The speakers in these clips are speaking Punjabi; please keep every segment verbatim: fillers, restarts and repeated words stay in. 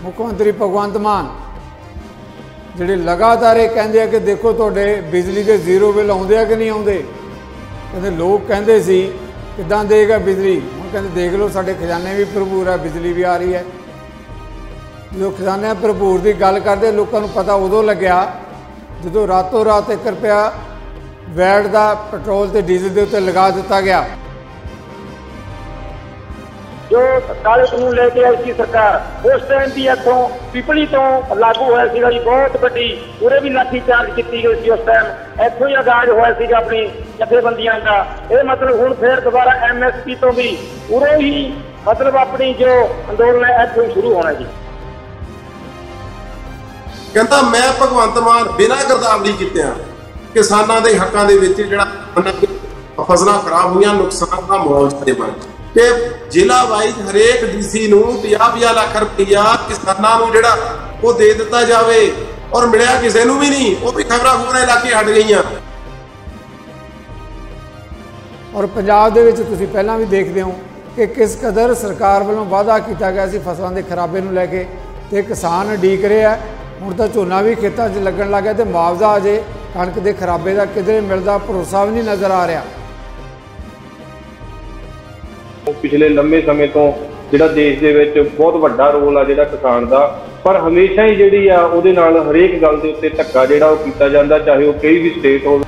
मुख्यमंत्री भगवंत मान ਜਿਹੜੇ लगातार ये कहते कि देखो ਤੁਹਾਡੇ बिजली के जीरो बिल आउंदे आ कि नहीं आउंदे। कहते लोग कहते सी किदां देगा बिजली, हुण कहते देख लो साडे खजाने भी भरपूर है, बिजली भी आ रही है। जो खजाने भरपूर की गल करते लोगों को पता उदों लग्या जो रातों रात एक रुपया वैट का पेट्रोल ते डीजल के उत्ते लगा दिता गया। जो काले कानून लेके आई थी सरकार उस टाइम भी इतों पिपली तो लागू होया सीगा जी, बहुत बड़ी पूरे भी लाठी चार्ज की गई थी उस टाइम, इतों ही आगाज होया सीगा अपनी जथेबंदियां का। ये मतलब हुण फिर दोबारा एम एस पी तो भी उरों ही मतलब अपनी जो अंदोलन है इतों ही शुरू होना जी। कहता मैं भगवंत मान बिना गिरदावरी कीतियां किसानां दे हक्कां दे विच जिहड़ा फसलां खराब हुईयां नुकसान दा मुआवजा देवांगे कि जिला वाइज हरेक डीसी नूं पचास पचास लाख रुपया किसानां नूं जिहड़ा वो दे दिता जावे और मिलिया किसी नूं भी नहीं, वो भी खबरां खबरां इलाके हट गईयां। और पंजाब दे विच तुसीं पहलां भी देखदे हो कि किस कदर सरकार वालों वादा किया गया सी फसलों के खराबे नूं लैके ते किसान उडीक रहे हैं। हुण तां झोना भी खेतां 'च लगन लग गया ते मुआवजा अजे कणक के खराबे का किधरे मिलता भरोसा भी नहीं नज़र आ रहा। पिछले लंबे समय तो जिहड़ा देश दे विच बहुत वड्डा रोल आ जिहड़ा किसान दा, पर हमेशा ही जिहड़ी आ उहदे नाल हरेक गल दे उत्ते धक्का जिहड़ा ओह कीता जांदा, चाहे वो कोई भी स्टेट होवे।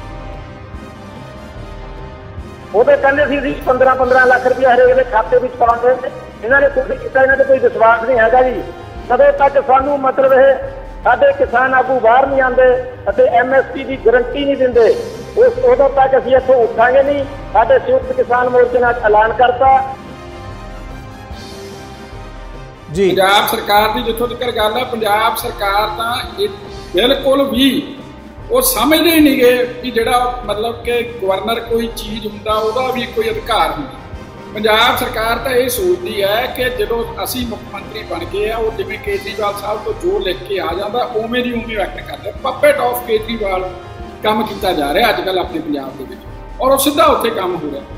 ਉਹਦੇ ਕਹਿੰਦੇ ਸੀ ਅਸੀਂ पंद्रह पंद्रह ਲੱਖ ਰੁਪਏ ਹਰੇਕ ਦੇ ਖਾਤੇ ਵਿੱਚ ਪਾਉਂਦੇ ਨੇ, ਇਹਨਾਂ ਨੇ ਕੁਝ ਕੀਤਾ, ਇਹਨਾਂ ਤੇ ਕੋਈ ਵਿਸ਼ਵਾਸ ਨਹੀਂ ਹੈਗਾ ਜੀ। ਕਦੇ ਤੱਕ ਸਾਨੂੰ ਮਤਲਬ ਇਹ ਸਾਡੇ ਕਿਸਾਨ ਆਗੂ ਬਾਹਰ ਨਹੀਂ ਆਉਂਦੇ ਅਤੇ ਐਮ ਐਸ ਪੀ ਦੀ ਗਰੰਟੀ ਨਹੀਂ ਦਿੰਦੇ, ਉਸ ਉਦੋਂ ਤੱਕ ਅਸੀਂ ਇੱਥੋਂ ਉੱਠਾਂਗੇ ਨਹੀਂ। ਸਾਡੇ ਸੰਯੁਕਤ ਕਿਸਾਨ ਮੋਰਚੇ ਨੇ ਐਲਾਨ ਕਰਤਾ ਜੀ। पंजाब सरकार की जितों तक गल है, पंजाब सरकार तो बिल्कुल भी वो समझते ही नहीं गए कि जिहड़ा मतलब कि गवर्नर कोई चीज़ हुंदा उहदा भी कोई अधिकार हुंदा। पंजाब सरकार तो यह सोचती है कि जो असी मुख्यमंत्री बन गए हैं, वो जिवें केजरीवाल साहब तो जो लिख के आ जाता उवें दी उवें एक्ट करते। पपेट ऑफ केजरीवाल काम किया जा रहा अजकल अपने पंजाब दे विच, और वो सीधा उत्थे काम हो रहा।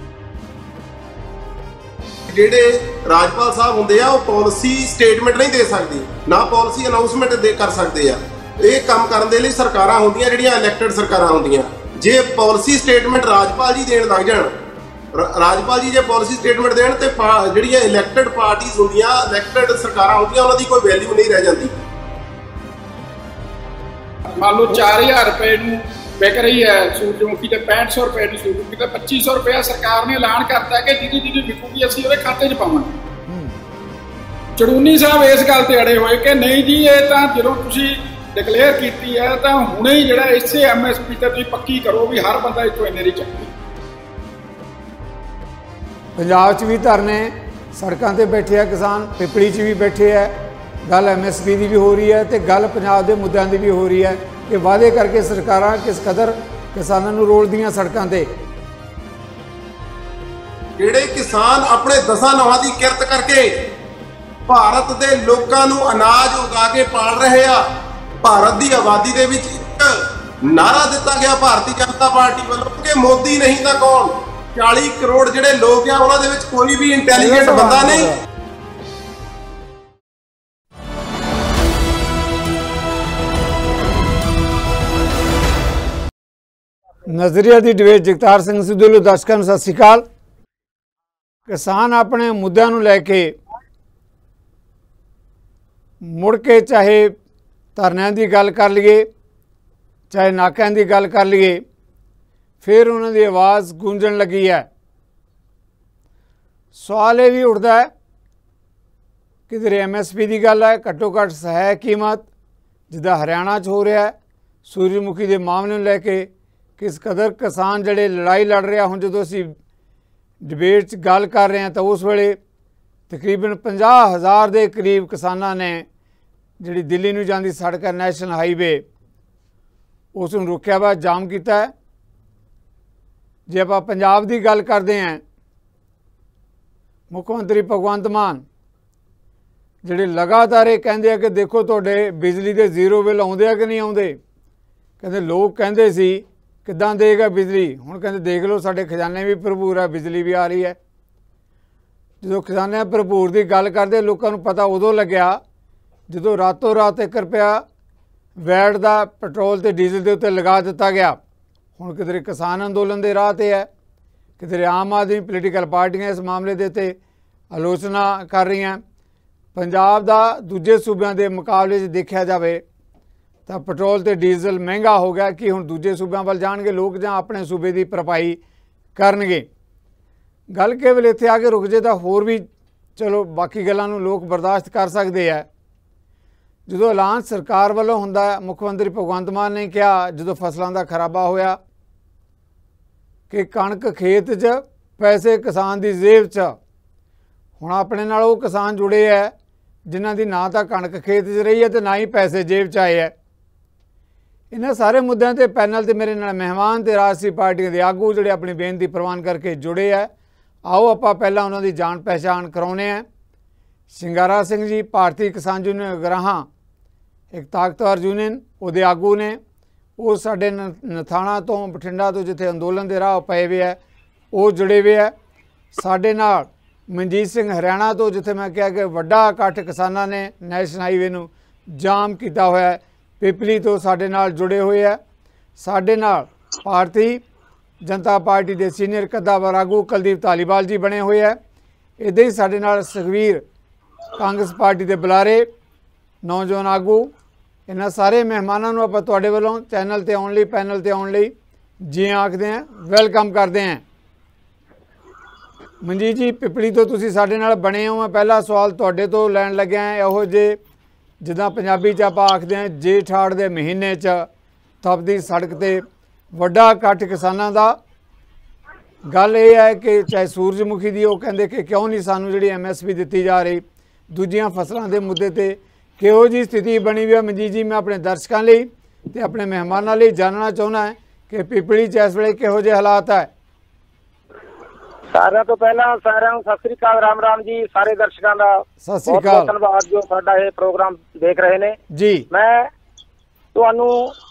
ਜਿਹੜੇ ਰਾਜਪਾਲ ਸਾਹਿਬ ਹੁੰਦੇ ਆ ਉਹ ਪਾਲਿਸੀ ਸਟੇਟਮੈਂਟ ਨਹੀਂ ਦੇ ਸਕਦੇ, ਨਾ ਪਾਲਿਸੀ ਅਨਾਉਂਸਮੈਂਟ ਦੇ ਕਰ ਸਕਦੇ ਆ। ਇਹ ਕੰਮ ਕਰਨ ਦੇ ਲਈ ਸਰਕਾਰਾਂ ਹੁੰਦੀਆਂ ਜਿਹੜੀਆਂ ਇਲੈਕਟਡ ਸਰਕਾਰਾਂ ਹੁੰਦੀਆਂ। ਜੇ ਪਾਲਿਸੀ ਸਟੇਟਮੈਂਟ ਰਾਜਪਾਲ ਜੀ ਦੇਣ ਲੱਗ ਜਾਣ, ਰਾਜਪਾਲ ਜੀ ਜੇ ਪਾਲਿਸੀ ਸਟੇਟਮੈਂਟ ਦੇਣ ਤੇ ਜਿਹੜੀਆਂ ਇਲੈਕਟਡ ਪਾਰਟੀਆਂ ਹੁੰਦੀਆਂ, ਇਲੈਕਟਡ ਸਰਕਾਰਾਂ ਹੁੰਦੀਆਂ, ਉਹਨਾਂ ਦੀ ਕੋਈ ਵੈਲਿਊ ਨਹੀਂ ਰਹਿ ਜਾਂਦੀ। मान लो चार हजार रुपए विक रही है सूरजमुखी तो पैंठ सौ रुपए सूरजमुखी तो पच्ची सौ रुपया सरकार ने ऐलान करता कि जिदी जिदी विकूगी असीं उहदे खाते च पावांगे। चड़ूनी साहब इस गल ते अड़े होए कि नहीं जी ये तां जदों तुसीं डिकलेयर कीती है तां हुणे ही जिहड़ा इसे एम एस पी ते तुसीं पक्की करो भी हर बंदा इत्थों इन्ने दी चक्की। पंजाब च भी धरने सड़कों ते बैठे है किसान, पिपली च भी बैठे है। गल एम एस पी की भी हो रही है तो गल पंजाब के मुद्दों की भी हो रही है कि वादे करके सरकारां किस कदर किसानों को रोल दियां सड़कों ते। ਜਿਹੜੇ किसान अपने दसां नौहां की किरत करके भारत के लोगों को अनाज उगा के पाल रहे आ। भारत की आबादी के विच एक नारा दिता गया भारतीय जनता पार्टी वालों कि मोदी नहीं तो कौन। चालीस करोड़ जिहड़े लोग आ उन्हां दे विच कोई भी इंटैलीजेंट बंदा नहीं। नज़रिया की डिबेट जगतार सिंह सिद्धू लो दर्शकों सत श्री अकाल। किसान अपने मुद्दों को लैके मुड़ के चाहे धरनों की गल कर लीए चाहे नाकों की गल कर लीए, फिर उन्होंने आवाज़ गूंजन लगी है। सवाल ये भी उठता है किधर एम एस पी की गल है, घट्टो घट्ट सहायक कीमत जिदा हरियाणा च हो रहा है, सूरजमुखी के मामले में लैके किस कदर किसान जड़े लड़ाई लड़ रहे। हुण जो असी डिबेट च गल कर रहे हैं तो उस वेले तकरीबन पचास हज़ार के करीब किसानों ने जी दिल्ली नूं जांदी सड़क है नैशनल हाईवे उस नूं रोकिया वा, जाम किया है। जे आपां पंजाब की गल करते हैं, मुख्यमंत्री भगवंत मान जिहड़े लगातार ये कहते हैं कि देखो तुहाडे बिजली के जीरो बिल आउंदे आ कि नहीं आउंदे। कहते लोग कहते सी किदां देगा बिजली, हुण कहते देख लो साडे खजाने भी भरपूर है, बिजली भी आ रही है। जो खजाने भरपूर की गल करते लोगों को पता उदों लग्या ਜਦੋਂ ਰਾਤੋਂ ਰਾਤ ਇੱਕ ਰੁਪਇਆ ਵੈਟ ਦਾ ਪੈਟਰੋਲ ਤੇ ਡੀਜ਼ਲ ਦੇ ਉੱਤੇ ਲਗਾ ਦਿੱਤਾ ਗਿਆ। ਹੁਣ ਕਿਧਰੇ ਕਿਸਾਨ ਅੰਦੋਲਨ ਦੇ ਰਾਹ ਤੇ ਹੈ, ਕਿਧਰੇ ਆਮ ਆਦਮੀ ਪੋਲੀਟੀਕਲ ਪਾਰਟੀਆਂ ਇਸ ਮਾਮਲੇ ਦੇ ਉੱਤੇ ਆਲੋਚਨਾ ਕਰ ਰਹੀਆਂ। ਪੰਜਾਬ ਦਾ ਦੂਜੇ ਸੂਬਿਆਂ ਦੇ ਮੁਕਾਬਲੇ 'ਚ ਦੇਖਿਆ ਜਾਵੇ ਤਾਂ ਪੈਟਰੋਲ ਤੇ ਡੀਜ਼ਲ ਮਹਿੰਗਾ ਹੋ ਗਿਆ ਕਿ ਹੁਣ ਦੂਜੇ ਸੂਬਿਆਂ ਵੱਲ ਜਾਣਗੇ ਲੋਕ ਜਾਂ ਆਪਣੇ ਸੂਬੇ ਦੀ ਭਰਪਾਈ ਕਰਨਗੇ। ਗੱਲ ਕੇਵਲ ਇੱਥੇ ਆ ਕੇ ਰੁਕ ਜੇ ਤਾਂ ਹੋਰ ਵੀ ਚਲੋ ਬਾਕੀ ਗੱਲਾਂ ਨੂੰ ਲੋਕ ਬਰਦਾਸ਼ਤ ਕਰ ਸਕਦੇ ਆ। ਜਦੋਂ ਐਲਾਨ ਸਰਕਾਰ ਵੱਲੋਂ ਹੁੰਦਾ ਹੈ, ਮੁੱਖ ਮੰਤਰੀ ਭਗਵੰਤ ਮਾਨ ਨੇ ਕਿਹਾ ਜਦੋਂ ਫਸਲਾਂ ਦਾ ਖਰਾਬਾ ਹੋਇਆ ਕਿ ਕਣਕ ਖੇਤ 'ਚ ਪੈਸੇ ਕਿਸਾਨ ਦੀ ਜੇਬ 'ਚ। ਹੁਣ ਆਪਣੇ ਨਾਲ ਉਹ ਕਿਸਾਨ ਜੁੜੇ ਹੈ ਜਿਨ੍ਹਾਂ ਦੀ ਨਾ ਤਾਂ ਕਣਕ ਖੇਤ 'ਚ ਰਹੀ ਹੈ ਤੇ ਨਾ ਹੀ ਪੈਸੇ ਜੇਬ 'ਚ ਆਏ ਹੈ। ਇਹਨਾਂ ਸਾਰੇ ਮੁੱਦਿਆਂ ਤੇ ਪੈਨਲ ਤੇ ਮੇਰੇ ਨਾਲ ਮਹਿਮਾਨ ਤੇ ਰਾਜਸੀ ਪਾਰਟੀਆਂ ਦੇ ਆਗੂ ਜਿਹੜੇ ਆਪਣੀ ਬੇਨਤੀ ਪ੍ਰਵਾਨ ਕਰਕੇ ਜੁੜੇ ਹੈ। ਆਓ ਆਪਾਂ ਪਹਿਲਾਂ ਉਹਨਾਂ ਦੀ ਜਾਣ ਪਹਿਚਾਣ ਕਰਾਉਂਦੇ ਹਾਂ। ਸਿੰਗਾਰਾ ਸਿੰਘ ਜੀ ਭਾਰਤੀ ਕਿਸਾਨ ਯੂਨੀਅਨ ਗਰਾਹਾਂ ਇੱਕ ਤਾਕਤਵਰ ਯੂਨੀਅਨ, ਉਹਦੇ ਆਗੂ ਨੇ। ਉਹ ਸਾਡੇ ਨ ਨਥਾਣਾ ਤੋਂ ਬਠਿੰਡਾ ਤੋਂ ਜਿੱਥੇ ਅੰਦੋਲਨ ਦੇ ਰਾਹ ਪਏ ਹੋਏ ਹੈ ਉਹ ਜੁੜੇ ਹੋਏ ਹੈ। ਸਾਡੇ ਨਾਲ ਮਨਜੀਤ ਸਿੰਘ ਹਰਿਆਣਾ ਤੋਂ, ਜਿੱਥੇ ਮੈਂ ਕਿਹਾ ਕਿ ਵੱਡਾ ਇਕੱਠ ਕਿਸਾਨਾਂ ਨੇ ਨੈਸ਼ਨਲ ਹਾਈਵੇ ਨੂੰ ਜਾਮ ਕੀਤਾ ਹੋਇਆ ਹੈ, ਪਿਪਲੀ ਤੋਂ ਸਾਡੇ ਨਾਲ ਜੁੜੇ ਹੋਏ ਹੈ। ਸਾਡੇ ਨਾਲ ਭਾਰਤੀ ਜਨਤਾ ਪਾਰਟੀ ਦੇ ਸੀਨੀਅਰ ਕਦਾਵਰ ਆਗੂ ਕੁਲਦੀਪ ਧਾਲੀਵਾਲ ਜੀ ਬਣੇ ਹੋਏ ਹੈ। ਇੱਦਾਂ ਹੀ ਸਾਡੇ ਨਾਲ ਸੁਖਵੀਰ ਕਾਂਗਰਸ ਪਾਰਟੀ ਦੇ ਬੁਲਾਰੇ ਨੌਜਵਾਨ ਆਗੂ। ਇਹਨਾਂ ਸਾਰੇ ਮਹਿਮਾਨਾਂ ਨੂੰ ਆਪਾਂ ਤੁਹਾਡੇ ਵੱਲੋਂ ਚੈਨਲ ਤੇ ਆਉਣ ਲਈ, ਪੈਨਲ ਤੇ ਆਉਣ ਲਈ ਜੀ ਆਖਦੇ ਹਾਂ, ਵੈਲਕਮ ਕਰਦੇ ਹਾਂ। ਮਨਜੀਤ ਜੀ ਪਿਪਲੀ ਤੋਂ ਤੁਸੀਂ ਸਾਡੇ ਨਾਲ ਬਣੇ ਹੋ। ਮੈਂ ਪਹਿਲਾ ਸਵਾਲ ਤੁਹਾਡੇ ਤੋਂ ਲੈਣ ਲੱਗਿਆ ਇਹੋ ਜਿਹੇ ਜਿੱਦਾਂ ਪੰਜਾਬੀ 'ਚ ਆਪਾਂ ਆਖਦੇ ਹਾਂ ਜੇਠ ਹਾੜ ਦੇ ਮਹੀਨੇ 'ਚ ਤਪਦੀ ਸੜਕ ਤੇ ਵੱਡਾ ਇਕੱਠ ਕਿਸਾਨਾਂ ਦਾ। ਗੱਲ ਇਹ ਹੈ ਕਿ ਚਾਹੇ ਸੂਰਜਮੁਖੀ ਦੀ ਉਹ ਕਹਿੰਦੇ ਕਿ ਕਿਉਂ ਨਹੀਂ ਸਾਨੂੰ ਜਿਹੜੀ ਐਮ ਐਸ ਪੀ ਦਿੱਤੀ ਜਾ ਰਹੀ, ਦੂਜੀਆਂ ਫਸਲਾਂ ਦੇ ਮੁੱਦੇ ਤੇ ਕਿਹੋ ਜਿਹੀ ਸਥਿਤੀ ਬਣੀ ਹੋਈ ਹੈ। ਮਨਜੀਤ ਜੀ ਮੈਂ ਆਪਣੇ ਦਰਸ਼ਕਾਂ ਲਈ ਤੇ ਆਪਣੇ ਮਹਿਮਾਨਾਂ ਲਈ ਜਾਣਨਾ ਚਾਹੁੰਦਾ ਕਿ ਪਿਪਲੀ 'ਚ ਇਸ ਵੇਲੇ ਕਿਹੋ ਜਿਹੇ ਹਾਲਾਤ ਹੈ। ਸਾਰਿਆਂ ਤੋਂ ਪਹਿਲਾਂ ਸਾਰਿਆਂ ਨੂੰ ਸਤਿ ਸ੍ਰੀ ਅਕਾਲ, ਰਾਮ ਰਾਮ ਜੀ। ਸਾਰੇ ਦਰਸ਼ਕਾਂ ਦਾ ਸਤਿ ਸ੍ਰੀ ਅਕਾਲ, ਧੰਨਵਾਦ ਜੋ ਸਾਡਾ ਇਹ ਪ੍ਰੋਗਰਾਮ ਦੇਖ ਰਹੇ ਨੇ ਜੀ। ਮੈਂ ਤੁਹਾਨੂੰ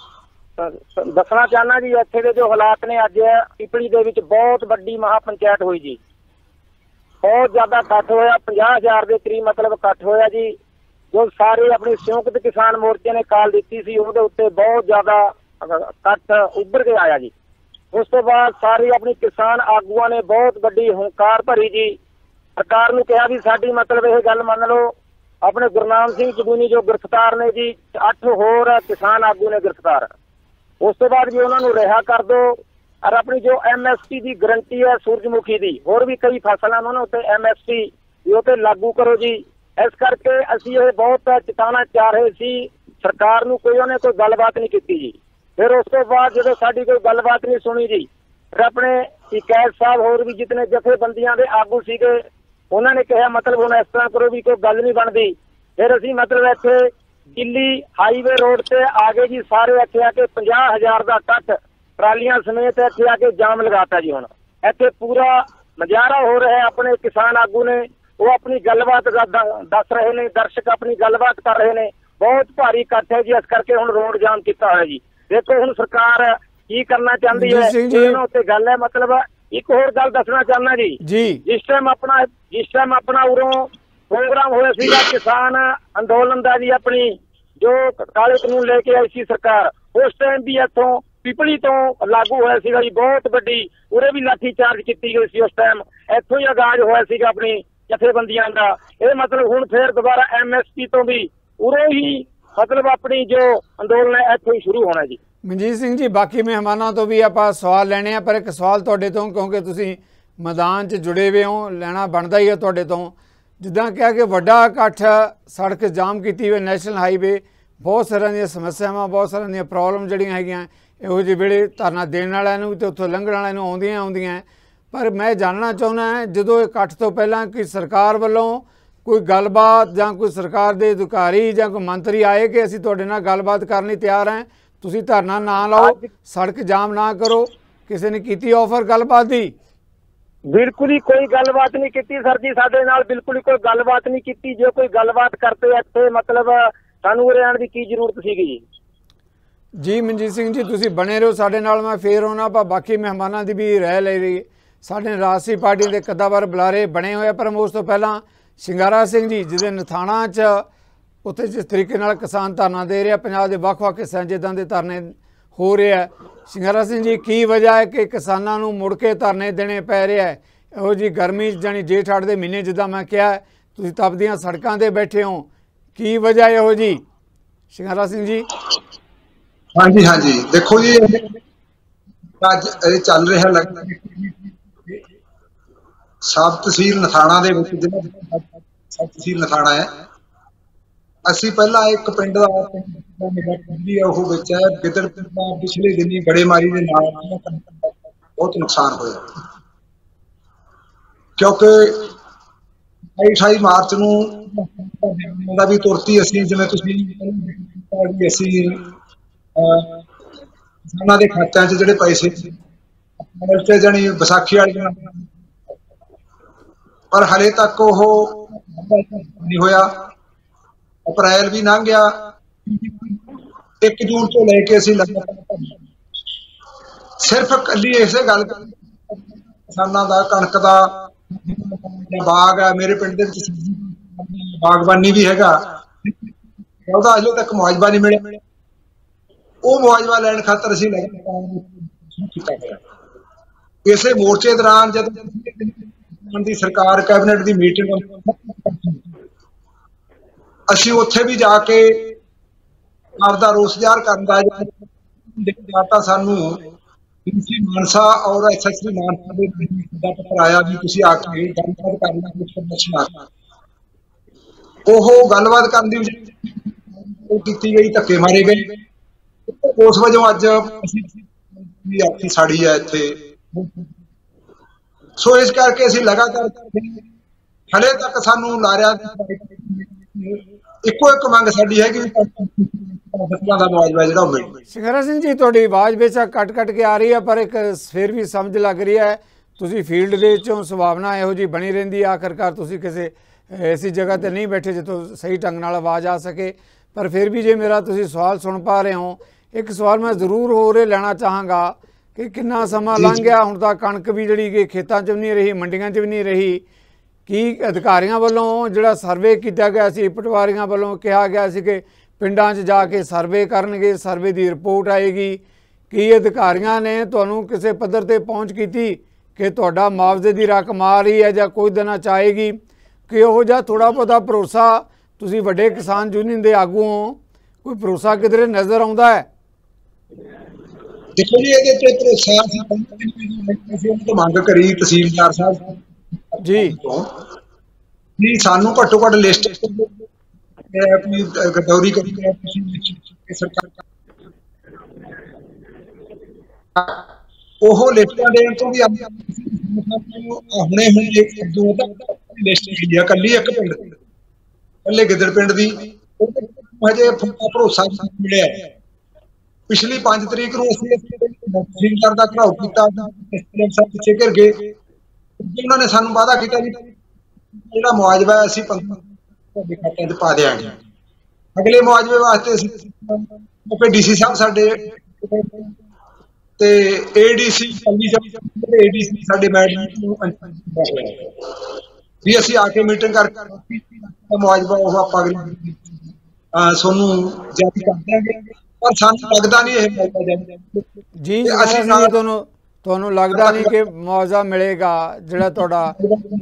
ਦੱਸਣਾ ਚਾਹੁੰਦਾ ਜੀ ਇੱਥੇ ਦੇ ਜੋ ਹਾਲਾਤ ਨੇ। ਅੱਜ ਪਿਪਲੀ ਦੇ ਵਿੱਚ ਬਹੁਤ ਵੱਡੀ ਮਹਾ ਪੰਚਾਇਤ ਹੋਈ ਜੀ, ਬਹੁਤ ਜ਼ਿਆਦਾ ਇਕੱਠ ਹੋਇਆ, ਪੰਜਾਹ ਹਜ਼ਾਰ ਦੇ ਕਰੀਬ ਮਤਲਬ ਇਕੱਠ ਹੋਇਆ ਜੀ। ਜੋ ਸਾਰੇ ਆਪਣੀ ਸੰਯੁਕਤ ਕਿਸਾਨ ਮੋਰਚੇ ਨੇ ਕਾਲ ਦਿੱਤੀ ਸੀ ਉਹਦੇ ਉੱਤੇ ਬਹੁਤ ਜ਼ਿਆਦਾ ਇਕੱਠ ਉੱਭਰ ਕੇ ਆਇਆ ਜੀ। ਉਸ ਤੋਂ ਬਾਅਦ ਸਾਰੇ ਆਪਣੀ ਕਿਸਾਨ ਆਗੂਆਂ ਨੇ ਬਹੁਤ ਵੱਡੀ ਹੰਕਾਰ ਭਰੀ ਜੀ। ਸਰਕਾਰ ਨੂੰ ਕਿਹਾ ਵੀ ਸਾਡੀ ਮਤਲਬ ਇਹ ਗੱਲ ਮੰਨ ਲਓ। ਆਪਣੇ ਗੁਰਨਾਮ ਸਿੰਘ ਜਗੂਨੀ ਜੋ ਗ੍ਰਿਫਤਾਰ ਨੇ ਜੀ, ਅੱਠ ਹੋਰ ਕਿਸਾਨ ਆਗੂ ਨੇ ਗ੍ਰਿਫਤਾਰ। ਉਸ ਤੋਂ ਬਾਅਦ ਵੀ ਉਹਨਾਂ ਨੂੰ ਰਿਹਾ ਕਰ ਦਿਓ। ਔਰ ਆਪਣੀ ਜੋ ਐਮ ਐਸ ਪੀ ਦੀ ਗਰੰਟੀ ਹੈ ਸੂਰਜਮੁਖੀ ਦੀ, ਹੋਰ ਵੀ ਕਈ ਫਸਲਾਂ ਉਹਨਾਂ ਉੱਤੇ ਐਮ ਐਸ ਪੀ ਵੀ ਉਹ ਤੇ ਲਾਗੂ ਕਰੋ ਜੀ। ਇਸ ਕਰਕੇ ਅਸੀਂ ਇਹ ਬਹੁਤ ਚੇਤਾਵਨਾ ਚਾਹ ਰਹੇ ਸੀ ਸਰਕਾਰ ਨੂੰ, ਕੋਈ ਉਹਨੇ ਕੋਈ ਗੱਲਬਾਤ ਨਹੀਂ ਕੀਤੀ ਜੀ। ਫਿਰ ਉਸ ਤੋਂ ਬਾਅਦ ਜਦੋਂ ਸਾਡੀ ਕੋਈ ਗੱਲਬਾਤ ਨਹੀਂ ਸੁਣੀ ਜੀ, ਫਿਰ ਆਪਣੇ ਇਕੈਦ ਸਾਹਿਬ ਹੋਰ ਵੀ ਜਿਤਨੇ ਜਥੇਬੰਦੀਆਂ ਦੇ ਆਗੂ ਸੀਗੇ ਉਹਨਾਂ ਨੇ ਕਿਹਾ ਮਤਲਬ ਹੁਣ ਇਸ ਤਰ੍ਹਾਂ ਕਰੋ ਵੀ ਕੋਈ ਗੱਲ ਨਹੀਂ ਬਣਦੀ। ਫਿਰ ਅਸੀਂ ਮਤਲਬ ਇੱਥੇ ਦਿੱਲੀ ਹਾਈਵੇ ਰੋਡ ਤੇ ਆ ਗਏ ਜੀ। ਸਾਰੇ ਇੱਥੇ ਆ ਕੇ ਪੰਜਾਹ ਹਜ਼ਾਰ ਦਾ ਇਕੱਠ ਟਰਾਲੀਆਂ ਸਮੇਤ ਇੱਥੇ ਆ ਕੇ ਜਾਮ ਲਗਾਤਾ ਜੀ। ਹੁਣ ਇੱਥੇ ਪੂਰਾ ਨਜ਼ਾਰਾ ਹੋ ਰਿਹਾ। ਆਪਣੇ ਕਿਸਾਨ ਆਗੂ ਨੇ ਉਹ ਆਪਣੀ ਗੱਲਬਾਤ ਦੱਸ ਰਹੇ ਨੇ, ਦਰਸ਼ਕ ਆਪਣੀ ਗੱਲਬਾਤ ਕਰ ਰਹੇ ਨੇ। ਬਹੁਤ ਭਾਰੀ ਇਕੱਠ ਹੈ ਜੀ, ਇਸ ਕਰਕੇ ਹੁਣ ਰੋਡ ਜਾਮ ਕੀਤਾ ਹੋਇਆ ਜੀ। ਦੇਖੋ ਹੁਣ ਸਰਕਾਰ ਕੀ ਕਰਨਾ ਚਾਹੁੰਦੀ ਹੈ ਇਹਨਾਂ ਉੱਤੇ ਗੱਲ ਹੈ। ਮਤਲਬ ਇੱਕ ਹੋਰ ਗੱਲ ਦੱਸਣਾ ਚਾਹੁੰਦਾ ਜੀ ਜੀ ਜਿਸ ਟਾਈਮ ਆਪਣਾ ਜਿਸ ਟਾਈਮ ਆਪਣਾ ਉਰੋਂ ਪ੍ਰੋਗਰਾਮ ਹੋਇਆ ਸੀਗਾ ਕਿਸਾਨ ਅੰਦੋਲਨ ਦਾ ਜੀ, ਆਪਣੀ ਜੋ ਕਾਲੇ ਕਾਨੂੰਨ ਲੈ ਕੇ ਆਈ ਸੀ ਸਰਕਾਰ, ਉਸ ਟਾਈਮ ਵੀ ਇੱਥੋਂ ਪਿਪਲੀ ਤੋਂ ਲਾਗੂ ਹੋਇਆ ਸੀਗਾ ਜੀ। ਬਹੁਤ ਵੱਡੀ ਉਰੇ ਵੀ ਲਾਠੀ ਚਾਰਜ ਕੀਤੀ ਗਈ ਸੀ। ਉਸ ਟਾਈਮ ਇੱਥੋਂ ਹੀ ਆਗਾਜ਼ ਹੋਇਆ ਸੀਗਾ ਆਪਣੀ ਜਥੇਬੰਦੀਆਂ ਦਾ। ਇਹ ਮਤਲਬ ਹੁਣ ਫੇਰ ਦੁਬਾਰਾ ਐਮ ਐਸ ਪੀ ਤੋਂ ਵੀ ਉਰੇ ਹੀ ਮਤਲਬ ਆਪਣੀ ਜੋ ਅੰਦੋਲਨ ਹੈ ਇੱਥੋਂ ਹੀ ਸ਼ੁਰੂ ਹੋਣਾ ਜੀ। ਮਨਜੀਤ ਸਿੰਘ ਜੀ ਬਾਕੀ ਮਹਿਮਾਨਾਂ ਤੋਂ ਵੀ ਆਪਾਂ ਸਵਾਲ ਲੈਣੇ ਆ, ਪਰ ਇੱਕ ਸਵਾਲ ਤੁਹਾਡੇ ਤੋਂ, ਕਿਉਂਕਿ ਤੁਸੀਂ ਮੈਦਾਨ 'ਚ ਜੁੜੇ ਹੋਏ ਹੋ, ਲੈਣਾ ਬਣਦਾ ਹੀ ਹੈ ਤੁਹਾਡੇ ਤੋਂ। ਜਿੱਦਾਂ ਕਿਹਾ ਕਿ ਵੱਡਾ ਇਕੱਠ, ਸੜਕ ਜਾਮ ਕੀਤੀ ਹੋਈ, ਨੈਸ਼ਨਲ ਹਾਈਵੇ, ਬਹੁਤ ਸਾਰਿਆਂ ਦੀਆਂ ਸਮੱਸਿਆਵਾਂ, ਬਹੁਤ ਸਾਰਿਆਂ ਦੀਆਂ ਪ੍ਰੋਬਲਮ ਜਿਹੜੀਆਂ ਹੈਗੀਆਂ ਇਹੋ ਜਿਹੇ ਵੇਲੇ ਧਰਨਾ ਦੇਣ ਵਾਲਿਆਂ ਨੂੰ ਤੇ ਉੱਥੋਂ ਲੰਘਣ ਵਾਲਿਆਂ ਨੂੰ ਆਉਂਦੀਆਂ ਆਉਂਦੀਆਂ। ਪਰ ਮੈਂ ਜਾਣਨਾ ਚਾਹੁੰਦਾ ਜਦੋਂ ਇਕੱਠ ਤੋਂ ਪਹਿਲਾਂ ਕਿ ਸਰਕਾਰ ਵੱਲੋਂ ਕੋਈ ਗੱਲਬਾਤ ਜਾਂ ਕੋਈ ਸਰਕਾਰ ਦੇ ਅਧਿਕਾਰੀ ਜਾਂ ਕੋਈ ਮੰਤਰੀ ਆਏ ਕਿ ਅਸੀਂ ਤੁਹਾਡੇ ਨਾਲ ਗੱਲਬਾਤ ਕਰਨ ਲਈ ਤਿਆਰ ਹਾਂ, ਤੁਸੀਂ ਧਰਨਾ ਨਾ ਲਾਓ, ਸੜਕ ਜਾਮ ਨਾ ਕਰੋ, ਕਿਸੇ ਨੇ ਕੀਤੀ ਆਫਰ ਗੱਲਬਾਤ ਦੀ? ਬਿਲਕੁਲ ਹੀ ਕੋਈ ਗੱਲਬਾਤ ਨਹੀਂ ਕੀਤੀ ਸਰ ਜੀ, ਸਾਡੇ ਨਾਲ ਬਿਲਕੁਲ ਹੀ ਕੋਈ ਗੱਲਬਾਤ ਨਹੀਂ ਕੀਤੀ। ਜੇ ਕੋਈ ਗੱਲਬਾਤ ਕਰਦੇ ਇੱਥੇ ਮਤਲਬ ਸਾਨੂੰ ਉਰੇ ਆਉਣ ਦੀ ਕੀ ਜ਼ਰੂਰਤ ਸੀਗੀ ਜੀ। ਜੀ ਮਨਜੀਤ ਸਿੰਘ ਜੀ ਤੁਸੀਂ ਬਣੇ ਰਹੋ ਸਾਡੇ ਨਾਲ, ਮੈਂ ਫੇਰ ਹੋਣਾ ਆਪਾਂ ਬਾਕੀ ਮਹਿਮਾਨਾਂ ਦੀ ਵੀ ਰਾਏ ਲੈ ਰਹੀ। ਸਾਡੇ ਰਾਜਸੀ ਪਾਰਟੀ ਦੇ ਕਦਾਵਰ ਬੁਲਾਰੇ ਬਣੇ ਹੋਏ, ਪਰ ਉਸ ਤੋਂ ਪਹਿਲਾਂ ਸਿੰਗਾਰਾ ਸਿੰਘ ਜੀ ਜਿਹਦੇ ਨਥਾਣਾ 'ਚ ਉੱਥੇ ਜਿਸ ਤਰੀਕੇ ਨਾਲ ਕਿਸਾਨ ਧਰਨਾ ਦੇ ਰਿਹਾ, ਪੰਜਾਬ ਦੇ ਵੱਖ-ਵੱਖ ਹਿੱਸਿਆਂ ਜਿੱਦਾਂ ਦੇ ਧਰਨੇ ਹੋ ਰਿਹਾ, ਸਿੰਗਾਰਾ ਸਿੰਘ ਜੀ ਕੀ ਵਜ੍ਹਾ ਹੈ ਕਿ ਕਿਸਾਨਾਂ ਨੂੰ ਮੁੜ ਕੇ ਧਰਨੇ ਦੇਣੇ ਪੈ ਰਿਹਾ ਹੈ? ਇਹੋ ਜਿਹੀ ਗਰਮੀ ਜਾਣੀ ਜੇਠ ਹਾੜ ਦੇ ਮਹੀਨੇ ਜਿੱਦਾਂ ਮੈਂ ਕਿਹਾ ਤੁਸੀਂ ਤਪਦੀਆਂ ਸੜਕਾਂ 'ਤੇ ਬੈਠੇ ਹੋ, ਕੀ ਵਜ੍ਹਾ ਇਹੋ ਜੀ ਸਿੰਗਾਰਾ ਸਿੰਘ ਜੀ? ਹਾਂਜੀ ਹਾਂਜੀ ਦੇਖੋ ਜੀ, ਅੱਜ ਇਹ ਚੱਲ ਰਿਹਾ ਲੱਗਦਾ ਸਬ ਤਹਿਸੀਲ ਨਥਾਣਾ ਦੇ ਵਿੱਚ, ਜਿਹੜਾ ਸਬ ਤਹਿਸੀਲ ਨਥਾਣਾ ਹੈ, ਅਸੀਂ ਪਹਿਲਾਂ ਇੱਕ ਪਿੰਡ ਦਾ ਪਿੰਡੀ ਹੈ ਉਹ ਵਿੱਚ ਹੈ ਗਿੱਦੜ ਪਿੰਡ ਦਾ। ਪਿਛਲੇ ਦਿਨੀ ਗੜੇਮਾਰੀ ਦੇ ਨਾਲ ਬਹੁਤ ਨੁਕਸਾਨ ਹੋਇਆ, ਕਿਉਂਕਿ ਅਠਾਈ ਮਾਰਚ ਨੂੰ ਦਾ ਵੀ ਤੁਰਤੀ ਅਸੀਂ, ਜਿਵੇਂ ਤੁਸੀਂ ਵੀ ਅਸੀਂ ਕਿਸਾਨਾਂ ਦੇ ਖਾਤਿਆਂ 'ਚ ਜਿਹੜੇ ਪੈਸੇ ਤੇ ਜਾਣੀ ਵਿਸਾਖੀ ਵਾਲੇ ਦਿਨ, ਪਰ ਹਲੇ ਤੱਕ ਉਹ ਨਹੀਂ ਹੋਇਆ। ਅਪ੍ਰੈਲ ਵੀ ਲੰਘ ਗਿਆ, ਇੱਕ ਜੂਨ ਤੋਂ ਲੈ ਕੇ ਅਸੀਂ ਲਗਾਤਾਰ ਸਿਰਫ ਇਕੱਲੀ ਇਸੇ ਗੱਲ ਕਿਸਾਨਾਂ ਦਾ ਕਣਕ ਦਾ ਬਾਗ ਹੈ ਮੇਰੇ ਪਿੰਡ ਦੇ ਵਿੱਚ, ਬਾਗਬਾਨੀ ਵੀ ਹੈਗਾ, ਉਹਦਾ ਅਜੇ ਤੱਕ ਮੁਆਵਜ਼ਾ ਨਹੀਂ ਮਿਲਿਆ। ਉਹ ਮੁਆਵਜ਼ਾ ਲੈਣ ਖਾਤਰ ਅਸੀਂ ਲਗਾਤਾਰ ਕੀਤਾ ਗਿਆ। ਇਸੇ ਮੋਰਚੇ ਦੌਰਾਨ ਜਦੋਂ ਦੀ ਸਰਕਾਰ ਕੈਬਨਿਟ ਦੀ ਮੀਟਿੰਗ, ਅਸੀਂ ਉੱਥੇ ਵੀ ਜਾ ਕੇ ਆਪਦਾ ਰੋਸ ਜ਼ਾਹਰ ਕਰਨ ਦਾ ਦਿੱਤਾ। ਸਾਨੂੰ ਡੀਸੀ ਮਾਨਸਾ ਔਰ ਐਸਐਸਪੀ ਮਾਨਸਾ ਦੇ ਦਾ ਪੱਤਰ ਆਇਆ ਵੀ ਤੁਸੀਂ ਆ ਕੇ ਗੱਲਬਾਤ ਕਰਨਾ, ਕੁਝ ਪ੍ਰਦਰਸ਼ਨ ਆ। ਉਹ ਗੱਲਬਾਤ ਕਰਨ ਦੀ ਕੀਤੀ ਗਈ, ਧੱਕੇ ਮਾਰੇ ਗਏ। ਉਸ ਵਜੋਂ ਅੱਜ ਵੀ ਆਪਣੀ ਸਾੜੀ ਹੈ ਇੱਥੇ। ਸੋ ਇਸ ਕਰਕੇ ਅਸੀਂ ਲਗਾਤਾਰ ਹਲੇ ਤੱਕ ਸਾਨੂੰ ਲਾਰਿਆ ਇੱਕੋ ਇੱਕ ਮੰਗ ਸਾਡੀ ਹੈ ਕਿ ਫਸਲਾਂ ਦਾ ਮੁਆਵਜ਼ਾ ਜਿਹੜਾ ਮਿਲੇ। ਸਿੰਗਾਰਾ ਸਿੰਘ ਜੀ ਤੁਹਾਡੀ ਆਵਾਜ਼ ਬੇਸ਼ੱਕ ਕੱਟ ਕੱਟ ਕੇ ਆ ਰਹੀ ਹੈ, ਪਰ ਇੱਕ ਫਿਰ ਵੀ ਸਮਝ ਲੱਗ ਰਹੀ ਹੈ ਤੁਸੀਂ ਫੀਲਡ ਦੇ ਵਿੱਚੋਂ ਸੁਭਾਵਨਾ ਇਹੋ ਜਿਹੀ ਬਣੀ ਰਹਿੰਦੀ ਹੈ। ਆਖਰਕਾਰ ਤੁਸੀਂ ਕਿਸੇ ਐਸੀ ਜਗ੍ਹਾ 'ਤੇ ਨਹੀਂ ਬੈਠੇ ਜਿੱਥੋਂ ਸਹੀ ਢੰਗ ਨਾਲ ਆਵਾਜ਼ ਆ ਸਕੇ, ਪਰ ਫਿਰ ਵੀ ਜੇ ਮੇਰਾ ਤੁਸੀਂ ਸਵਾਲ ਸੁਣ ਪਾ ਰਹੇ ਹੋ, ਇੱਕ ਸਵਾਲ ਮੈਂ ਜ਼ਰੂਰ ਹੋਰ ਇਹ ਲੈਣਾ ਚਾਹਾਂਗਾ ਕਿ ਕਿੰਨਾ ਸਮਾਂ ਲੰਘ ਗਿਆ ਹੁਣ ਤਾਂ ਕਣਕ ਵੀ ਜਿਹੜੀ ਕਿ ਖੇਤਾਂ 'ਚ ਵੀ ਨਹੀਂ ਰਹੀ, ਮੰਡੀਆਂ 'ਚ ਵੀ ਨਹੀਂ ਰਹੀ। ਕੀ ਅਧਿਕਾਰੀਆਂ ਵੱਲੋਂ ਜਿਹੜਾ ਸਰਵੇ ਕੀਤਾ ਗਿਆ ਸੀ, ਪਟਵਾਰੀਆਂ ਵੱਲੋਂ ਕਿਹਾ ਗਿਆ ਸੀ ਕਿ ਪਿੰਡਾਂ 'ਚ ਜਾ ਕੇ ਸਰਵੇ ਕਰਨਗੇ, ਸਰਵੇ ਦੀ ਰਿਪੋਰਟ ਆਏਗੀ, ਕੀ ਅਧਿਕਾਰੀਆਂ ਨੇ ਤੁਹਾਨੂੰ ਕਿਸੇ ਪੱਧਰ 'ਤੇ ਪਹੁੰਚ ਕੀਤੀ ਕਿ ਤੁਹਾਡਾ ਮੁਆਵਜ਼ੇ ਦੀ ਰਕਮ ਆ ਰਹੀ ਹੈ ਜਾਂ ਕੁਝ ਦਿਨਾਂ 'ਚ ਆਏਗੀ? ਕਿ ਉਹੋ ਜਿਹਾ ਥੋੜ੍ਹਾ ਬਹੁਤਾ ਭਰੋਸਾ, ਤੁਸੀਂ ਵੱਡੇ ਕਿਸਾਨ ਯੂਨੀਅਨ ਦੇ ਆਗੂ ਹੋ, ਕੋਈ ਭਰੋਸਾ ਕਿਧਰੇ ਨਜ਼ਰ ਆਉਂਦਾ ਹੈ? ਦੇਖੋ ਜੀ, ਇਹਦੇ ਤੇ ਭਰੋਸਾ ਅਸੀਂ ਉਹਨਾਂ ਤੋਂ ਮੰਗ ਕਰੀ ਤਹਿਸੀਲਦਾਰ ਸਾਹਿਬ ਜੀ ਜੀ ਸਾਨੂੰ ਘੱਟੋ ਘੱਟ ਲਿਸਟ ਆਪਣੀ ਗਦੌਰੀ ਕਰੀ ਸਰਕਾਰ, ਉਹ ਲਿਸਟਾਂ ਦੇਣ ਤੋਂ ਵੀ ਹੁਣੇ ਹੁਣ ਦੋ ਲਿਸਟ ਮਿਲੀ ਆ ਕੱਲੀ ਇੱਕ ਪਿੰਡ, ਕੱਲੇ ਗਿੱਦੜ ਪਿੰਡ ਦੀ, ਹਜੇ ਭਰੋਸਾ ਮਿਲਿਆ। ਪਿਛਲੀ ਪੰਜ ਤਰੀਕ ਨੂੰ ਅਸੀਂ ਤਹਿਸੀਲਦਾਰ ਦਾ ਘਿਰਾਓ ਕੀਤਾ, ਪਿੱਛੇ ਘਿਰ ਗਏ। ਉਹਨਾਂ ਨੇ ਸਾਨੂੰ ਵਾਅਦਾ ਕੀਤਾ ਜੀ ਜਿਹੜਾ ਮੁਆਵਜ਼ਾ ਅਸੀਂ ਤੁਹਾਡੇ ਖਾਤਿਆਂ 'ਚ ਪਾ ਦਿਆਂਗੇ। ਅਗਲੇ ਮੁਆਵਜ਼ੇ ਵਾਸਤੇ ਅਸੀਂ ਡੀਸੀ ਸਾਹਿਬ ਸਾਡੇ ਤੇ ਏਡੀਸੀ ਏਡੀਸੀ ਸਾਡੇ ਮੈਡਮ ਨੂੰ ਵੀ ਅਸੀਂ ਆ ਕੇ ਮੀਟਿੰਗ ਕਰਕੇ ਮੁਆਵਜ਼ਾ ਉਹ ਆਪਾਂ ਤੁਹਾਨੂੰ ਜਾਰੀ ਕਰ ਦਿਆਂਗੇ, ਪਰ ਸਾਨੂੰ ਲੱਗਦਾ ਨਹੀਂ ਇਹ ਮਿਲਦਾ ਜੀ। ਅਸੀਂ ਤੁਹਾਨੂੰ ਤੁਹਾਨੂੰ ਲੱਗਦਾ ਨਹੀਂ ਕਿ ਮੁਆਵਜ਼ਾ ਮਿਲੇਗਾ ਜਿਹੜਾ ਤੁਹਾਡਾ?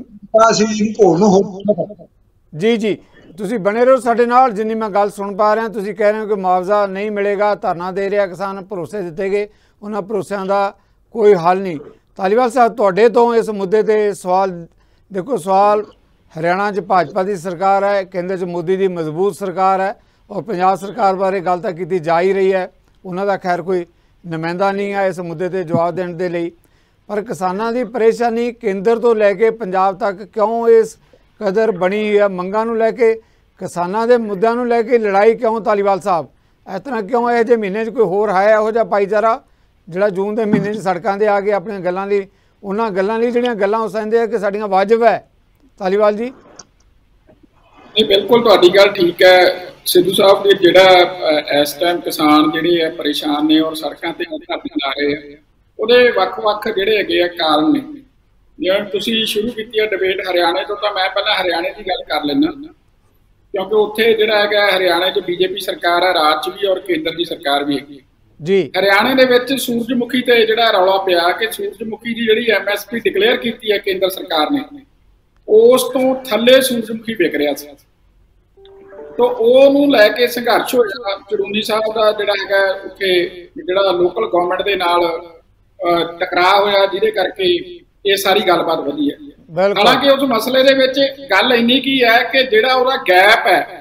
ਜੀ ਜੀ ਤੁਸੀਂ ਬਣੇ ਰਹੋ ਸਾਡੇ ਨਾਲ। ਜਿੰਨੀ ਮੈਂ ਗੱਲ ਸੁਣ ਪਾ ਰਿਹਾ, ਤੁਸੀਂ ਕਹਿ ਰਹੇ ਹੋ ਕਿ ਮੁਆਵਜ਼ਾ ਨਹੀਂ ਮਿਲੇਗਾ, ਧਰਨਾ ਦੇ ਰਿਹਾ ਕਿਸਾਨ, ਭਰੋਸੇ ਦਿੱਤੇ ਗਏ, ਉਹਨਾਂ ਭਰੋਸਿਆਂ ਦਾ ਕੋਈ ਹੱਲ ਨਹੀਂ। ਧਾਲੀਵਾਲ ਸਾਹਿਬ ਤੁਹਾਡੇ ਤੋਂ ਇਸ ਮੁੱਦੇ 'ਤੇ ਸਵਾਲ, ਦੇਖੋ ਸਵਾਲ ਹਰਿਆਣਾ 'ਚ ਭਾਜਪਾ ਦੀ ਸਰਕਾਰ ਹੈ, ਕੇਂਦਰ 'ਚ ਮੋਦੀ ਦੀ ਮਜ਼ਬੂਤ ਸਰਕਾਰ ਹੈ, ਔਰ ਪੰਜਾਬ ਸਰਕਾਰ ਬਾਰੇ ਗੱਲ ਤਾਂ ਕੀਤੀ ਜਾ ਹੀ ਰਹੀ ਹੈ, ਉਹਨਾਂ ਦਾ ਖੈਰ ਕੋਈ ਨੁਮਾਇੰਦਾ ਨਹੀਂ ਹੈ ਇਸ ਮੁੱਦੇ 'ਤੇ ਜਵਾਬ ਦੇਣ ਦੇ ਲਈ। ਪਰ ਕਿਸਾਨਾਂ ਦੀ ਪਰੇਸ਼ਾਨੀ ਕੇਂਦਰ ਤੋਂ ਲੈ ਕੇ ਪੰਜਾਬ ਤੱਕ ਕਿਉਂ ਇਸ ਕਦਰ ਬਣੀ ਹੈ? ਮੰਗਾਂ ਨੂੰ ਲੈ ਕੇ, ਕਿਸਾਨਾਂ ਦੇ ਮੁੱਦਿਆਂ ਨੂੰ ਲੈ ਕੇ ਲੜਾਈ ਕਿਉਂ ਧਾਲੀਵਾਲ ਸਾਹਿਬ? ਇਸ ਤਰ੍ਹਾਂ ਕਿਉਂ ਇਹੋ ਜਿਹੇ ਮਹੀਨੇ 'ਚ ਕੋਈ ਹੋਰ ਹੈ ਇਹੋ ਜਿਹਾ ਭਾਈਚਾਰਾ ਜਿਹੜਾ ਜੂਨ ਦੇ ਮਹੀਨੇ 'ਚ ਸੜਕਾਂ 'ਤੇ ਆ ਕੇ ਆਪਣੀਆਂ ਗੱਲਾਂ ਲਈ, ਉਹਨਾਂ ਗੱਲਾਂ ਲਈ ਜਿਹੜੀਆਂ ਗੱਲਾਂ ਉਹ ਕਹਿੰਦੇ ਆ ਕਿ ਸਾਡੀਆਂ ਵਾਜਬ ਹੈ? ਧਾਲੀਵਾਲ ਜੀ ਨਹੀਂ, ਬਿਲਕੁਲ ਤੁਹਾਡੀ ਗੱਲ ਠੀਕ ਹੈ ਸਿੱਧੂ ਸਾਹਿਬ। ਦੇ ਜਿਹੜਾ ਇਸ ਟਾਈਮ ਕਿਸਾਨ ਜਿਹੜੇ ਆ ਪਰੇਸ਼ਾਨ ਨੇ ਔਰ ਸੜਕਾਂ 'ਤੇ ਧਰਨੇ ਲਾ ਰਹੇ ਆ, ਉਹਦੇ ਵੱਖ-ਵੱਖ ਜਿਹੜੇ ਹੈਗੇ ਆ ਕਾਰਨ ਨੇ। ਜਿਵੇਂ ਤੁਸੀਂ ਸ਼ੁਰੂ ਕੀਤੀ ਹੈ ਡਿਬੇਟ ਹਰਿਆਣੇ ਤੋਂ, ਤਾਂ ਮੈਂ ਪਹਿਲਾਂ ਹਰਿਆਣੇ ਦੀ ਗੱਲ ਕਰ ਲੈਂਦਾ। ਕਿਉਂਕਿ ਉੱਥੇ ਜਿਹੜਾ ਹੈਗਾ ਹਰਿਆਣੇ 'ਚ ਬੀਜੇਪੀ ਸਰਕਾਰ ਹੈ, ਰਾਜ 'ਚ ਵੀ ਔਰ ਕੇਂਦਰ ਦੀ ਸਰਕਾਰ ਵੀ ਹੈਗੀ ਜੀ। ਹਰਿਆਣੇ ਦੇ ਵਿੱਚ ਸੂਰਜਮੁਖੀ ਤੇ ਜਿਹੜਾ ਰੌਲਾ ਪਿਆ ਕਿ ਸੂਰਜਮੁਖੀ ਦੀ ਜਿਹੜੀ ਐਮ ਐਸ ਪੀ ਡਿਕਲੇਅਰ ਕੀਤੀ ਹੈ ਕੇਂਦਰ ਸਰਕਾਰ ਨੇ, ਉਸ ਤੋਂ ਥੱਲੇ ਸੂਰਜਮੁਖੀ ਵਿਕ ਰਿਹਾ ਸੀ, ਤਾਂ ਉਹਨੂੰ ਲੈ ਕੇ ਸੰਘਰਸ਼ ਹੋਇਆ। ਚੜੂਨੀ ਸਾਹਿਬ ਦਾ ਜਿਹੜਾ ਹੈਗਾ ਉੱਥੇ ਜਿਹੜਾ ਲੋਕਲ ਗਵਰਨਮੈਂਟ ਦੇ ਨਾਲ ਟਕਰਾਅ ਹੋਇਆ, ਜਿਹਦੇ ਕਰਕੇ ਇਹ ਸਾਰੀ ਗੱਲਬਾਤ ਵਧੀ ਹੈ। ਹਾਲਾਂਕਿ ਉਸ ਮਸਲੇ ਦੇ ਵਿੱਚ ਗੱਲ ਇੰਨੀ ਕੀ ਹੈ ਕਿ ਜਿਹੜਾ ਉਹਦਾ ਗੈਪ ਹੈ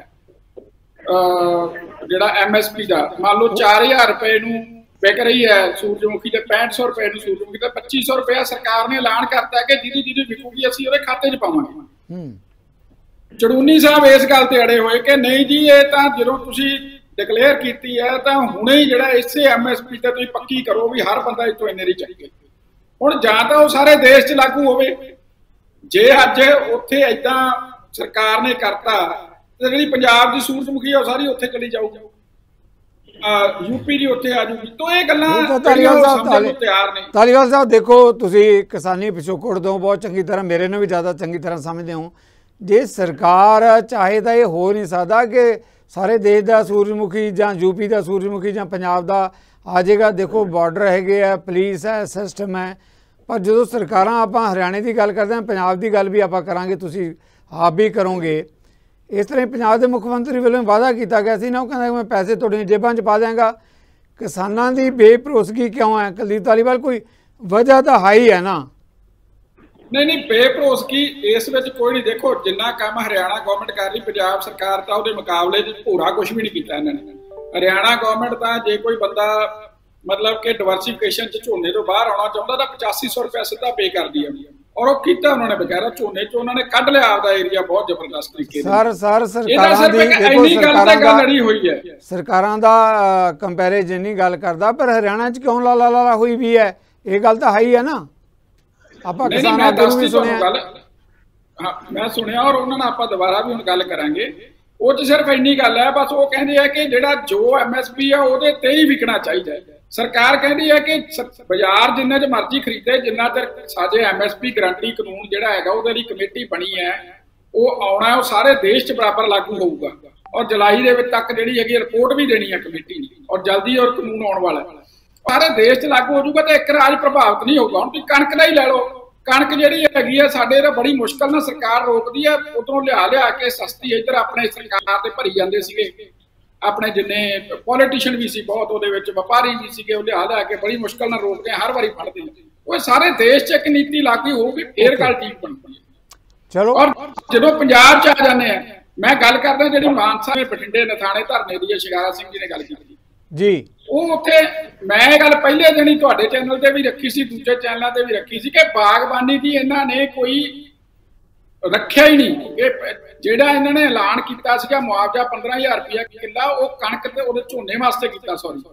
ਜਿਹੜਾ ਐਮ ਐਸ ਪੀ ਦਾ, ਮੰਨ ਲਓ ਚਾਰ ਹਜ਼ਾਰ ਰੁਪਏ ਨੂੰ ਵਿਕ ਰਹੀ ਹੈ ਸੂਰਜਮੁਖੀ ਤੇ ਪੈਂਹਠ ਸੌ ਰੁਪਏ ਨੂੰ ਸੂਰਜਮੁਖੀ ਤੇ ਪੱਚੀ ਸੌ ਰੁਪਇਆ ਸਰਕਾਰ ਨੇ ਐਲਾਨ ਕਰਤਾ ਕਿ ਜਿਹਦੀ ਜਿਹਦੀ ਵਿਕੂਗੀ ਅਸੀਂ ਉਹਦੇ ਖਾਤੇ 'ਚ ਪਾਵਾਂਗੇ। ਚੜੂਨੀ ਸਾਹਿਬ ਇਸ ਗੱਲ ਤੇ ਅੜੇ ਹੋਏ ਕਿ ਨਹੀਂ ਜੀ, ਇਹ ਤਾਂ ਜਦੋਂ ਤੁਸੀਂ ਡਿਕਲੇਅਰ ਕੀਤੀ ਹੈ ਤਾਂ ਹੁਣੇ ਹੀ ਜਿਹੜਾ ਇਸੇ ਐਮ ਐਸ ਪੀ ਤੇ ਤੁਸੀਂ ਪੱਕੀ ਕਰੋ ਵੀ ਹਰ ਬੰਦਾ ਇੱਥੋਂ ਇੰਨੇ ਦੀ ਚਾਹੀਏ। ਹੁਣ ਜਾਂ ਤਾਂ ਉਹ ਸਾਰੇ ਦੇਸ਼ 'ਚ ਲਾਗੂ ਹੋਵੇ, ਜੇ ਅੱਜ ਉੱਥੇ ਏਦਾਂ ਸਰਕਾਰ ਨੇ ਕਰਤਾ ਤੇ ਜਿਹੜੀ ਪੰਜਾਬ ਦੀ ਸੂਰਜਮੁਖੀ ਉਹ ਸਾਰੀ ਉੱਥੇ ਚਲੀ ਜਾਊਗੀ, ਯੂਪੀ ਦੀ ਉੱਥੇ ਆ ਜਾਊਗੀ। ਤਾਂ ਇਹ ਗੱਲਾਂ ਧਾਲੀਵਾਲ ਸਾਹਿਬ ਤਿਆਰ ਨੇ। ਧਾਲੀਵਾਲ ਸਾਹਿਬ ਦੇਖੋ, ਤੁਸੀਂ ਕਿਸਾਨੀ ਪਿਛੋਕੜ ਤੋਂ ਬਹੁਤ ਚੰਗੀ ਤਰ੍ਹਾਂ, ਮੇਰੇ ਨੂੰ ਵੀ ਜ਼ਿਆਦਾ ਚੰਗੀ ਤਰ੍ਹਾਂ ਸਮਝਦੇ ਹੋ। ਜੇ ਸਰਕਾਰ ਚਾਹੇ ਤਾਂ ਇਹ ਹੋ ਨਹੀਂ ਸਕਦਾ ਕਿ ਸਾਰੇ ਦੇਸ਼ ਦਾ ਸੂਰਜਮੁਖੀ ਜਾਂ ਯੂਪੀ ਦਾ ਸੂਰਜਮੁਖੀ ਜਾਂ ਪੰਜਾਬ ਦਾ ਆ ਜਾਏਗਾ। ਦੇਖੋ ਬਾਰਡਰ ਹੈਗੇ ਆ, ਪੁਲਿਸ ਹੈ, ਸਿਸਟਮ ਹੈ, ਪਰ ਜਦੋਂ ਸਰਕਾਰਾਂ, ਆਪਾਂ ਹਰਿਆਣੇ ਦੀ ਗੱਲ ਕਰਦੇ ਹਾਂ, ਪੰਜਾਬ ਦੀ ਗੱਲ ਵੀ ਆਪਾਂ ਕਰਾਂਗੇ, ਤੁਸੀਂ ਆਪ ਵੀ ਕਰੋਗੇ। ਇਸ ਤਰ੍ਹਾਂ ਪੰਜਾਬ ਦੇ ਮੁੱਖ ਮੰਤਰੀ ਵੱਲੋਂ ਵਾਅਦਾ ਕੀਤਾ ਗਿਆ ਸੀ ਨਾ, ਉਹ ਕਹਿੰਦਾ ਮੈਂ ਪੈਸੇ ਤੁਹਾਡੀਆਂ ਜੇਬਾਂ 'ਚ ਪਾ ਦਿਆਂਗਾ। ਕਿਸਾਨਾਂ ਦੀ ਬੇਭਰੋਸਗੀ ਕਿਉਂ ਹੈ ਕੁਲਦੀਪ ਧਾਲੀਵਾਲ? ਕੋਈ ਵਜ੍ਹਾ ਤਾਂ ਹੈ ਹੀ ਹੈ ਨਾ? ਨਹੀਂ ਨਹੀਂ, ਬੇਭਰੋਸਗੀ ਇਸ ਵਿੱਚ ਕੋਈ ਨਹੀਂ। ਦੇਖੋ ਜਿੰਨਾ ਕੰਮ ਹਰਿਆਣਾ ਗਵਰਨਮੈਂਟ ਕਰ ਰਹੀ, ਪੰਜਾਬ ਸਰਕਾਰ ਤਾਂ ਉਹਦੇ ਮੁਕਾਬਲੇ 'ਚ ਪੂਰਾ ਕੁਝ ਵੀ ਨਹੀਂ ਕੀਤਾ ਇਹਨਾਂ ਨੇ। ਹਰਿਆਣਾ ਗਵਰਨਮੈਂਟ ਤਾਂ ਜੇ ਕੋਈ ਬੰਦਾ ਮਤਲਬ ਕਿ ਡਿਵਰਸੀਫਿਕੇਸ਼ਨ 'ਚ ਝੋਨੇ ਤੋਂ ਬਾਹਰ ਆਉਣਾ ਚਾਹੁੰਦਾ ਤਾਂ ਪਚਾਸੀ ਸੌ ਰੁਪਇਆ ਸਿੱਧਾ ਪੇ ਕਰਦੀ ਹੈ, ਔਰ ਉਹ ਕੀਤਾ ਉਹਨਾਂ ਨੇ ਬਕਾਇਦਾ। ਝੋਨੇ 'ਚ ਉਹਨਾਂ ਨੇ ਕੱਢ ਲਿਆ ਆਪਦਾ ਏਰੀਆ ਬਹੁਤ ਜ਼ਬਰਦਸਤ ਤਰੀਕੇ ਨਾਲ। ਸਰ ਸਰ ਸਰਕਾਰਾਂ ਦੀ ਦੇਖੋ, ਸਰਕਾਰਾਂ ਦਾ ਲੜੀ ਹੋਈ ਹੈ, ਸਰਕਾਰਾਂ ਦਾ ਕੰਪੈਰੀਜ਼ਨ ਨਹੀਂ ਗੱਲ ਕਰਦਾ, ਪਰ ਹਰਿਆਣਾ 'ਚ ਕਿਉਂ ਲਾਲਾ ਲਾਲਾ ਹੋਈ ਵੀ ਹੈ? ਇਹ ਗੱਲ ਤਾਂ ਹੈ ਹੀ ਹੈ ਨਾ। ਆਪਾਂ ਕਿਸਾਨ ਆਗੂ ਨੂੰ ਵੀ ਸੁਣਿਆ, ਹਾਂ ਮੈਂ ਸੁਣਿਆ, ਔਰ ਉਹਨਾਂ ਨਾਲ ਆਪਾਂ ਦੁਬਾਰਾ ਵੀ ਹੁਣ ਗੱਲ ਕਰਾਂਗੇ। ਉਹ 'ਚ ਸਿਰਫ ਇੰਨੀ ਗੱਲ ਹੈ ਬਸ, ਉਹ ਕਹਿੰਦੇ ਆ ਕਿ ਜਿਹੜਾ ਜੋ ਐਮ ਐਸ ਪੀ ਆ ਉਹਦੇ ਤੇ ਹੀ ਵਿਕਣਾ ਚਾਹੀਦਾ। ਸਰਕਾਰ ਕਹਿੰਦੀ ਹੈ ਕਿ ਬਾਜ਼ਾਰ ਜਿੰਨੇ 'ਚ ਮਰਜ਼ੀ ਖਰੀਦੇ, ਜਿੰਨਾ ਚਿਰ ਸਾਡੇ ਐਮ ਐਸ ਪੀ ਗਰੰਟੀ ਕਾਨੂੰਨ ਜਿਹੜਾ ਹੈਗਾ ਉਹਦੇ ਲਈ ਕਮੇਟੀ ਬਣੀ ਹੈ, ਉਹ ਆਉਣਾ, ਉਹ ਸਾਰੇ ਦੇਸ਼ 'ਚ ਬਰਾਬਰ ਲਾਗੂ ਹੋਊਗਾ, ਔਰ ਜੁਲਾਈ ਦੇ ਵਿੱਚ ਤੱਕ ਜਿਹੜੀ ਹੈਗੀ ਰਿਪੋਰਟ ਵੀ ਦੇਣੀ ਹੈ ਕਮੇਟੀ ਨੇ, ਔਰ ਜਲਦੀ ਔਰ ਕਾਨੂੰਨ ਆਉਣ ਵਾਲਾ ਸਾਰੇ ਦੇਸ਼ 'ਚ ਲਾਗੂ ਹੋ ਜਾਊਗਾ ਤੇ ਇੱਕ ਰਾਜ ਪ੍ਰਭਾਵਿਤ ਨਹੀਂ ਹੋਊਗਾ। ਹੁਣ ਤੁਸੀਂ ਕਣਕ ਦਾ ਹੀ ਲੈ ਲਓ, ਕਣਕ ਜਿਹੜੀ ਹੈਗੀ ਆ ਸਾਡੇ ਤਾਂ ਬੜੀ ਮੁਸ਼ਕਲ ਨਾਲ ਸਰਕਾਰ ਰੋਕਦੀ ਹੈ, ਉਧਰੋਂ ਲਿਆ ਲਿਆ ਕੇ ਸਸਤੀ ਇੱਧਰ ਆਪਣੇ ਸਰਕਾਰ ਤੇ ਭਰੀ ਜਾਂਦੇ ਸੀਗੇ। ਆਪਣੇ ਜਿੰਨੇ ਪੋਲੀਟੀਸ਼ੀਅਨ ਵੀ ਸੀ ਬਹੁਤ, ਉਹਦੇ ਵਿੱਚ ਵਪਾਰੀ ਵੀ ਸੀਗੇ, ਉਹ ਲਿਆ ਲਿਆ ਕੇ ਬੜੀ ਮੁਸ਼ਕਲ ਨਾਲ ਰੋਕਦੇ, ਹਰ ਵਾਰੀ ਫੜਦੇ। ਉਹ ਸਾਰੇ ਦੇਸ਼ 'ਚ ਇੱਕ ਨੀਤੀ ਲਾਗੂ ਹੋਊਗੀ, ਫੇਰ ਗੱਲ ਠੀਕ ਬਣਦੀ ਹੈ। ਚਲੋ, ਔਰ ਜਦੋਂ ਪੰਜਾਬ 'ਚ ਆ ਜਾਂਦੇ ਆ, ਮੈਂ ਗੱਲ ਕਰਦਾ ਜਿਹੜੀ ਮਾਨਸਾ ਦੇ ਬਠਿੰਡੇ ਨਥਾਣੇ ਧਰਨੇ ਦੀ ਸ਼ਿਕਾਰਾ ਸਿੰਘ ਜੀ ਨੇ ਗੱਲ ਕੀਤੀ ਜੀ, ਉਹ ਉੱਥੇ ਮੈਂ ਇਹ ਗੱਲ ਪਹਿਲੇ ਦਿਨ ਹੀ ਤੁਹਾਡੇ ਚੈਨਲ ਤੇ ਵੀ ਰੱਖੀ ਸੀ, ਦੂਜੇ ਚੈਨਲਾਂ ਤੇ ਵੀ ਰੱਖੀ ਸੀ ਕਿ ਬਾਗਬਾਨੀ ਦੀ ਇਹਨਾਂ ਨੇ ਕੋਈ ਰੱਖਿਆ ਹੀ ਨਹੀਂ। ਕਿ ਜਿਹੜਾ ਇਹਨਾਂ ਨੇ ਐਲਾਨ ਕੀਤਾ ਸੀਗਾ ਮੁਆਵਜ਼ਾ ਪੰਦਰਾਂ ਹਜ਼ਾਰ ਰੁਪਇਆ ਕਿੱਲਾ, ਉਹ ਕਣਕ ਤੇ ਉਹਦੇ ਝੋਨੇ ਵਾਸਤੇ ਕੀਤਾ। ਸੌਰੀ,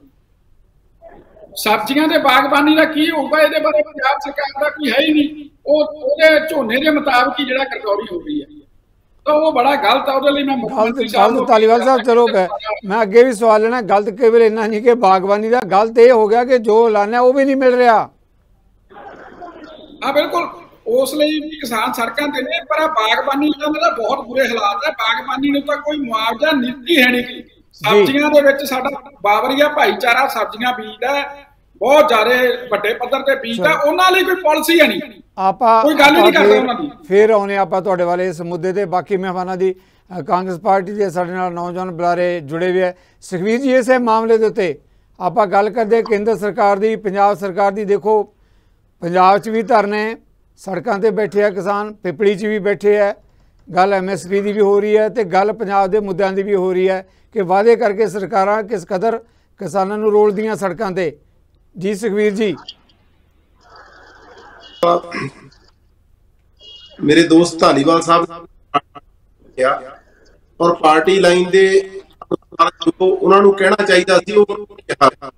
ਸਬਜ਼ੀਆਂ ਦੇ ਬਾਗਬਾਨੀ ਦਾ ਕੀ ਹੋਊਗਾ ਇਹਦੇ ਬਾਰੇ ਪੰਜਾਬ ਸਰਕਾਰ ਦਾ ਕੋਈ ਹੈ ਹੀ ਨਹੀਂ। ਉਹ ਉਹਦੇ ਝੋਨੇ ਦੇ ਮੁਤਾਬਕ ਹੀ ਜਿਹੜਾ ਗਰਦੌਰੀ ਹੋ ਰਹੀ ਹੈ, ਤਾਂ ਉਹ ਬੜਾ ਗਲਤ ਆ। ਉਹਦੇ ਲਈ ਮੈਂ ਗਲਤ ਧਾਲੀਵਾਲ ਸਾਹਿਬ, ਚਲੋ ਮੈਂ ਅੱਗੇ ਵੀ ਸਵਾਲ ਲੈਣਾ, ਗਲਤ ਕੇਵਲ ਇੰਨਾ ਨਹੀਂ ਕਿ ਬਾਗਬਾਨੀ ਦਾ, ਗਲਤ ਇਹ ਹੋ ਗਿਆ ਕਿ ਜੋ ਐਲਾਨਿਆ ਉਹ ਵੀ ਨਹੀਂ ਮਿਲ ਰਿਹਾ। ਹਾਂ ਬਿਲਕੁਲ, ਉਸ ਲਈ ਵੀ ਕਿਸਾਨ ਸੜਕਾਂ ਤੇ ਨੇ, ਪਰ ਬਾਗਬਾਨੀ ਦਾ ਮੇਰਾ ਬਹੁਤ ਬੁਰੇ ਹਾਲਾਤ ਹੈ। ਬਾਗਬਾਨੀ ਨੂੰ ਤਾਂ ਕੋਈ ਮੁਆਵਜ਼ਾ ਨੀਤੀ ਹੈ ਨਹੀਂ। ਸਬਜ਼ੀਆਂ ਦੇ ਵਿੱਚ ਸਾਡਾ ਬਾਬਰੀਆ ਭਾਈਚਾਰਾ ਸਬਜ਼ੀਆਂ ਬੀਜਦਾ, ਬਹੁਤ ਜ਼ਿਆਦਾ ਵੱਡੇ ਪੱਧਰ ਤੇ ਬੀਜਦਾ, ਉਹਨਾਂ ਲਈ ਕੋਈ ਪਾਲਿਸੀ ਹੈ ਨਹੀਂ। ਆਪਾਂ ਕੋਈ ਗੱਲ ਨਹੀਂ ਕਰਦਾ ਉਹਨਾਂ ਦੀ। ਫਿਰ ਆਉਣੇ ਆਪਾਂ ਤੁਹਾਡੇ ਵਾਲੇ ਇਸ ਮੁੱਦੇ ਤੇ। ਬਾਕੀ ਮਹਿਮਾਨਾਂ ਦੀ ਕਾਂਗਰਸ ਪਾਰਟੀ ਦੇ ਸਾਡੇ ਨਾਲ ਨੌਜਵਾਨ ਬੁਲਾਰੇ ਜੁੜੇ ਹੋਏ ਹੈ। ਸੁਖਬੀਰ ਜੀ, ਇਸੇ ਮਾਮਲੇ ਦੇ ਉੱਤੇ ਆਪਾਂ ਗੱਲ ਕਰਦੇ ਕੇਂਦਰ ਸਰਕਾਰ ਦੀ, ਪੰਜਾਬ ਸਰਕਾਰ ਦੀ। ਦੇਖੋ ਪੰਜਾਬ 'ਚ ਵੀ ਧਰਨੇ, ਸੜਕਾਂ ਤੇ ਬੈਠੇ ਆ ਕਿਸਾਨ, ਪਿਪਲੀ 'ਚ ਵੀ ਬੈਠੇ ਹੈ, ਗੱਲ ਐਮ ਐਸ ਪੀ ਦੀ ਵੀ ਹੋ ਰਹੀ ਹੈ ਤੇ ਗੱਲ ਪੰਜਾਬ ਦੇ ਮੁੱਦਿਆਂ ਦੀ ਵੀ ਹੋ ਰਹੀ ਹੈ ਕਿ ਵਾਅਦੇ ਕਰਕੇ ਸਰਕਾਰਾਂ ਕਿਸ ਕਦਰ ਕਿਸਾਨਾਂ ਨੂੰ ਰੋਲਦੀਆਂ ਸੜਕਾਂ ਤੇ। ਜੀ ਸੁਖਬੀਰ ਜੀ। ਮੇਰੇ ਦੋਸਤ ਧਾਲੀਵਾਲ ਸਾਹਿਬ ਕਿਹਾ, ਔਰ ਪਾਰਟੀ ਲਾਈਨ ਦੇ ਉਹਨਾਂ ਨੂੰ ਕਹਿਣਾ ਚਾਹੀਦਾ ਸੀ, ਉਹ ਕਿਹਾ।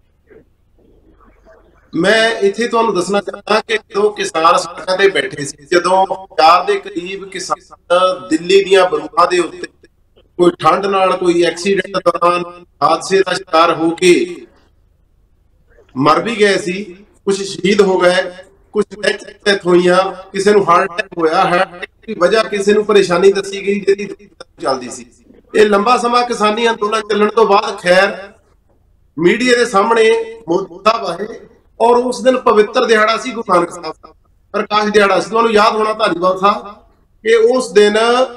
ਮੈਂ ਇੱਥੇ ਤੁਹਾਨੂੰ ਦੱਸਣਾ ਚਾਹੁੰਦਾ ਕਿ ਜਦੋਂ ਕਿਸਾਨ ਸੜਕਾਂ ਤੇ ਬੈਠੇ ਸੀ, ਜਦੋਂ ਚਾਰ ਦੇ ਕਰੀਬ ਕਿਸਾਨ ਦਿੱਲੀ ਦੀਆਂ ਬਰੂਹਾਂ ਦੇ ਉੱਤੇ ਕੋਈ ਠੰਡ ਨਾਲ, ਕੋਈ ਐਕਸੀਡੈਂਟ ਦੌਰਾਨ ਹਾਦਸੇ ਦਾ ਸ਼ਿਕਾਰ ਹੋ ਕੇ ਮਰ ਵੀ ਗਏ ਸੀ, ਕੁਝ ਸ਼ਹੀਦ ਹੋ ਗਏ, ਕੁਝ ਡੈਥ ਹੋਈਆਂ, ਕਿਸੇ ਨੂੰ ਹਾਰਟ ਅਟੈਕ ਹੋਇਆ ਹੈ, ਵਜ੍ਹਾ ਕਿਸੇ ਨੂੰ ਪਰੇਸ਼ਾਨੀ ਦੱਸੀ ਗਈ ਜਿਹਦੀ ਚੱਲਦੀ ਸੀ। ਇਹ ਲੰਬਾ ਸਮਾਂ ਕਿਸਾਨੀ ਅੰਦੋਲਨ ਚੱਲਣ ਤੋਂ ਬਾਅਦ ਖੈਰ ਮੀਡੀਆ ਦੇ ਸਾਹਮਣੇ ਮੁੱਦਾ ਵਾਹੇ ਔਰ ਉਸ ਦਿਨ ਪਵਿੱਤਰ ਦਿਹਾੜਾ ਸੀ ਗੁਰੂ ਨਾਨਕ ਸਾਹਿਬ ਦਾ ਪ੍ਰਕਾਸ਼ ਦਿਹਾੜਾ ਸੀ। ਤੁਹਾਨੂੰ ਯਾਦ ਹੋਣਾ ਧਾਲੀਵਾਲ ਸਾਹਿਬ ਕਿ ਉਸ ਦਿਨ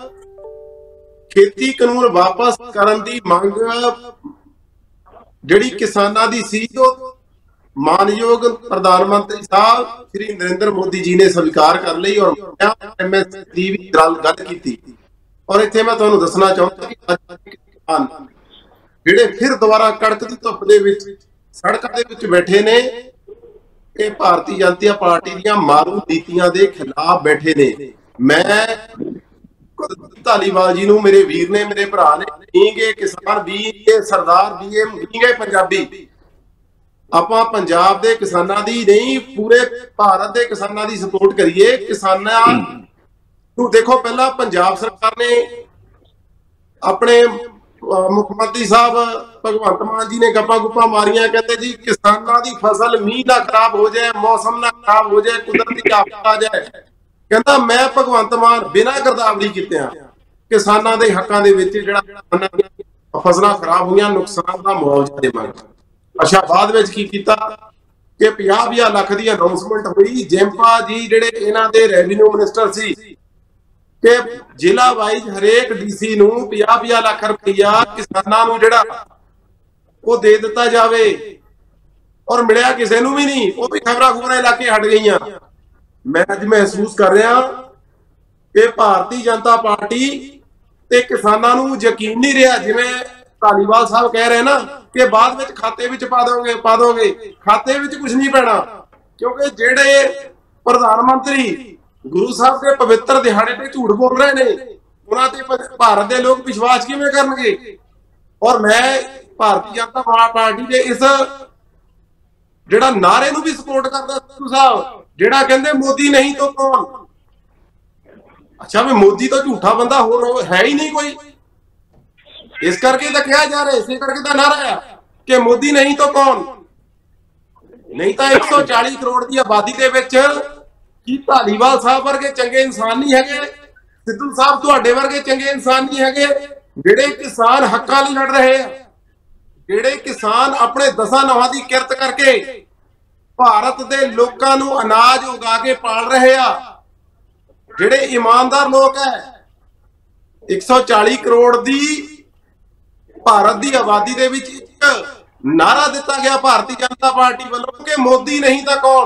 ਖੇਤੀ ਕਾਨੂੰਨ ਵਾਪਸ ਕਰਨ ਦੀ ਮੰਗ ਜਿਹੜੀ ਕਿਸਾਨਾਂ ਦੀ ਸੀ ਉਹ ਮਾਨਯੋਗ ਪ੍ਰਧਾਨ ਮੰਤਰੀ ਸਾਹਿਬ ਸ਼੍ਰੀ ਨਰਿੰਦਰ ਮੋਦੀ ਜੀ ਨੇ ਸਵੀਕਾਰ ਕਰ ਲਈ ਔਰ ਐਮਐਸਪੀ ਦੀ ਵੀ ਗੱਲ ਕੀਤੀ। ਔਰ ਇੱਥੇ ਮੈਂ ਤੁਹਾਨੂੰ ਦੱਸਣਾ ਚਾਹੁੰਦਾ ਕਿ ਅੱਜ ਜਿਹੜੇ ਫਿਰ ਦੁਬਾਰਾ ਕੜਕ ਦੀ ਧੁੱਪ ਦੇ ਵਿੱਚ ਸੜਕਾਂ ਦੇ ਵਿੱਚ ਬੈਠੇ ਨੇ ਇਹ ਭਾਰਤੀ ਜਨਤਾ ਪਾਰਟੀ ਦੀਆਂ ਮਾਰੂ ਨੀਤੀਆਂ ਦੇ ਖਿਲਾਫ ਬੈਠੇ ਨੇ। ਮੈਂ ਧਾਲੀਵਾਲ ਜੀ ਨੂੰ ਮੇਰੇ ਵੀਰ ਨੇ ਮੇਰੇ ਭਰਾ ਨੇ ਵੀਗੇ ਕਿਸਾਨ ਵੀਗੇ ਸਰਦਾਰ ਵੀਗੇ ਵੀਗੇ ਪੰਜਾਬੀ ਆਪਾਂ ਪੰਜਾਬ ਦੇ ਕਿਸਾਨਾਂ ਦੀ ਨਹੀਂ ਪੂਰੇ ਭਾਰਤ ਦੇ ਕਿਸਾਨਾਂ ਦੀ ਸਪੋਰਟ ਕਰੀਏ। ਕਿਸਾਨਾਂ ਨੂੰ ਦੇਖੋ ਪਹਿਲਾਂ ਪੰਜਾਬ ਸਰਕਾਰ ਨੇ ਆਪਣੇ ਮੁੱਖ ਮੰਤਰੀ ਸਾਹਿਬ ਭਗਵੰਤ ਮਾਨ ਜੀ ਨੇ ਗੱਪਾਂ ਗੁੱਪਾਂ ਮਾਰੀਆਂ ਕਹਿੰਦੇ ਜੀ ਕਿਸਾਨਾਂ ਦੀ ਫਸਲ ਮੀਂਹ ਨਾ ਖਰਾਬ ਹੋ ਜਾਏ ਮੌਸਮ ਨਾ ਖਰਾਬ ਹੋ ਜਾਏ ਕੁਦਰਤੀ ਆਫਤ ਆ ਜਾਏ ਕਹਿੰਦਾ ਮੈਂ ਭਗਵੰਤ ਮਾਨ ਬਿਨਾਂ ਗਰਦਾਵਰੀ ਕੀਤਿਆਂ ਕਿਸਾਨਾਂ ਦੇ ਹੱਕਾਂ ਦੇ ਵਿੱਚ ਜਿਹੜਾ ਫਸਲਾਂ ਖਰਾਬ ਹੋਈਆਂ ਨੁਕਸਾਨ ਦਾ ਮੁਆਵਜ਼ਾ ਦੇਵਾਂਗਾ। ਅੱਛਾ ਬਾਅਦ ਵਿੱਚ ਕੀ ਕੀਤਾ ਕਿ ਪੰਜਾਹ ਪੰਜਾਹ ਲੱਖ ਦੀ ਅਨਾਉਂਸਮੈਂਟ ਹੋਈ। ਜਿੰਪਾ ਜੀ ਜਿਹੜੇ ਇਹਨਾਂ ਦੇ ਰੈਵਨਿਊ ਮਿਨਿਸਟਰ ਸੀ ਕਿ ਜ਼ਿਲ੍ਹਾ ਵਾਈਜ਼ ਹਰੇਕ ਡੀਸੀ ਨੂੰ ਪੰਜਾਹ ਪੰਜਾਹ ਲੱਖ ਰੁਪਈਆ ਕਿਸਾਨਾਂ ਨੂੰ ਜਿਹੜਾ ਉਹ ਦੇ ਦਿੱਤਾ ਜਾਵੇ ਔਰ ਮਿਲਿਆ ਕਿਸੇ ਨੂੰ ਵੀ ਨਹੀਂ। ਉਹ ਵੀ ਖਬਰਾਂ ਖਬਰਾਂ ਇਲਾਕੇ ਹਟ ਗਈਆਂ। ਮੈਂ ਅੱਜ ਮਹਿਸੂਸ ਕਰ ਰਿਹਾ ਕਿ ਭਾਰਤੀ ਜਨਤਾ ਪਾਰਟੀ ਤੇ ਕਿਸਾਨਾਂ ਨੂੰ ਯਕੀਨ ਨਹੀਂ ਰਿਹਾ। ਜਿਵੇਂ ਧਾਲੀਵਾਲ ਸਾਹਿਬ ਕਹਿ ਰਹੇ ਨਾ ਕਿ ਬਾਅਦ ਵਿੱਚ ਖਾਤੇ ਵਿੱਚ ਪਾ ਦੋਗੇ ਪਾ ਦੋਗੇ ਖਾਤੇ ਵਿੱਚ ਕੁਝ ਨਹੀਂ ਪੈਣਾ ਕਿਉਂਕਿ ਜਿਹੜੇ ਪ੍ਰਧਾਨ ਮੰਤਰੀ ਗੁਰੂ ਸਾਹਿਬ ਦੇ ਪਵਿੱਤਰ ਦਿਹਾੜੇ ਤੇ ਝੂਠ ਬੋਲ ਰਹੇ ਨੇ ਉਹਨਾਂ ਤੇ ਭਾਰਤ ਦੇ ਲੋਕ ਵਿਸ਼ਵਾਸ ਕਿਵੇਂ ਕਰਨਗੇ। ਔਰ ਮੈਂ ਭਾਰਤੀ ਜਨਤਾ ਪਾਰਟੀ ਦੇ ਇਸ ਜਿਹੜਾ ਨਾਰੇ ਨੂੰ ਵੀ ਸਪੋਰਟ ਕਰਦਾ ਸਿੱਧੂ ਸਾਹਿਬ ਜਿਹੜਾ ਕਹਿੰਦੇ ਮੋਦੀ ਨਹੀਂ ਤਾਂ ਕੌਣ। ਅੱਛਾ ਵੀ ਮੋਦੀ ਤਾਂ ਝੂਠਾ ਬੰਦਾ ਹੋਰ ਹੈ ਹੀ ਨਹੀਂ ਕੋਈ ਇਸ ਕਰਕੇ ਤਾਂ ਕਿਹਾ ਜਾ ਰਿਹਾ ਇਸੇ ਕਰਕੇ ਤਾਂ ਨਾਰਾ ਆ ਕਿ ਮੋਦੀ ਨਹੀਂ ਤਾਂ ਕੌਣ। ਨਹੀਂ ਤਾਂ ਇੱਕ ਸੌ ਚਾਲੀ ਕਰੋੜ ਦੀ ਆਬਾਦੀ ਦੇ ਵਿੱਚ ਕੀ ਧਾਲੀਵਾਲ ਸਾਹਿਬ ਵਰਗੇ ਚੰਗੇ ਇਨਸਾਨ ਨਹੀਂ ਹੈਗੇ ਸਿੱਧੂ ਸਾਹਿਬ ਤੁਹਾਡੇ ਵਰਗੇ ਚੰਗੇ ਇਨਸਾਨ ਨਹੀਂ ਹੈਗੇ ਜਿਹੜੇ ਕਿਸਾਨ ਹੱਕਾਂ ਲਈ ਲੜ ਰਹੇ ਆ ਜਿਹੜੇ ਕਿਸਾਨ ਆਪਣੇ ਦਸਾਂ ਨੌਹਾਂ ਦੀ ਕਿਰਤ ਕਰਕੇ ਭਾਰਤ ਦੇ ਲੋਕਾਂ ਨੂੰ ਅਨਾਜ ਉਗਾ ਕੇ ਪਾਲ ਰਹੇ ਆ ਜਿਹੜੇ ਇਮਾਨਦਾਰ ਲੋਕ ਹੈ। ਇੱਕ ਸੌ ਚਾਲੀ ਕਰੋੜ ਦੀ ਭਾਰਤ ਦੀ ਆਬਾਦੀ ਦੇ ਵਿੱਚ ਇੱਕ ਨਾਰਾ ਦਿੱਤਾ ਗਿਆ ਭਾਰਤੀ ਜਨਤਾ ਪਾਰਟੀ ਵੱਲੋਂ ਕਿ ਮੋਦੀ ਨਹੀਂ ਤਾਂ ਕੌਣ।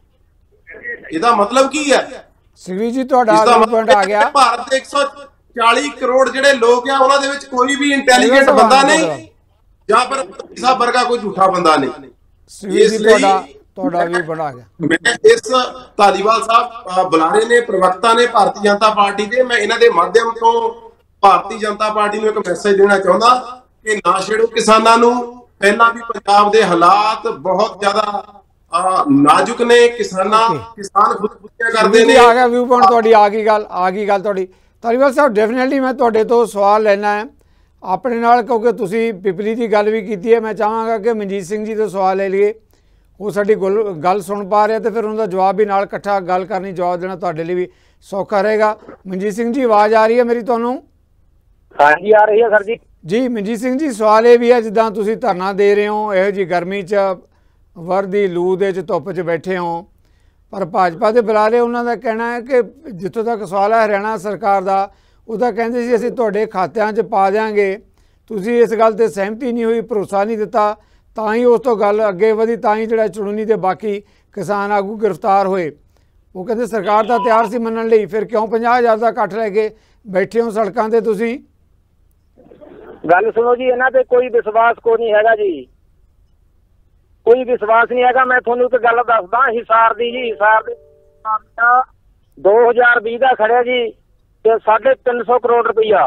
ਇਹਦਾ ਮਤਲਬ ਕੀ ਹੈ ਸਿਵੀ ਜੀ ਤੁਹਾਡਾ ਪੁਆਇੰਟ ਆ ਗਿਆ। ਭਾਰਤ ਦੇ ਇੱਕ ਸੌ ਚਾਲੀ ਕਰੋੜ ਜਿਹੜੇ ਲੋਕ ਆ ਉਹਨਾਂ ਦੇ ਵਿੱਚ ਕੋਈ ਵੀ ਇੰਟੈਲੀਜੈਂਟ ਬੰਦਾ ਨਹੀਂ ਜਾਂ ਫਿਰ ਸਾਹਿਬ ਵਰਗਾ ਕੋਈ ਝੂਠਾ ਬੰਦਾ ਨਹੀਂ। ਸਿਵੀ ਜੀ ਤੁਹਾਡਾ ਤੁਹਾਡਾ ਵੀ ਬਣਾ ਗਿਆ। ਮੈਂ ਇਸ ਧਾਲੀਵਾਲ ਸਾਹਿਬ ਬੁਲਾਰੇ ਨੇ ਪ੍ਰਵਕਤਾ ਨੇ ਭਾਰਤੀ ਜਨਤਾ ਪਾਰਟੀ ਦੇ ਮੈਂ ਇਹਨਾਂ ਦੇ ਮਾਧਿਅਮ ਤੋਂ ਭਾਰਤੀ ਜਨਤਾ ਪਾਰਟੀ ਨੂੰ ਇੱਕ ਮੈਸੇਜ ਦੇਣਾ ਚਾਹੁੰਦਾ ਕਿ ਨਾ ਛੇੜੋ ਕਿਸਾਨਾਂ ਨੂੰ। ਪਹਿਲਾਂ ਵੀ ਪੰਜਾਬ ਦੇ ਹਾਲਾਤ ਬਹੁਤ ਜ਼ਿਆਦਾ ਨਾਜ਼ੁਕ ਨੇ ਕਿਸਾਨਾਂ ਕਿਸਾਨ ਖੁਦਕੁਸ਼ੀਆਂ ਕਰਦੇ ਨੇ। ਆ ਗਿਆ ਵਿਊ ਪੁਆਇੰਟ ਤੁਹਾਡੀ ਆ ਗਈ ਗੱਲ ਆ ਗਈ ਗੱਲ ਤੁਹਾਡੀ ਧਾਲੀਵਾਲ ਸਾਹਿਬ ਡੈਫੀਨਿਟਲੀ ਮੈਂ ਤੁਹਾਡੇ ਤੋਂ ਸਵਾਲ ਲੈਣਾ ਹੈ ਆਪਣੇ ਨਾਲ ਕਿਉਂਕਿ ਤੁਸੀਂ ਪਿਪਲੀ ਦੀ ਗੱਲ ਵੀ ਕੀਤੀ ਹੈ। ਮੈਂ ਚਾਹਾਂਗਾ ਕਿ ਮਨਜੀਤ ਸਿੰਘ ਜੀ ਤੋਂ ਸਵਾਲ ਲੈ ਲਈਏ ਉਹ ਸਾਡੀ ਗੱਲ ਸੁਣ ਪਾ ਰਿਹਾ ਤੇ ਫਿਰ ਉਹਨਾਂ ਦਾ ਜਵਾਬ ਵੀ ਨਾਲ ਇਕੱਠਾ ਗੱਲ ਕਰਨੀ ਜਵਾਬ ਦੇਣਾ ਤੁਹਾਡੇ ਲਈ ਵੀ ਸੌਖਾ ਰਹੇਗਾ। ਮਨਜੀਤ ਸਿੰਘ ਜੀ ਆਵਾਜ਼ ਆ ਰਹੀ ਹੈ ਮੇਰੀ ਤੁਹਾਨੂੰ? ਹਾਂਜੀ ਆ ਰਹੀ ਹੈ ਸਰ ਜੀ। ਜੀ ਮਨਜੀਤ ਸਿੰਘ ਜੀ ਸਵਾਲ ਇਹ ਵੀ ਹੈ ਜਿੱਦਾਂ ਤੁਸੀਂ ਧਰਨਾ ਦੇ ਰਹੇ ਹੋ ਇਹੋ ਜਿਹੀ ਗਰਮੀ 'ਚ ਵਰਦੀ ਲੂ ਦੇ 'ਚ ਧੁੱਪ 'ਚ ਬੈਠੇ ਹੋ ਪਰ ਭਾਜਪਾ ਦੇ ਬੁਲਾਰੇ ਉਹਨਾਂ ਦਾ ਕਹਿਣਾ ਹੈ ਕਿ ਜਿੱਥੋਂ ਤੱਕ ਸਵਾਲ ਹੈ ਹਰਿਆਣਾ ਸਰਕਾਰ ਦਾ ਉਹਦਾ ਕਹਿੰਦੇ ਸੀ ਅਸੀਂ ਤੁਹਾਡੇ ਖਾਤਿਆਂ 'ਚ ਪਾ ਦਿਆਂਗੇ ਤੁਸੀਂ ਇਸ ਗੱਲ 'ਤੇ ਸਹਿਮਤੀ ਨਹੀਂ ਹੋਈ ਭਰੋਸਾ ਨਹੀਂ ਦਿੱਤਾ ਤਾਂ ਹੀ ਉਸ ਤੋਂ ਗੱਲ ਅੱਗੇ ਵਧੀ ਤਾਂ ਹੀ ਜਿਹੜਾ ਚੁਣਨੀ ਦੇ ਬਾਕੀ ਕਿਸਾਨ ਆਗੂ ਗ੍ਰਿਫਤਾਰ ਹੋਏ। ਉਹ ਕਹਿੰਦੇ ਸਰਕਾਰ ਤਾਂ ਤਿਆਰ ਸੀ ਮੰਨਣ ਲਈ ਫਿਰ ਕਿਉਂ ਪੰਜਾਹ ਹਜ਼ਾਰ ਦਾ ਇਕੱਠ ਲੈ ਕੇ ਬੈਠੇ ਹੋ ਸੜਕਾਂ 'ਤੇ ਤੁਸੀਂ? ਗੱਲ ਸੁਣੋ ਜੀ ਇਹਨਾਂ ਤੇ ਕੋਈ ਵਿਸ਼ਵਾਸ ਕੋਈ ਨਹੀਂ ਹੈਗਾ ਜੀ ਕੋਈ ਵਿਸ਼ਵਾਸ ਨਹੀਂ ਹੈਗਾ। ਮੈਂ ਤੁਹਾਨੂੰ ਇੱਕ ਗੱਲ ਦੱਸਦਾ ਹਿਸਾਰ ਦੀ ਜੀ ਹਿਸਾਰ ਦੇ ਦੋ ਹਜ਼ਾਰ ਵੀਹ ਦਾ ਖੜਿਆ ਜੀ ਤੇ ਸਾਢੇ ਤਿੰਨ ਸੌ ਕਰੋੜ ਰੁਪਈਆ।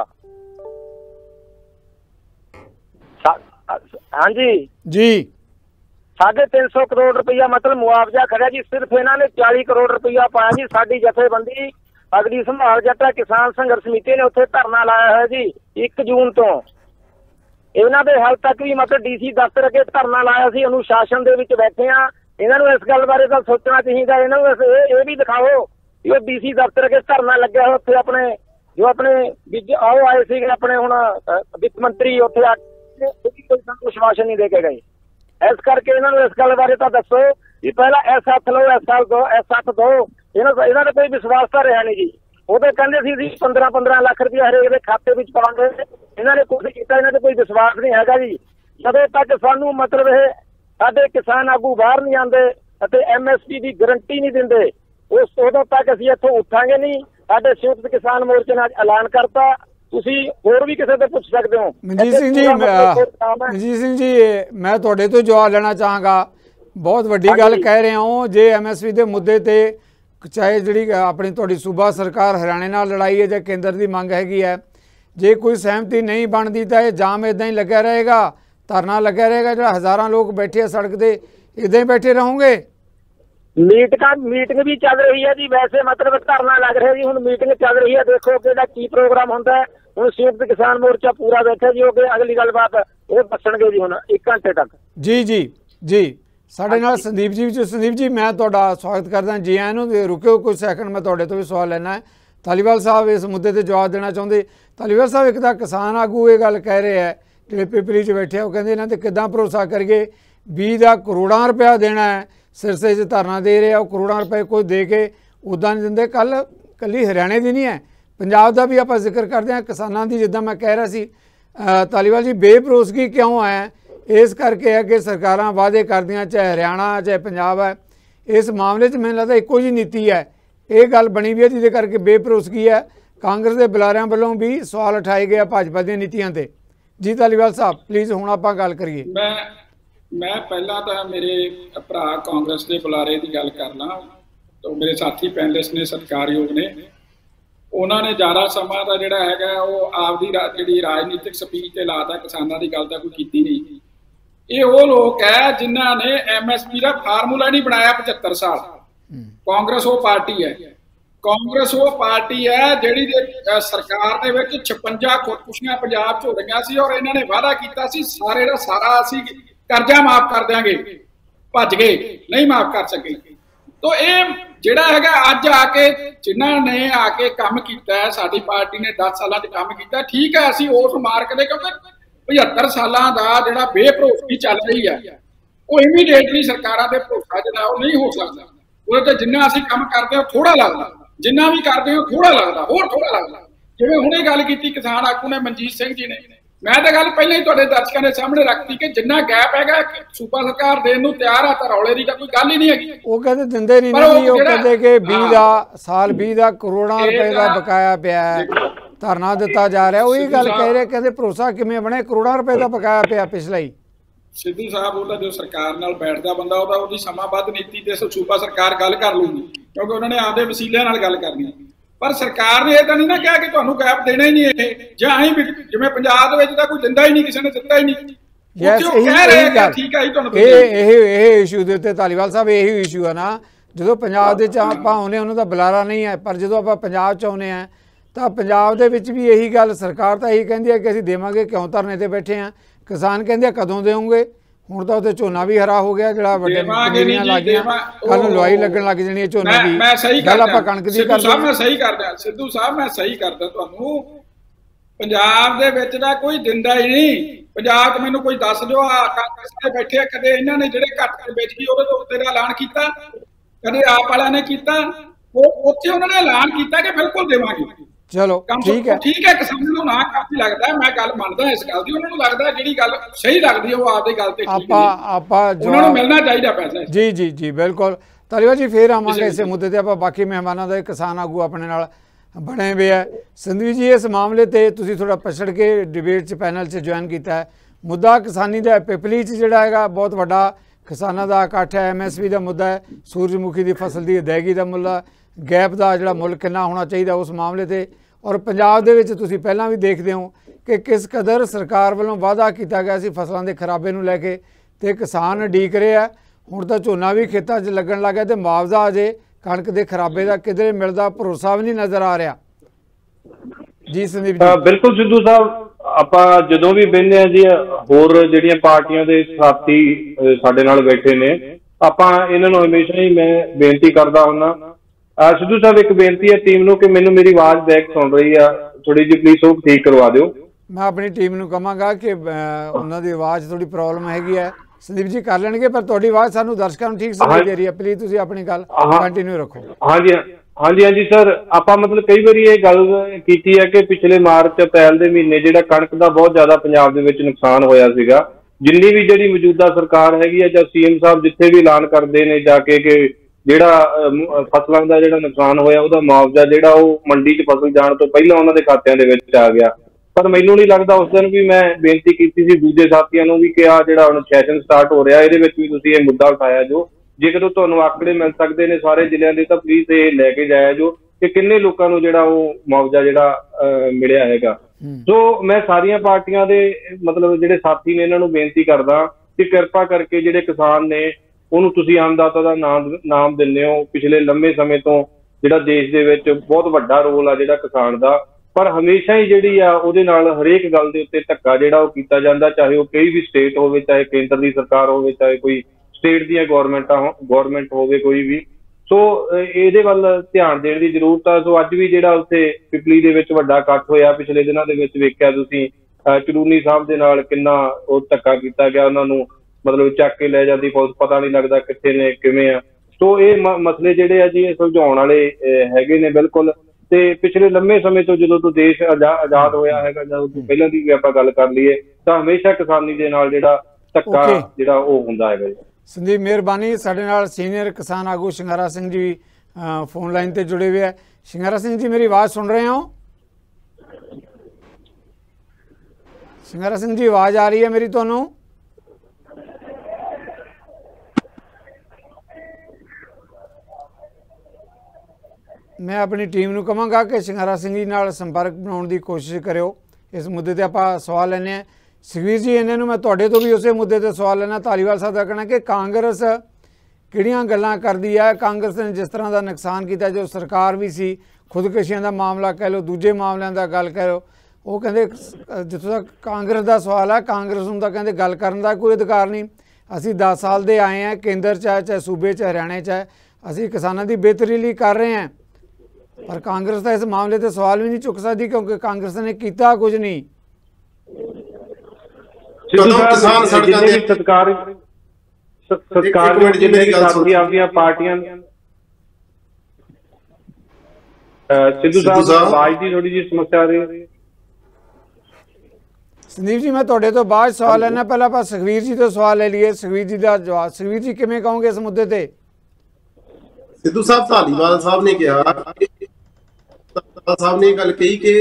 ਹਾਂਜੀ ਜੀ ਸਾਢੇ ਤਿੰਨ ਸੌ ਕਰੋੜ ਰੁਪਈਆ ਮਤਲਬ ਮੁਆਵਜ਼ਾ ਖੜਿਆ ਜੀ। ਸਿਰਫ ਇਹਨਾਂ ਨੇ ਚਾਲੀ ਕਰੋੜ ਰੁਪਈਆ ਪਾਇਆ ਜੀ। ਸਾਡੀ ਜਥੇਬੰਦੀ ਅਗਲੀ ਸੰਭਾਲ ਜੱਟਾ ਕਿਸਾਨ ਸੰਘਰਸ਼ ਸਮਿਤੀ ਨੇ ਉੱਥੇ ਧਰਨਾ ਲਾਇਆ ਹੋਇਆ ਜੀ ਇੱਕ ਜੂਨ ਤੋਂ। ਇਹਨਾਂ ਦੇ ਹਾਲ ਤੱਕ ਵੀ ਮਤਲਬ ਡੀਸੀ ਦਫ਼ਤਰ ਅੱਗੇ ਧਰਨਾ ਲਾਇਆ ਸੀ। ਅਨੁਸ਼ਾਸਨ ਦੇ ਵਿੱਚ ਬੈਠੇ ਆ। ਇਹਨਾਂ ਨੂੰ ਇਸ ਗੱਲ ਬਾਰੇ ਤਾਂ ਸੋਚਣਾ ਚਾਹੀਦਾ। ਇਹਨਾਂ ਨੂੰ ਇਹ ਵੀ ਦਿਖਾਓ ਕਿ ਉਹ ਡੀਸੀ ਦਫ਼ਤਰ ਅੱਗੇ ਧਰਨਾ ਲੱਗਿਆ ਹੋਇਆ ਉੱਥੇ ਆਪਣੇ ਜੋ ਆਪਣੇ ਵਿੱਚ ਆਓ ਆਏ ਸੀਗੇ ਆਪਣੇ ਹੁਣ ਵਿੱਤ ਮੰਤਰੀ ਉੱਥੇ ਆ ਕੇ ਕੋਈ ਸਾਨੂੰ ਵਿਸ਼ਵਾਸ ਨਹੀਂ ਦੇ ਕੇ ਗਏ। ਇਸ ਕਰਕੇ ਇਹਨਾਂ ਨੂੰ ਇਸ ਗੱਲ ਬਾਰੇ ਤਾਂ ਦੱਸੋ ਵੀ ਪਹਿਲਾਂ ਐਸ ਹੱਥ ਲਓ, ਐਸ ਹੱਥ ਦੋ, ਐਸ ਹੱਥ ਦੋ। ਇਹਨਾਂ ਇਹਨਾਂ ਦਾ ਕੋਈ ਵਿਸ਼ਵਾਸ ਤਾਂ ਰਿਹਾ ਨਹੀਂ ਜੀ। ਉਦੋਂ ਕਹਿੰਦੇ ਸੀ ਜੀ ਪੰਦਰਾਂ ਪੰਦਰਾਂ ਲੱਖ ਰੁਪਇਆ ਹਰੇਕ ਦੇ ਖਾਤੇ ਵਿੱਚ ਪਾਉਂਦੇ, ਇਹਨਾਂ ਨੇ ਕੁਝ ਕੀਤਾ, ਇਹਨਾਂ ਤੇ ਕੋਈ ਵਿਸ਼ਵਾਸ ਨਹੀਂ ਹੈਗਾ ਜੀ। ਜਦੋਂ ਤੱਕ ਸਾਨੂੰ ਮਤਲਬ ਇਹ ਸਾਡੇ ਕਿਸਾਨ ਆਗੂ ਬਾਹਰ ਨਹੀਂ ਆਉਂਦੇ ਅਤੇ ਐਮ ਐਸ ਪੀ ਦੀ ਗਰੰਟੀ ਨਹੀਂ ਦਿੰਦੇ, ਉਸ ਉਦੋਂ ਤੱਕ ਅਸੀਂ ਇੱਥੋਂ ਉੱਠਾਂਗੇ ਨਹੀਂ। ਸਾਡੇ ਸੰਯੁਕਤ ਕਿਸਾਨ ਮੋਰਚੇ ਨੇ ਐਲਾਨ ਕਰਤਾ, ਤੁਸੀਂ ਹੋਰ ਵੀ ਕਿਸੇ ਤੋਂ ਪੁੱਛ ਸਕਦੇ ਹੋ। ਮਨਜੀਤ ਸਿੰਘ ਜੀ ਮਨਜੀਤ ਸਿੰਘ ਜੀ ਮੈਂ ਤੁਹਾਡੇ ਤੋਂ ਜਵਾਬ ਲੈਣਾ ਚਾਹਾਂਗਾ। ਬਹੁਤ ਵੱਡੀ ਗੱਲ ਕਹਿ ਰਹੇ ਹੋ, ਜੇ ਐਮ ਐਸ ਪੀ ਦੇ ਮੁੱਦੇ ਤੇ ਚਾਹੇ ਜਿਹੜੀ ਆਪਣੀ ਤੁਹਾਡੀ ਸੂਬਾ ਸਰਕਾਰ ਹਰਿਆਣੇ ਨਾਲ ਲੜਾਈ ਹੈ ਜਾਂ ਕੇਂਦਰ ਦੀ ਮੰਗ ਹੈਗੀ ਹੈ, ਜੇ ਕੋਈ ਸਹਿਮਤੀ ਨਹੀਂ ਬਣਦੀ ਤਾਂ ਇਹ ਜਾਮ ਇੱਦਾਂ ਹੀ ਲੱਗਿਆ ਰਹੇਗਾ, ਧਰਨਾ ਲੱਗਿਆ ਰਹੇਗਾ, ਜਿਹੜਾ ਹਜ਼ਾਰਾਂ ਲੋਕ ਬੈਠੇ ਆ ਸੜਕ ਤੇ ਇੱਦਾਂ ਹੀ ਬੈਠੇ ਰਹੋਗੇ? ਮੀਟਿੰਗ ਮੀਟਿੰਗ ਵੀ ਚੱਲ ਰਹੀ ਹੈ ਜੀ, ਵੈਸੇ ਮਤਲਬ ਧਰਨਾ ਲੱਗ ਰਿਹਾ ਜੀ। ਹੁਣ ਮੀਟਿੰਗ ਚੱਲ ਰਹੀ ਹੈ, ਦੇਖੋ ਕਿ ਇਹਦਾ ਕੀ ਪ੍ਰੋਗਰਾਮ ਹੁੰਦਾ ਹੈ। ਹੁਣ ਸੰਯੁਕਤ ਕਿਸਾਨ ਮੋਰਚਾ ਪੂਰਾ ਬੈਠਾ ਜੀ, ਉਹ ਅਗਲੀ ਗੱਲਬਾਤ ਉਹ ਦੱਸਣਗੇ ਜੀ ਹੁਣ ਇੱਕ ਘੰਟੇ ਤੱਕ। ਜੀ ਜੀ ਜੀ ਸਾਡੇ ਨਾਲ ਸੰਦੀਪ ਜੀ ਵਿੱਚ। ਸੰਦੀਪ ਜੀ ਮੈਂ ਤੁਹਾਡਾ ਸਵਾਗਤ ਕਰਦਾ ਜੀ ਆਇਆਂ ਨੂੰ। ਰੁਕਿਓ ਕੁਝ ਸੈਕਿੰਡ, ਮੈਂ ਤੁਹਾਡੇ ਤੋਂ ਵੀ ਸਵਾਲ ਲੈਣਾ ਹੈ। ਧਾਲੀਵਾਲ ਸਾਹਿਬ ਇਸ ਮੁੱਦੇ ਤੇ ਜਵਾਬ ਦੇਣਾ ਚਾਹੁੰਦੇ। ਧਾਲੀਵਾਲ ਸਾਹਿਬ ਇੱਕ ਤਾਂ ਕਿਸਾਨ ਆਗੂ ਇਹ ਗੱਲ ਕਹਿ ਰਹੇ ਹੈ ਜਿਹੜੇ ਪਿਪਲੀ 'ਚ ਬੈਠੇ, ਉਹ ਕਹਿੰਦੇ ਇਹਨਾਂ ਤੇ ਕਿੱਦਾਂ ਭਰੋਸਾ ਕਰੀਏ, ਵੀਹ ਦਾ ਕਰੋੜਾਂ ਰੁਪਇਆ ਦੇਣਾ ਹੈ, ਸਿਰਸੇ 'ਚ ਧਰਨਾ ਦੇ ਰਹੇ ਆ, ਉਹ ਕਰੋੜਾਂ ਰੁਪਏ ਕੋਈ ਦੇ ਕੇ ਉੱਦਾਂ ਨਹੀਂ ਦਿੰਦੇ। ਕੱਲ ਕੱਲੀ ਹਰਿਆਣੇ ਦੀ ਨਹੀਂ ਹੈ, ਪੰਜਾਬ ਦਾ ਵੀ ਆਪਾਂ ਜ਼ਿਕਰ ਕਰਦੇ ਹਾਂ, ਕਿਸਾਨਾਂ ਦੀ। ਜਿੱਦਾਂ ਮੈਂ ਕਹਿ ਰਿਹਾ ਸੀ ਧਾਲੀਵਾਲ ਜੀ, ਬੇਭਰੋਸਗੀ ਕਿਉਂ ਹੈ? ਇਸ ਕਰਕੇ ਹੈ ਕਿ ਸਰਕਾਰਾਂ ਵਾਅਦੇ ਕਰਦੀਆਂ, ਚਾਹੇ ਹਰਿਆਣਾ ਚਾਹੇ ਪੰਜਾਬ ਹੈ, ਇਸ ਮਾਮਲੇ 'ਚ ਮੈਨੂੰ ਲੱਗਦਾ ਇੱਕੋ ਜਿਹੀ ਨੀਤੀ ਹੈ। ਇਹ ਗੱਲ ਬਣੀ ਵੀ ਹੈ ਜਿਹਦੇ ਕਰਕੇ ਬੇਭਰੋਸਗੀ ਹੈ। ਕਾਂਗਰਸ ਦੇ ਬੁਲਾਰਿਆਂ ਵੱਲੋਂ ਵੀ ਸਵਾਲ ਉਠਾਏ ਗਏ ਆ ਭਾਜਪਾ ਦੀਆਂ ਨੀਤੀਆਂ ਤੇ। ਜੀ ਧਾਲੀਵਾਲ ਸਾਹਿਬ ਪਲੀਜ਼ ਹੁਣ ਆਪਾਂ ਗੱਲ ਕਰੀਏ। ਮੈਂ ਮੈਂ ਪਹਿਲਾਂ ਤਾਂ ਮੇਰੇ ਭਰਾ ਕਾਂਗਰਸ ਦੇ ਬੁਲਾਰੇ ਦੀ ਗੱਲ ਕਰਨਾ, ਤਾਂ ਮੇਰੇ ਸਾਥੀ ਪੈਨਲਿਸਟ ਨੇ ਸਤਿਕਾਰਯੋਗ ਨੇ, ਉਹਨਾਂ ਨੇ ਜ਼ਿਆਦਾ ਸਮਾਂ ਦਾ ਜਿਹੜਾ ਹੈਗਾ ਉਹ ਆਪਦੀ ਜਿਹੜੀ ਰਾਜਨੀਤਿਕ ਸਪੀਚ ਤੇ ਲਾਤਾ, ਕਿਸਾਨਾਂ ਦੀ ਗੱਲ ਤਾਂ ਕੋਈ ਕੀਤੀ ਨਹੀਂ। ਇਹ ਉਹ ਲੋਕ ਹੈ ਜਿਨ੍ਹਾਂ ਨੇ ਐਮ ਐਸ ਪੀ ਦਾ ਫਾਰਮੂਲਾ ਨਹੀਂ ਬਣਾਇਆ ਪਝੱਤਰ ਸਾਲ। ਕਾਂਗਰਸ ਉਹ ਪਾਰਟੀ ਹੈ ਕਾਂਗਰਸ ਉਹ ਪਾਰਟੀ ਹੈ ਜਿਹੜੀ ਸਰਕਾਰ ਦੇ ਵਿੱਚ ਛਪੰਜਾ ਖੁਦਕੁਸ਼ੀਆਂ ਪੰਜਾਬ 'ਚ ਹੋ ਰਹੀਆਂ ਸੀ, ਔਰ ਇਹਨਾਂ ਨੇ ਵਾਅਦਾ ਕੀਤਾ ਸੀ ਸਾਰੇ ਦਾ ਸਾਰਾ ਅਸੀਂ ਕਰਜ਼ਾ ਮਾਫ ਕਰ ਦਿਆਂਗੇ, ਭੱਜ ਗਏ, ਨਹੀਂ ਮਾਫ ਕਰ ਸਕੇ। ਤੋ ਇਹ ਜਿਹੜਾ ਹੈਗਾ ਅੱਜ ਆ ਕੇ ਜਿਨ੍ਹਾਂ ਨੇ ਆ ਕੇ ਕੰਮ ਕੀਤਾ ਹੈ, ਸਾਡੀ ਪਾਰਟੀ ਨੇ ਦਸ ਸਾਲਾਂ 'ਚ ਕੰਮ ਕੀਤਾ, ਠੀਕ ਹੈ, ਅਸੀਂ ਉਸ ਮਾਰਕ ਦੇ, ਕਿਉਂਕਿ ਪਝੱਤਰ ਸਾਲਾਂ ਦਾ ਜਿਹੜਾ ਬੇਭਰੋਸਗੀ ਚੱਲ ਰਹੀ ਹੈ ਉਹ ਇਮੀਡੀਏਟਲੀ ਸਰਕਾਰਾਂ ਦੇ ਭਰੋਸਾ ਜਿਹੜਾ ਉਹ ਨਹੀਂ ਹੋ ਸਕਦਾ। ਉਹਦੇ ਤੇ ਜਿੰਨਾ ਅਸੀਂ ਕੰਮ ਕਰਦੇ ਹਾਂ ਥੋੜਾ ਲੱਗਦਾ, ਜਿੰਨਾ ਵੀ ਕਰਦੇ ਹਾਂ ਥੋੜਾ ਲੱਗਦਾ, ਹੋਰ ਥੋੜਾ ਲੱਗਦਾ। ਜਿਵੇਂ ਹੁਣੇ ਗੱਲ ਕੀਤੀ ਕਿਸਾਨ ਆਗੂ ਨੇ ਮਨਜੀਤ ਸਿੰਘ ਜੀ ਨੇ, ਮੈਂ ਤਾਂ ਗੱਲ ਪਹਿਲਾਂ ਹੀ ਤੁਹਾਡੇ ਦਰਸ਼ਕਾਂ ਦੇ ਸਾਹਮਣੇ ਰੱਖਤੀ ਕਿ ਜਿੰਨਾ ਗੈਪ ਹੈਗਾ ਸੂਬਾ ਸਰਕਾਰ ਦੇਣ ਨੂੰ ਤਿਆਰ ਆ, ਤਾਂ ਰੌਲੇ ਦੀ ਤਾਂ ਕੋਈ ਗੱਲ ਹੀ ਨਹੀਂ ਹੈਗੀ। ਉਹ ਕਹਿੰਦੇ ਦਿੰਦੇ ਨਹੀਂ ਜੀ, ਉਹ ਕਹਿੰਦੇ ਕਿ ਵੀਹ ਦਾ ਸਾਲ ਵੀਹ ਦਾ ਕਰੋੜਾਂ ਰੁਪਏ ਦਾ ਬਕਾਇਆ ਪਿਆ ਹੈ, ਧਰਨਾ ਦਿੱਤਾ ਜਾ ਰਿਹਾ। ਉਹੀ ਗੱਲ ਕਹਿ ਰਹੇ, ਕਹਿੰਦੇ ਭਰੋਸਾ ਕਿਵੇਂ ਬਣੇ, ਕਰੋੜਾਂ ਰੁਪਏ ਦਾ ਬਕਾਇਆ ਪਿਆ ਪਿਛਲਾ ਹੀ। ਸਿੱਧੂ ਸਾਹਿਬ ਉਹ ਤਾਂ ਜੋ ਸਰਕਾਰ ਨਾਲ ਬੈਠਦਾ ਬੰਦਾ, ਉਹਦਾ ਉਹਦੀ ਸਮਾਂਬੱਧ ਨੀਤੀ ਤੇ ਸੂਬਾ ਸਰਕਾਰ ਗੱਲ ਕਰ ਲੂਗੀ, ਕਿਉਂਕਿ ਉਹਨਾਂ ਨੇ ਆਪਦੇ ਵਸੀਲਿਆਂ ਨਾਲ ਗੱਲ ਕਰਨੀ। ਪਰ ਸਰਕਾਰ ਨੇ ਇਹ ਤਾਂ ਨਹੀਂ ਨਾ ਕਿਹਾ ਕਿ ਤੁਹਾਨੂੰ ਗੈਪ ਦੇਣਾ ਹੀ ਨਹੀਂ ਇਹ, ਜਾਂ ਅਸੀਂ ਵੀ ਜਿਵੇਂ ਪੰਜਾਬ ਦੇ ਵਿੱਚ ਤਾਂ ਕੋਈ ਦਿੰਦਾ ਹੀ ਨਹੀਂ, ਕਿਸੇ ਨੇ ਦਿੱਤਾ ਹੀ ਨਹੀਂ। ਯੈਸ, ਇਹੀ ਗੱਲ, ਇਹ ਇਹ ਇਹ ਇਸ਼ੂ ਦੇ ਉੱਤੇ ਧਾਲੀਵਾਲ ਸਾਹਿਬ ਇਹੀ ਇਸ਼ੂ ਹੈ ਨਾ। ਜਦੋਂ ਪੰਜਾਬ ਦੇ 'ਚ ਆਪਾਂ ਆਉਂਦੇ, ਉਹਨਾਂ ਦਾ ਬੁਲਾਰਾ ਨਹੀਂ ਹੈ, ਪਰ ਜਦੋਂ ਆਪਾਂ ਪੰਜਾਬ 'ਚ ਆਉਂਦੇ ਹਾਂ ਤਾਂ ਪੰਜਾਬ ਦੇ ਵਿੱਚ ਵੀ ਇਹੀ ਗੱਲ, ਸਰਕਾਰ ਤਾਂ ਇਹੀ ਕਹਿੰਦੀ ਹੈ ਕਿ ਅਸੀਂ ਦੇਵਾਂਗੇ, ਕਿਉਂ ਧਰਨੇ ਤੇ ਬੈਠੇ ਹਾਂ। ਕਿਸਾਨ ਕਹਿੰਦੇ ਕਦੋਂ ਦੇਵੋਗੇ? ਹੁਣ ਤਾਂ ਉੱਥੇ ਝੋਨਾ ਵੀ ਹਰਾ ਹੋ ਗਿਆ, ਜਿਹੜਾ ਵੱਡੇ ਮਸ਼ੀਨਾਂ ਲੱਗ ਗਈਆਂ, ਕੱਲ ਨੂੰ ਲਵਾਈ ਲੱਗਣ ਲੱਗ ਜਾਣੀ ਹੈ ਝੋਨੇ ਦੀ। ਮੈਂ ਸਹੀ ਗੱਲ ਆਪਾਂ ਕਣਕ ਦੀ ਕਰਦੇ ਹਾਂ। ਮੈਂ ਸਹੀ ਕਰਦਾ ਸਿੱਧੂ ਸਾਹਿਬ, ਮੈਂ ਸਹੀ ਕਰਦਾ ਤੁਹਾਨੂੰ। ਪੰਜਾਬ ਦੇ ਵਿੱਚ ਤਾਂ ਕੋਈ ਦਿੰਦਾ ਹੀ ਨਹੀਂ। ਪੰਜਾਬ 'ਚ ਮੈਨੂੰ ਕੋਈ ਦੱਸ ਦਿਓ, ਆ ਕਾਂਗਰਸ ਦੇ ਬੈਠੇ ਕਦੇ ਇਹਨਾਂ ਨੇ ਜਿਹੜੇ ਘੱਟ ਕੇ ਵੇਚ ਗਈ ਉਹਦੇ ਤੋਂ ਉੱਤੇ ਦਾ ਐਲਾਨ ਕੀਤਾ? ਕਦੇ ਆਪ ਵਾਲਿਆਂ ਨੇ ਕੀਤਾ? ਉਹ ਉੱਥੇ ਉਹਨਾਂ ਨੇ ਐਲਾਨ ਕੀਤਾ ਕਿ ਬਿਲਕੁਲ ਦੇਵਾਂਗੇ। ਚਲੋ ਠੀਕ ਹੈ, ਠੀਕ ਹੈ, ਕਿਸਾਨਾਂ ਨੂੰ ਨਾ ਕਾਫੀ ਲੱਗਦਾ, ਮੈਂ ਗੱਲ ਮੰਨਦਾ ਇਸ ਗੱਲ ਦੀ। ਉਹਨਾਂ ਨੂੰ ਲੱਗਦਾ ਜਿਹੜੀ ਗੱਲ ਸਹੀ ਲੱਗਦੀ ਹੈ ਉਹ ਆਪਦੀ ਗੱਲ ਤੇ ਆਪਾਂ ਆਪਾਂ ਉਹਨਾਂ ਨੂੰ ਮਿਲਣਾ ਚਾਹੀਦਾ ਪੈਸਾ। ਜੀ ਜੀ ਜੀ ਬਿਲਕੁਲ। ਧਾਲੀਵਾਲ ਜੀ ਫੇਰ ਆਵਾਂਗੇ ਇਸੇ ਮੁੱਦੇ ਤੇ। ਆਪਾਂ ਬਾਕੀ ਮਹਿਮਾਨਾਂ ਦਾ ਕਿਸਾਨ ਆਗੂ ਆਪਣੇ ਨਾਲ ਬਣੇ ਹੋਏ ਹੈ। ਸੰਧਵੀ ਜੀ ਇਸ ਮਾਮਲੇ ਤੇ ਤੁਸੀਂ ਥੋੜਾ ਪਛੜ ਕੇ ਡਿਬੇਟ 'ਚ ਪੈਨਲ 'ਚ ਜੁਆਇਨ ਕੀਤਾ ਹੈ। ਮੁੱਦਾ ਕਿਸਾਨੀ ਦਾ ਪਿਪਲੀ 'ਚ ਜਿਹੜਾ ਹੈਗਾ ਬਹੁਤ ਵੱਡਾ ਕਿਸਾਨਾਂ ਦਾ ਇਕੱਠ ਹੈ। ਐਮ ਐਸ ਪੀ ਦਾ ਮੁੱਦਾ ਹੈ, ਸੂਰਜਮੁਖੀ ਦੀ ਫਸਲ ਦੀ ਅਦਾਇਗੀ ਦਾ ਮੁੱਲਾ, ਗੈਪ ਦਾ ਜਿਹੜਾ ਮੁੱਲ ਕਿੰਨਾ ਹੋਣਾ ਚਾਹੀਦਾ ਉਸ ਮਾਮਲੇ ਤੇ। ਔਰ ਪੰਜਾਬ ਦੇ ਵਿੱਚ ਤੁਸੀਂ ਪਹਿਲਾਂ ਵੀ ਦੇਖਦੇ ਹੋ ਕਿ ਕਿਸ ਕਦਰ ਸਰਕਾਰ ਵੱਲੋਂ ਵਾਅਦਾ ਕੀਤਾ ਗਿਆ ਸੀ ਫਸਲਾਂ ਦੇ ਖਰਾਬੇ ਨੂੰ ਲੈ ਕੇ, ਤੇ ਕਿਸਾਨ ਉਡੀਕ ਰਹੇ ਆ। ਹੁਣ ਤਾਂ ਝੋਨਾ ਵੀ ਖੇਤਾਂ 'ਚ ਲੱਗਣ ਲੱਗ ਗਿਆ ਤੇ ਮੁਆਵਜ਼ਾ ਅਜੇ ਕਣਕ ਦੇ ਖਰਾਬੇ ਦਾ ਕਿਧਰੇ ਮਿਲਦਾ ਭਰੋਸਾ ਵੀ ਨਹੀਂ ਨਜ਼ਰ ਆ ਰਿਹਾ। ਜੀ ਸੰਦੀਪ ਜੀ। ਬਿਲਕੁਲ ਸਿੱਧੂ ਸਾਹਿਬ, ਆਪਾਂ ਜਦੋਂ ਵੀ ਬਹਿੰਦੇ ਹਾਂ ਜੀ, ਹੋਰ ਜਿਹੜੀਆਂ ਪਾਰਟੀਆਂ ਦੇ ਸਾਥੀ ਸਾਡੇ ਨਾਲ ਬੈਠੇ ਨੇ, ਆਪਾਂ ਇਹਨਾਂ ਨੂੰ ਹਮੇਸ਼ਾ ਹੀ ਮੈਂ ਬੇਨਤੀ ਕਰਦਾ ਹੁੰਦਾ ਸਿੱਧੂ ਸਾਹਿਬ ਇੱਕ ਬੇਨਤੀ ਹੈ ਟੀਮ ਨੂੰ ਕਿ ਮੈਨੂੰ ਮੇਰੀ ਆਵਾਜ਼ ਬੈਕ ਸੁਣ ਰਹੀ ਆ, ਥੋੜੀ ਜਿਹੀ ਪਲੀਜ਼ ਉਹ ਠੀਕ ਕਰਵਾ ਦਿਓ। ਮੈਂ ਆਪਣੀ ਟੀਮ ਨੂੰ ਕਹਾਂਗਾ ਕਿ ਉਹਨਾਂ ਦੀ ਆਵਾਜ਼ ਥੋੜੀ ਪ੍ਰੋਬਲਮ ਹੈਗੀ ਹੈ, ਸੰਦੀਪ ਜੀ ਕਰ ਲੈਣਗੇ, ਪਰ ਤੁਹਾਡੀ ਆਵਾਜ਼ ਸਾਨੂੰ ਦਰਸ਼ਕਾਂ ਨੂੰ ਠੀਕ ਸੁਣਾਈ ਦੇ ਰਹੀ ਹੈ। ਪਲੀਜ਼ ਤੁਸੀਂ ਆਪਣੀ ਗੱਲ ਕੰਟੀਨਿਊ ਰੱਖੋ। ਹਾਂਜੀ ਹਾਂਜੀ ਹਾਂਜੀ ਸਰ, ਆਪਾਂ ਮਤਲਬ ਕਈ ਵਾਰੀ ਇਹ ਗੱਲ ਕੀਤੀ ਹੈ ਕਿ ਪਿਛਲੇ ਮਾਰਚ ਅਪ੍ਰੈਲ ਦੇ ਮਹੀਨੇ ਜਿਹੜਾ ਕਣਕ ਦਾ ਬਹੁਤ ਜ਼ਿਆਦਾ ਪੰਜਾਬ ਦੇ ਵਿੱਚ ਨੁਕਸਾਨ ਹੋਇਆ ਸੀਗਾ। ਜਿੰਨੀ ਵੀ ਜਿਹੜੀ ਮੌਜੂਦਾ ਸਰਕਾਰ ਹੈਗੀ ਹੈ ਜਾਂ ਸੀਐਮ ਸਾਹਿਬ ਜਿੱਥੇ ਵੀ ਐਲਾਨ ਕਰਦੇ ਨੇ ਜਾ ਕੇ ਕਿ ਜਿਹੜਾ ਫਸਲਾਂ ਦਾ ਜਿਹੜਾ ਨੁਕਸਾਨ ਹੋਇਆ ਉਹਦਾ ਮੁਆਵਜ਼ਾ ਜਿਹੜਾ ਉਹ ਮੰਡੀ 'ਚ ਫਸਲ ਜਾਣ ਤੋਂ ਪਹਿਲਾਂ ਉਹਨਾਂ ਦੇ ਖਾਤਿਆਂ ਦੇ ਵਿੱਚ ਆ ਗਿਆ। ਪਰ ਮੈਨੂੰ ਨਹੀਂ ਲੱਗਦਾ, ਉਸ ਦਿਨ ਵੀ ਮੈਂ ਬੇਨਤੀ ਕੀਤੀ ਸੀ ਦੂਜੇ ਸਾਥੀਆਂ ਨੂੰ ਵੀ ਕਿ ਆਹ ਜਿਹੜਾ ਹੁਣ ਸੈਸ਼ਨ ਸਟਾਰਟ ਹੋ ਰਿਹਾ ਇਹਦੇ ਵਿੱਚ ਵੀ ਤੁਸੀਂ ਇਹ ਮੁੱਦਾ ਉਠਾਇਆ ਜੋ, ਜੇਕਰ ਤੁਹਾਨੂੰ ਆંકੜੇ ਮਿਲ ਸਕਦੇ ਨੇ ਸਾਰੇ ਜ਼ਿਲ੍ਹਿਆਂ ਦੇ ਤਾਂ ਪਲੀਜ਼ ਇਹ ਲੈ ਕੇ ਜਾਇਆ ਜੋ ਕਿ ਕਿੰਨੇ ਲੋਕਾਂ ਨੂੰ ਜਿਹੜਾ ਉਹ ਮੁਆਵਜ਼ਾ ਜਿਹੜਾ ਮਿਲਿਆ ਹੈਗਾ। ਸੋ ਮੈਂ ਸਾਰੀਆਂ ਪਾਰਟੀਆਂ ਦੇ ਮਤਲਬ ਜਿਹੜੇ ਸਾਥੀ ਨੇ ਇਹਨਾਂ ਨੂੰ ਬੇਨਤੀ ਕਰਦਾ ਕਿ ਕਿਰਪਾ ਕਰਕੇ ਜਿਹੜੇ ਕਿਸਾਨ ਨੇ ਉਹਨੂੰ ਤੁਸੀਂ ਅੰਨਦਾਤਾ ਦਾ ਨਾਮ ਨਾਮ ਦਿੰਦੇ ਹੋ। ਪਿਛਲੇ ਲੰਮੇ ਸਮੇਂ ਤੋਂ ਜਿਹੜਾ ਦੇਸ਼ ਦੇ ਵਿੱਚ ਬਹੁਤ ਵੱਡਾ ਰੋਲ ਆ ਜਿਹੜਾ ਕਿਸਾਨ ਦਾ, ਪਰ ਹਮੇਸ਼ਾ ਹੀ ਜਿਹੜੀ ਆ ਉਹਦੇ ਨਾਲ ਹਰੇਕ ਗੱਲ ਦੇ ਉੱਤੇ ਧੱਕਾ ਜਿਹੜਾ ਉਹ ਕੀਤਾ ਜਾਂਦਾ, ਚਾਹੇ ਉਹ ਕੋਈ ਵੀ ਸਟੇਟ ਹੋਵੇ, ਚਾਹੇ ਕੇਂਦਰ ਦੀ ਸਰਕਾਰ ਹੋਵੇ, ਚਾਹੇ ਕੋਈ ਸਟੇਟ ਦੀਆਂ ਗੌਰਮੈਂਟਾਂ ਗੌਰਮੈਂਟ ਹੋਵੇ ਕੋਈ ਵੀ। ਸੋ ਇਹਦੇ ਵੱਲ ਧਿਆਨ ਦੇਣ ਦੀ ਜ਼ਰੂਰਤ ਆ। ਸੋ ਅੱਜ ਵੀ ਜਿਹੜਾ ਉੱਥੇ ਪਿਪਲੀ ਦੇ ਵਿੱਚ ਵੱਡਾ ਇਕੱਠ ਹੋਇਆ, ਪਿਛਲੇ ਦਿਨਾਂ ਦੇ ਵਿੱਚ ਵੇਖਿਆ ਤੁਸੀਂ ਚਲੂਨੀ ਸਾਹਿਬ ਦੇ ਨਾਲ ਕਿੰਨਾ ਉਹ ਧੱਕਾ ਕੀਤਾ ਗਿਆ, ਉਹਨਾਂ ਨੂੰ ਮਤਲਬ ਚੱਕ ਕੇ ਲੈ ਜਾਂਦੀ ਪੁਲਿਸ, ਪਤਾ ਨਹੀਂ ਲੱਗਦਾ ਕਿੱਥੇ ਨੇ ਕਿਵੇਂ ਆ। ਸੋ ਇਹ ਮਸਲੇ ਜਿਹੜੇ ਆ ਜੀ ਇਹ ਸੁਲਝਾਉਣ ਵਾਲੇ ਹੈਗੇ ਨੇ ਬਿਲਕੁਲ। ਤੇ ਪਿਛਲੇ ਲੰਮੇ ਸਮੇਂ ਤੋਂ ਜਦੋਂ ਤੋਂ ਦੇਸ਼ ਆਜ਼ਾਦ ਹੋਇਆ ਹੈਗਾ ਜਾਂ ਉਸ ਤੋਂ ਪਹਿਲਾਂ ਦੀ ਵੀ ਆਪਾਂ ਗੱਲ ਕਰ ਲਈਏ ਤਾਂ ਹਮੇਸ਼ਾ ਕਿਸਾਨੀ ਦੇ ਨਾਲ ਜਿਹੜਾ ਧੱਕਾ ਜਿਹੜਾ ਉਹ ਹੁੰਦਾ ਹੈਗਾ ਜੀ। ਸੰਦੀਪ ਮਿਹਰਬਾਨੀ। ਸਾਡੇ ਨਾਲ ਸੀਨੀਅਰ ਕਿਸਾਨ ਆਗੂ ਸ਼ਿੰਗਾਰਾ ਸਿੰਘ ਜੀ ਫੋਨ ਲਾਈਨ ਤੇ जुड़े हुए हैं। ਸ਼ਿੰਗਾਰਾ ਸਿੰਘ जी मेरी आवाज़ सुन रहे हो? ਸ਼ਿੰਗਾਰਾ ਸਿੰਘ जी आवाज़ आ रही है मेरी ਤੁਹਾਨੂੰ? मैं अपनी टीम ਨੂੰ ਕਹਾਂਗਾ ਕਿ ਸ਼ਿੰਗਾਰਾ ਸਿੰਘ ਜੀ ਨਾਲ ਸੰਪਰਕ ਬਣਾਉਣ ਦੀ ਕੋਸ਼ਿਸ਼ ਕਰਿਓ। ਇਸ ਮੁੱਦੇ ਤੇ ਆਪਾਂ ਸਵਾਲ ਲੈਣੇ ਆ। ਸੁਖਵੀਰ ਜੀ ਇਹਨਾਂ ਨੂੰ ਮੈਂ ਤੁਹਾਡੇ ਤੋਂ ਵੀ ਉਸੇ ਮੁੱਦੇ ਤੇ ਸਵਾਲ ਲੈਣਾ। ਧਾਲੀਵਾਲ ਸਾਹਿਬ ਦਾ ਕਹਿਣਾ ਕਿ ਕਾਂਗਰਸ ਕਿਹੜੀਆਂ ਗੱਲਾਂ ਕਰਦੀ ਹੈ। ਕਾਂਗਰਸ ਨੇ ਜਿਸ ਤਰ੍ਹਾਂ ਦਾ ਨੁਕਸਾਨ ਕੀਤਾ, ਜੋ ਸਰਕਾਰ ਵੀ ਸੀ, ਖੁਦਕੁਸ਼ੀਆਂ ਦਾ ਮਾਮਲਾ ਕਹਿ ਲਓ, ਦੂਜੇ ਮਾਮਲਿਆਂ ਦਾ ਗੱਲ ਕਹਿ ਲਓ, ਉਹ ਕਹਿੰਦੇ ਜਿੱਥੋਂ ਤੱਕ ਕਾਂਗਰਸ ਦਾ ਸਵਾਲ ਹੈ ਕਾਂਗਰਸ ਨੂੰ ਤਾਂ ਕਹਿੰਦੇ ਗੱਲ ਕਰਨ ਦਾ ਕੋਈ ਅਧਿਕਾਰ ਨਹੀਂ। ਅਸੀਂ ਦਸ ਸਾਲ ਦੇ ਆਏ ਹਾਂ, ਕੇਂਦਰ 'ਚ ਹੈ ਚਾਹੇ ਸੂਬੇ 'ਚ ਹਰਿਆਣੇ 'ਚ ਹੈ, ਅਸੀਂ ਕਿਸਾਨਾਂ ਦੀ ਬਿਹਤਰੀ ਲਈ ਕਰ ਰਹੇ ਹਾਂ, पर कांग्रेस का इस मामले से सवाल भी नहीं चुक सकती क्योंकि कांग्रेस ने किया कुछ नहीं। किसान सड़कों ते सरकार सरकार ने जिन्हें साथी आपकी पार्टियां सिद्धू साहब आवाज की थोड़ी जी समस्या आ रही है। संदीप जी मैं थोड़े तो बाद सवाल लेना, पहले आप सुखवीर जी तो सवाल ले लिए। सुखवीर जी का जवाब सुखवीर जी किवें कहोगे इस मुद्दे ते? सिद्धू साहब धालीवाल साहब ने कहा, साहब ने गल कही कि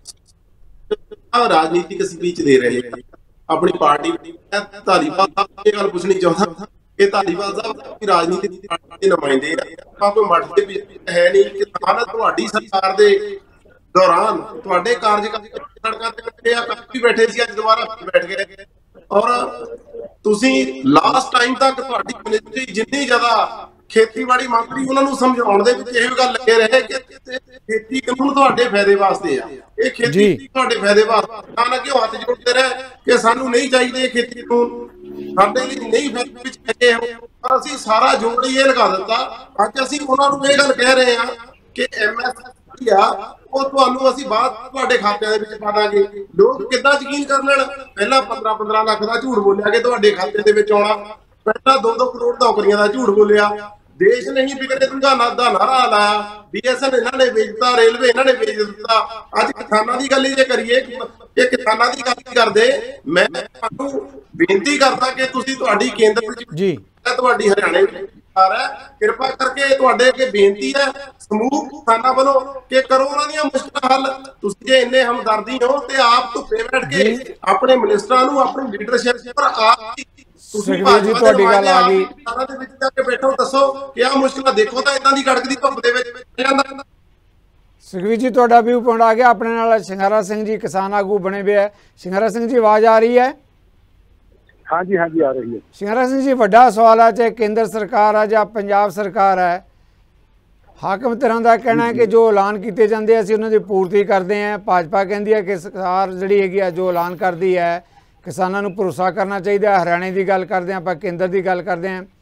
राजनीतिक स्पीच दे रहे हैं अपनी पार्टी। धालीवाल साहब ये गल पूछनी चाहता कि धालीवाल साहब की राजनीतिक पार्टी के नुमाइंदे कोई मठ के है नहीं। किसान तुहाडी सरकार दे दौरान तुहाडे कार्यकाल सड़कां ते काफी बैठे सी, अज दोबारा बैठ गए और तुसीं लास्ट टाइम तक तुहाडी मिनिस्ट्री जिन्नी ज्यादा ਖੇਤੀਬਾੜੀ ਮੰਤਰੀ ਉਹਨਾਂ ਨੂੰ ਸਮਝਾਉਣ ਦੇ ਵਿੱਚ ਇਹ ਗੱਲ ਲੱਗੇ ਰਹੇ ਕਿ ਖੇਤੀ ਕਾਨੂੰਨ ਤੁਹਾਡੇ ਫਾਇਦੇ ਵਾਸਤੇ ਆ, ਇਹ ਖੇਤੀ ਤੁਹਾਡੇ ਫਾਇਦੇ ਵਾਸਤੇ ਤਾਂ ਨਾ ਕਿ ਉਹ ਹੱਥ ਜੋੜਦੇ ਰਹੇ ਕਿ ਸਾਨੂੰ ਨਹੀਂ ਚਾਹੀਦੇ ਖੇਤੀ ਕਾਨੂੰਨ, ਸਾਡੇ ਲਈ ਨਹੀਂ ਫਾਇਦੇ ਵਿੱਚ ਹੈਗੇ ਹੋ। ਪਰ ਅਸੀਂ ਸਾਰਾ ਜੋੜ ਹੀ ਇਹ ਲਗਾ ਦਿੱਤਾ। ਅੱਜ ਅਸੀਂ ਉਹਨਾਂ ਨੂੰ ਇਹ ਗੱਲ ਕਹਿ ਰਹੇ ਹਾਂ ਕਿ ਐਮਐਸਪੀ ਆ ਉਹ ਤੁਹਾਨੂੰ ਅਸੀਂ ਬਾਅਦ ਤੁਹਾਡੇ ਖਾਤਿਆਂ ਦੇ ਵਿੱਚ ਪਾ ਦਾਂਗੇ। ਲੋਕ ਕਿੱਦਾਂ ਯਕੀਨ ਕਰ ਲੈਣ? ਪਹਿਲਾਂ ਪੰਦਰਾਂ ਪੰਦਰਾਂ ਲੱਖ ਦਾ ਝੂਠ ਬੋਲਿਆ ਕਿ ਤੁਹਾਡੇ ਖਾਤੇ ਦੇ ਵਿੱਚ ਆਉਣਾ, ਪਹਿਲਾਂ ਦੋ ਦੋ ਕਰੋੜ ਨੌਕਰੀਆਂ ਦਾ ਝੂਠ ਬੋਲਿਆ, ਦੇਸ਼ ਨਹੀਂ ਵਿਗੜੇ ਦੁਕਾਨਾਂ ਦਾ ਨਾਰਾ ਲਾਇਆ, ਬੀਐਸਐਨ ਇਹਨਾਂ ਨੇ ਵੇਚ ਦਿੱਤਾ, ਰੇਲਵੇ ਇਹਨਾਂ ਨੇ ਵੇਚ ਦਿੱਤਾ। ਅੱਜ ਕਿਸਾਨਾਂ ਦੀ ਗੱਲ ਜੇ ਕਰੀਏ ਕਿ ਕਿਸਾਨਾਂ ਦੀ ਗੱਲ ਕਰਦੇ, ਮੈਂ ਤੁਹਾਨੂੰ ਬੇਨਤੀ ਕਰਦਾ ਕਿ ਤੁਸੀਂ ਤੁਹਾਡੀ ਕੇਂਦਰ ਜੀ ਤੁਹਾਡੀ ਹਰਿਆਣੇ ਸਰਕਾਰ ਹੈ, ਕਿਰਪਾ ਕਰਕੇ ਤੁਹਾਡੇ ਅੱਗੇ ਬੇਨਤੀ ਹੈ ਸਮੂਹ ਕਿਸਾਨਾਂ ਵੱਲੋਂ ਕਿ ਕਰੋ ਉਹਨਾਂ ਦੀਆਂ ਮੁਸ਼ਕਲਾਂ ਹੱਲ। ਤੁਸੀਂ ਜੇ ਇੰਨੇ ਹਮਦਰਦੀ ਹੋ ਤੇ ਆਪ ਧੁੱਪੇ ਬੈਠ ਕੇ ਆਪਣੇ ਮਿਨਿਸਟਰਾਂ ਨੂੰ ਆਪਣੀ ਲੀਡਰਸ਼ਿਪ ਪਰ ਆਪ ਸੁਖਵੀਰ ਜੀ ਤੁਹਾਡੀ ਗੱਲ ਆ ਗਈ। ਦੇ ਵਿੱਚ ਜਾ ਕੇ ਬੈਠੋ, ਦੱਸੋ ਕਿ ਆ ਮੁਸ਼ਕਲਾਂ ਦੇਖੋ ਤਾਂ ਇਦਾਂ ਦੀ ਕੜਕਦੀ ਧੁੱਪ ਦੇ ਵਿੱਚ ਜਾਂਦਾ। ਸੁਖਵੀਰ ਜੀ ਤੁਹਾਡਾ ਵੀ ਪੁਆਇੰਟ ਆ ਗਿਆ। ਆਪਣੇ ਨਾਲ ਸ਼ਿੰਗਾਰਾ ਸਿੰਘ ਜੀ ਕਿਸਾਨ ਆਗੂ ਬਣੇ ਹੋਏ ਹੈ। ਸ਼ਿੰਗਾਰਾ ਸਿੰਘ ਜੀ ਆਵਾਜ਼ ਆ ਰਹੀ ਹੈ? हाँ जी हाँ जी आ रही है। ਸ਼ਿੰਗਾਰਾ ਸਿੰਘ ਜੀ ਵੱਡਾ ਸਵਾਲ ਹੈ ਚਾਹੇ ਕੇਂਦਰ ਸਰਕਾਰ ਹੈ ਜਾਂ ਪੰਜਾਬ ਸਰਕਾਰ ਹੈ, ਹਾਕਮ ਧਿਰਾਂ ਦਾ ਕਹਿਣਾ ਹੈ ਕਿ ਜੋ ਐਲਾਨ ਕੀਤੇ ਜਾਂਦੇ ਅਸੀਂ ਉਹਨਾਂ ਦੀ ਪੂਰਤੀ ਕਰਦੇ ਹਾਂ। ਭਾਜਪਾ ਕਹਿੰਦੀ ਹੈ ਕਿ ਸਰਕਾਰ ਜਿਹੜੀ ਹੈਗੀ ਆ ਜੋ ਐਲਾਨ ਕਰਦੀ ਹੈ ਕਿਸਾਨਾਂ ਨੂੰ ਭਰੋਸਾ ਕਰਨਾ ਚਾਹੀਦਾ ਹੈ। ਹਰਿਆਣੇ ਦੀ ਗੱਲ ਕਰਦੇ ਹਾਂ ਆਪਾਂ, ਕੇਂਦਰ ਦੀ ਗੱਲ ਕਰਦੇ ਹਾਂ।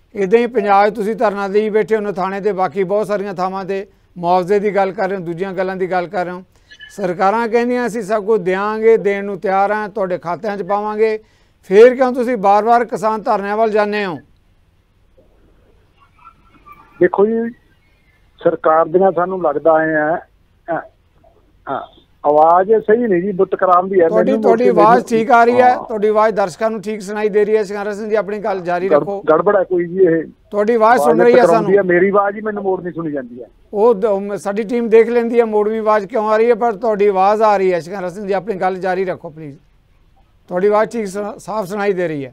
इदां ही पंजाब तुसीं धरना देई बैठे हो थाणे ते बाकी बहुत सारियां थावां ते मुआवजे की गल कर रहे हो, दूजियां गल्लां की गल कर रहे हो। सरकारां कहंदियां असीं सब कुछ देंगे, देण नूं तैयार हां, तुहाडे खात्यां 'च पावांगे, फिर क्यों तुसीं बार बार किसान धरनिਆਂ ਵੱਲ ਜਾਂਦੇ हो? देखो जी सरकार दियां सानूं लगदा है आवाज़ सही नहीं जी, बुत कराम दी है। ਤੁਹਾਡੀ ਤੁਹਾਡੀ आवाज़ ठीक आ रही है, ਤੁਹਾਡੀ आवाज़ दर्शकों ਨੂੰ ठीक सुनाई दे रही है। सिंगारा सिंह जी अपनी गल जारी रखो। गड़बड़ है कोई जी, ये ਤੁਹਾਡੀ आवाज़ सुन रही है सानू, मेरी आवाज़ ही मैनूं मोड़ नहीं सुनी जाती है। ਉਹ ਸਾਡੀ ਟੀਮ ਦੇਖ ਲੈਂਦੀ ਹੈ ਮੋੜਵੀਂ ਆਵਾਜ਼ ਕਿਉਂ ਆ ਰਹੀ ਹੈ, ਪਰ ਤੁਹਾਡੀ ਆਵਾਜ਼ ਆ ਰਹੀ ਹੈ। ਸਿਕੰਦਰ ਸਿੰਘ ਜੀ ਆਪਣੀ ਗੱਲ ਜਾਰੀ ਰੱਖੋ ਪਲੀਜ਼, ਤੁਹਾਡੀ ਆਵਾਜ਼ ਠੀਕ ਸਾਫ਼ ਸੁਣਾਈ ਦੇ ਰਹੀ ਹੈ।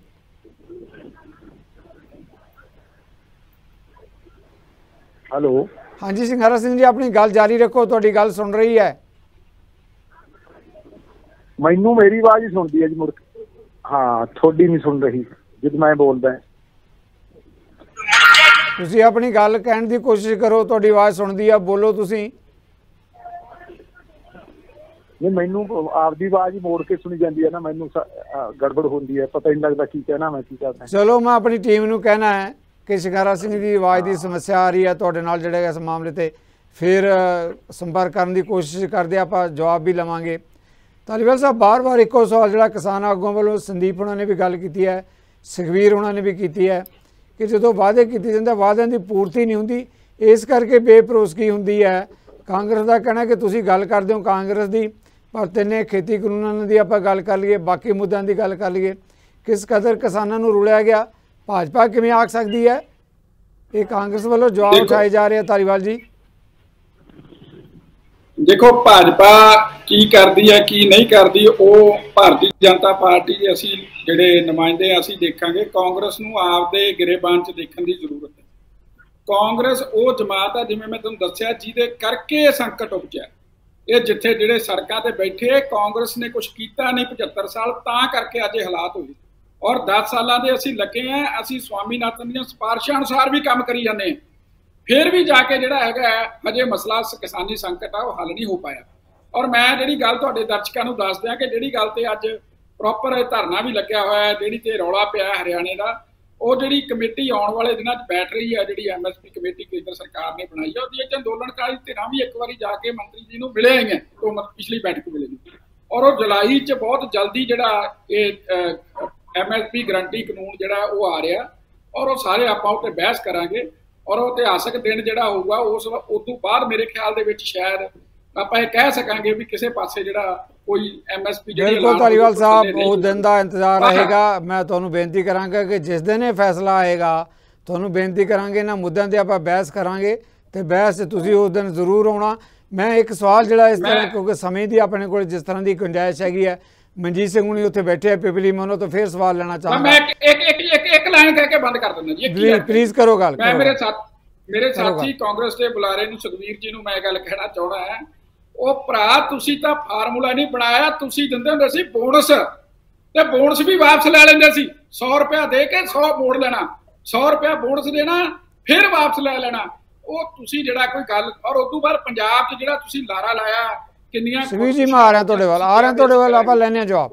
ਹੈਲੋ ਹਾਂਜੀ ਸਿੰਗਾਰਾ ਸਿੰਘ ਜੀ ਆਪਣੀ ਗੱਲ ਜਾਰੀ ਰੱਖੋ, ਤੁਹਾਡੀ ਗੱਲ ਸੁਣ ਰਹੀ ਹੈ। ਮੈਨੂੰ ਮੇਰੀ ਆਵਾਜ਼ ਹੀ ਸੁਣਦੀ ਹੈ ਜੀ ਮੁੜ ਕੇ, ਹਾਂ ਤੁਹਾਡੀ ਨਹੀਂ ਸੁਣ ਰਹੀ ਜਦ ਮੈਂ ਬੋਲਦਾ। ਤੁਸੀਂ ਆਪਣੀ ਗੱਲ ਕਹਿਣ ਦੀ ਕੋਸ਼ਿਸ਼ ਕਰੋ, ਤੁਹਾਡੀ ਆਵਾਜ਼ ਸੁਣਦੀ ਆ, ਬੋਲੋ ਤੁਸੀਂ। ਨਹੀਂ ਮੈਨੂੰ ਆਪਦੀ ਆਵਾਜ਼ ਹੀ ਮੋੜ ਕੇ ਸੁਣੀ ਜਾਂਦੀ ਹੈ ਨਾ, ਮੈਨੂੰ ਗੜਬੜ ਹੁੰਦੀ ਹੈ, ਪਤਾ ਨਹੀਂ ਲੱਗਦਾ ਕੀ ਕਹਿਣਾ ਮੈਂ ਕੀ ਕਰਦਾ। ਚਲੋ ਮੈਂ ਆਪਣੀ ਟੀਮ ਨੂੰ ਕਹਿਣਾ ਹੈ कि शिकारा सिंह की आवाज़ की समस्या आ रही है तुहाडे नाल जिहड़े इस मामले ते फिर संपर्क करने की कोशिश करते आप जवाब भी लवांगे। धालीवाल साहब बार बार एको सवाल जिहड़ा किसान आगुआं वालों संदीप हुणां ने भी गल कीती है, सुखवीर हुणां ने भी कीती है कि जो वादे कीते जांदे वादियां दी पूर्ति नहीं हुंदी, इस करके बेभरोसगी हुंदी है। कांग्रेस का कहना कि तुसीं गल करदे हो कांग्रेस की, पर तिन्ने खेती कानूनां दी आपां गल कर लईए, बाकी मुद्दों की गल कर लईए, किस कदर किसानां नूं रुलिया गया, भाजपा किवें आख सकती है? ये कांग्रेस वालों जवाब उठाए जा रहे हैं। धालीवाल जी देखो भाजपा की करती है की नहीं करती, वो भारतीय जनता पार्टी के असी जिहड़े नुमाइंदे असी देखांगे। कांग्रेस नूं आपदे गिरेबान च देखण दी जरूरत है। कांग्रेस वो जमात है जिवें मैं तुहानूं दस्सिया जिहदे करके संकट उपजिया। ये जिथे जिहड़े सड़कां ते बैठे कांग्रेस ने कुछ कीता नहीं पचहत्तर साल, तां करके अज हालात होए। और दस साल के असी लगे हैं, असी स्वामीनाथन दी सिफारिशां अनुसार भी काम करी जाने, फिर भी जाके जिहड़ा हैगा हजे मसला किसानी संकट आ वो हल नहीं हो पाया। और मैं जिहड़ी गल तुहाडे दर्शकों नूं दस दियां कि जिहड़ी गल ते अज प्रॉपर धरना भी लग्या होया है, जिहड़ी ते रौला पिया हरियाणे दा, वो जिहड़ी कमेटी आउण वाले दिनां च बैठ रही है, जिहड़ी एम एस पी कमेटी केंद्र सरकार ने बनाई है, ਉਹਦੀ अंदोलनकारी धिरां भी एक बारी जाके मंत्री जी नूं मिले हैं, तो पिछली बैठक मिले नहीं। और वो जुलाई च बहुत जल्दी जिहड़ा ये एम एस पी गरंटी कानून जिहड़ा वो आ रहा, और वो सारे आपां उत्ते बहस करांगे। और इतिहासक दिन जिहड़ा होऊगा उस उस तों बाद मेरे ख्याल दे विच शायद आपां इह कह सकांगे भी किसी पासे जिहड़ा कोई एम एस पी जिहड़ी बिल्कुल धालीवाल साहब उस दिन का इंतजार रहेगा। मैं तुहानूं बेनती करांगा कि जिस दिन ये फैसला आएगा तुहानूं बेनती करांगे इन्हां मुद्दों ते आपां बहस करांगे, ते बहस तुसीं उस दिन जरूर आउणा। मैं एक सवाल जिहड़ा इस तरह क्योंकि समय की अपने कोल जिस तरह की गुंजाइश हैगी है, मनजीत सिंह हुणी उत्थे बैठे पिपली मैं उन्होंने तो फिर सवाल लेना चाहूँगा। मैं एक एक एक एक, एक लाइन कह के बंद कर दिंदा जी, प्लीज प्लीज करो गल। मैं मेरे साथ मेरे साथी कांग्रेस के बुलारे नूं सुखवीर जी नूं मैं गल कहना चाहना है, वो भरा तुसीं तां फार्मूला नहीं बनाया, तुसीं दिंदे हुंदे सी बोनस, ते बोनस भी वापस ले लैंदे सी। सौ रुपया दे के सौ मोड़ लेना, सौ रुपया बोनस देना फिर वापस ले लेना। वो तुसीं जिहड़ा कोई गल, और उस तों बाद पंजाब च जिहड़ा तुसीं लारा लाया सुखवीर जी मैं आ रहा तुहाडे वाल आ रहा तुहाडे वाल आपां लैने जवाब।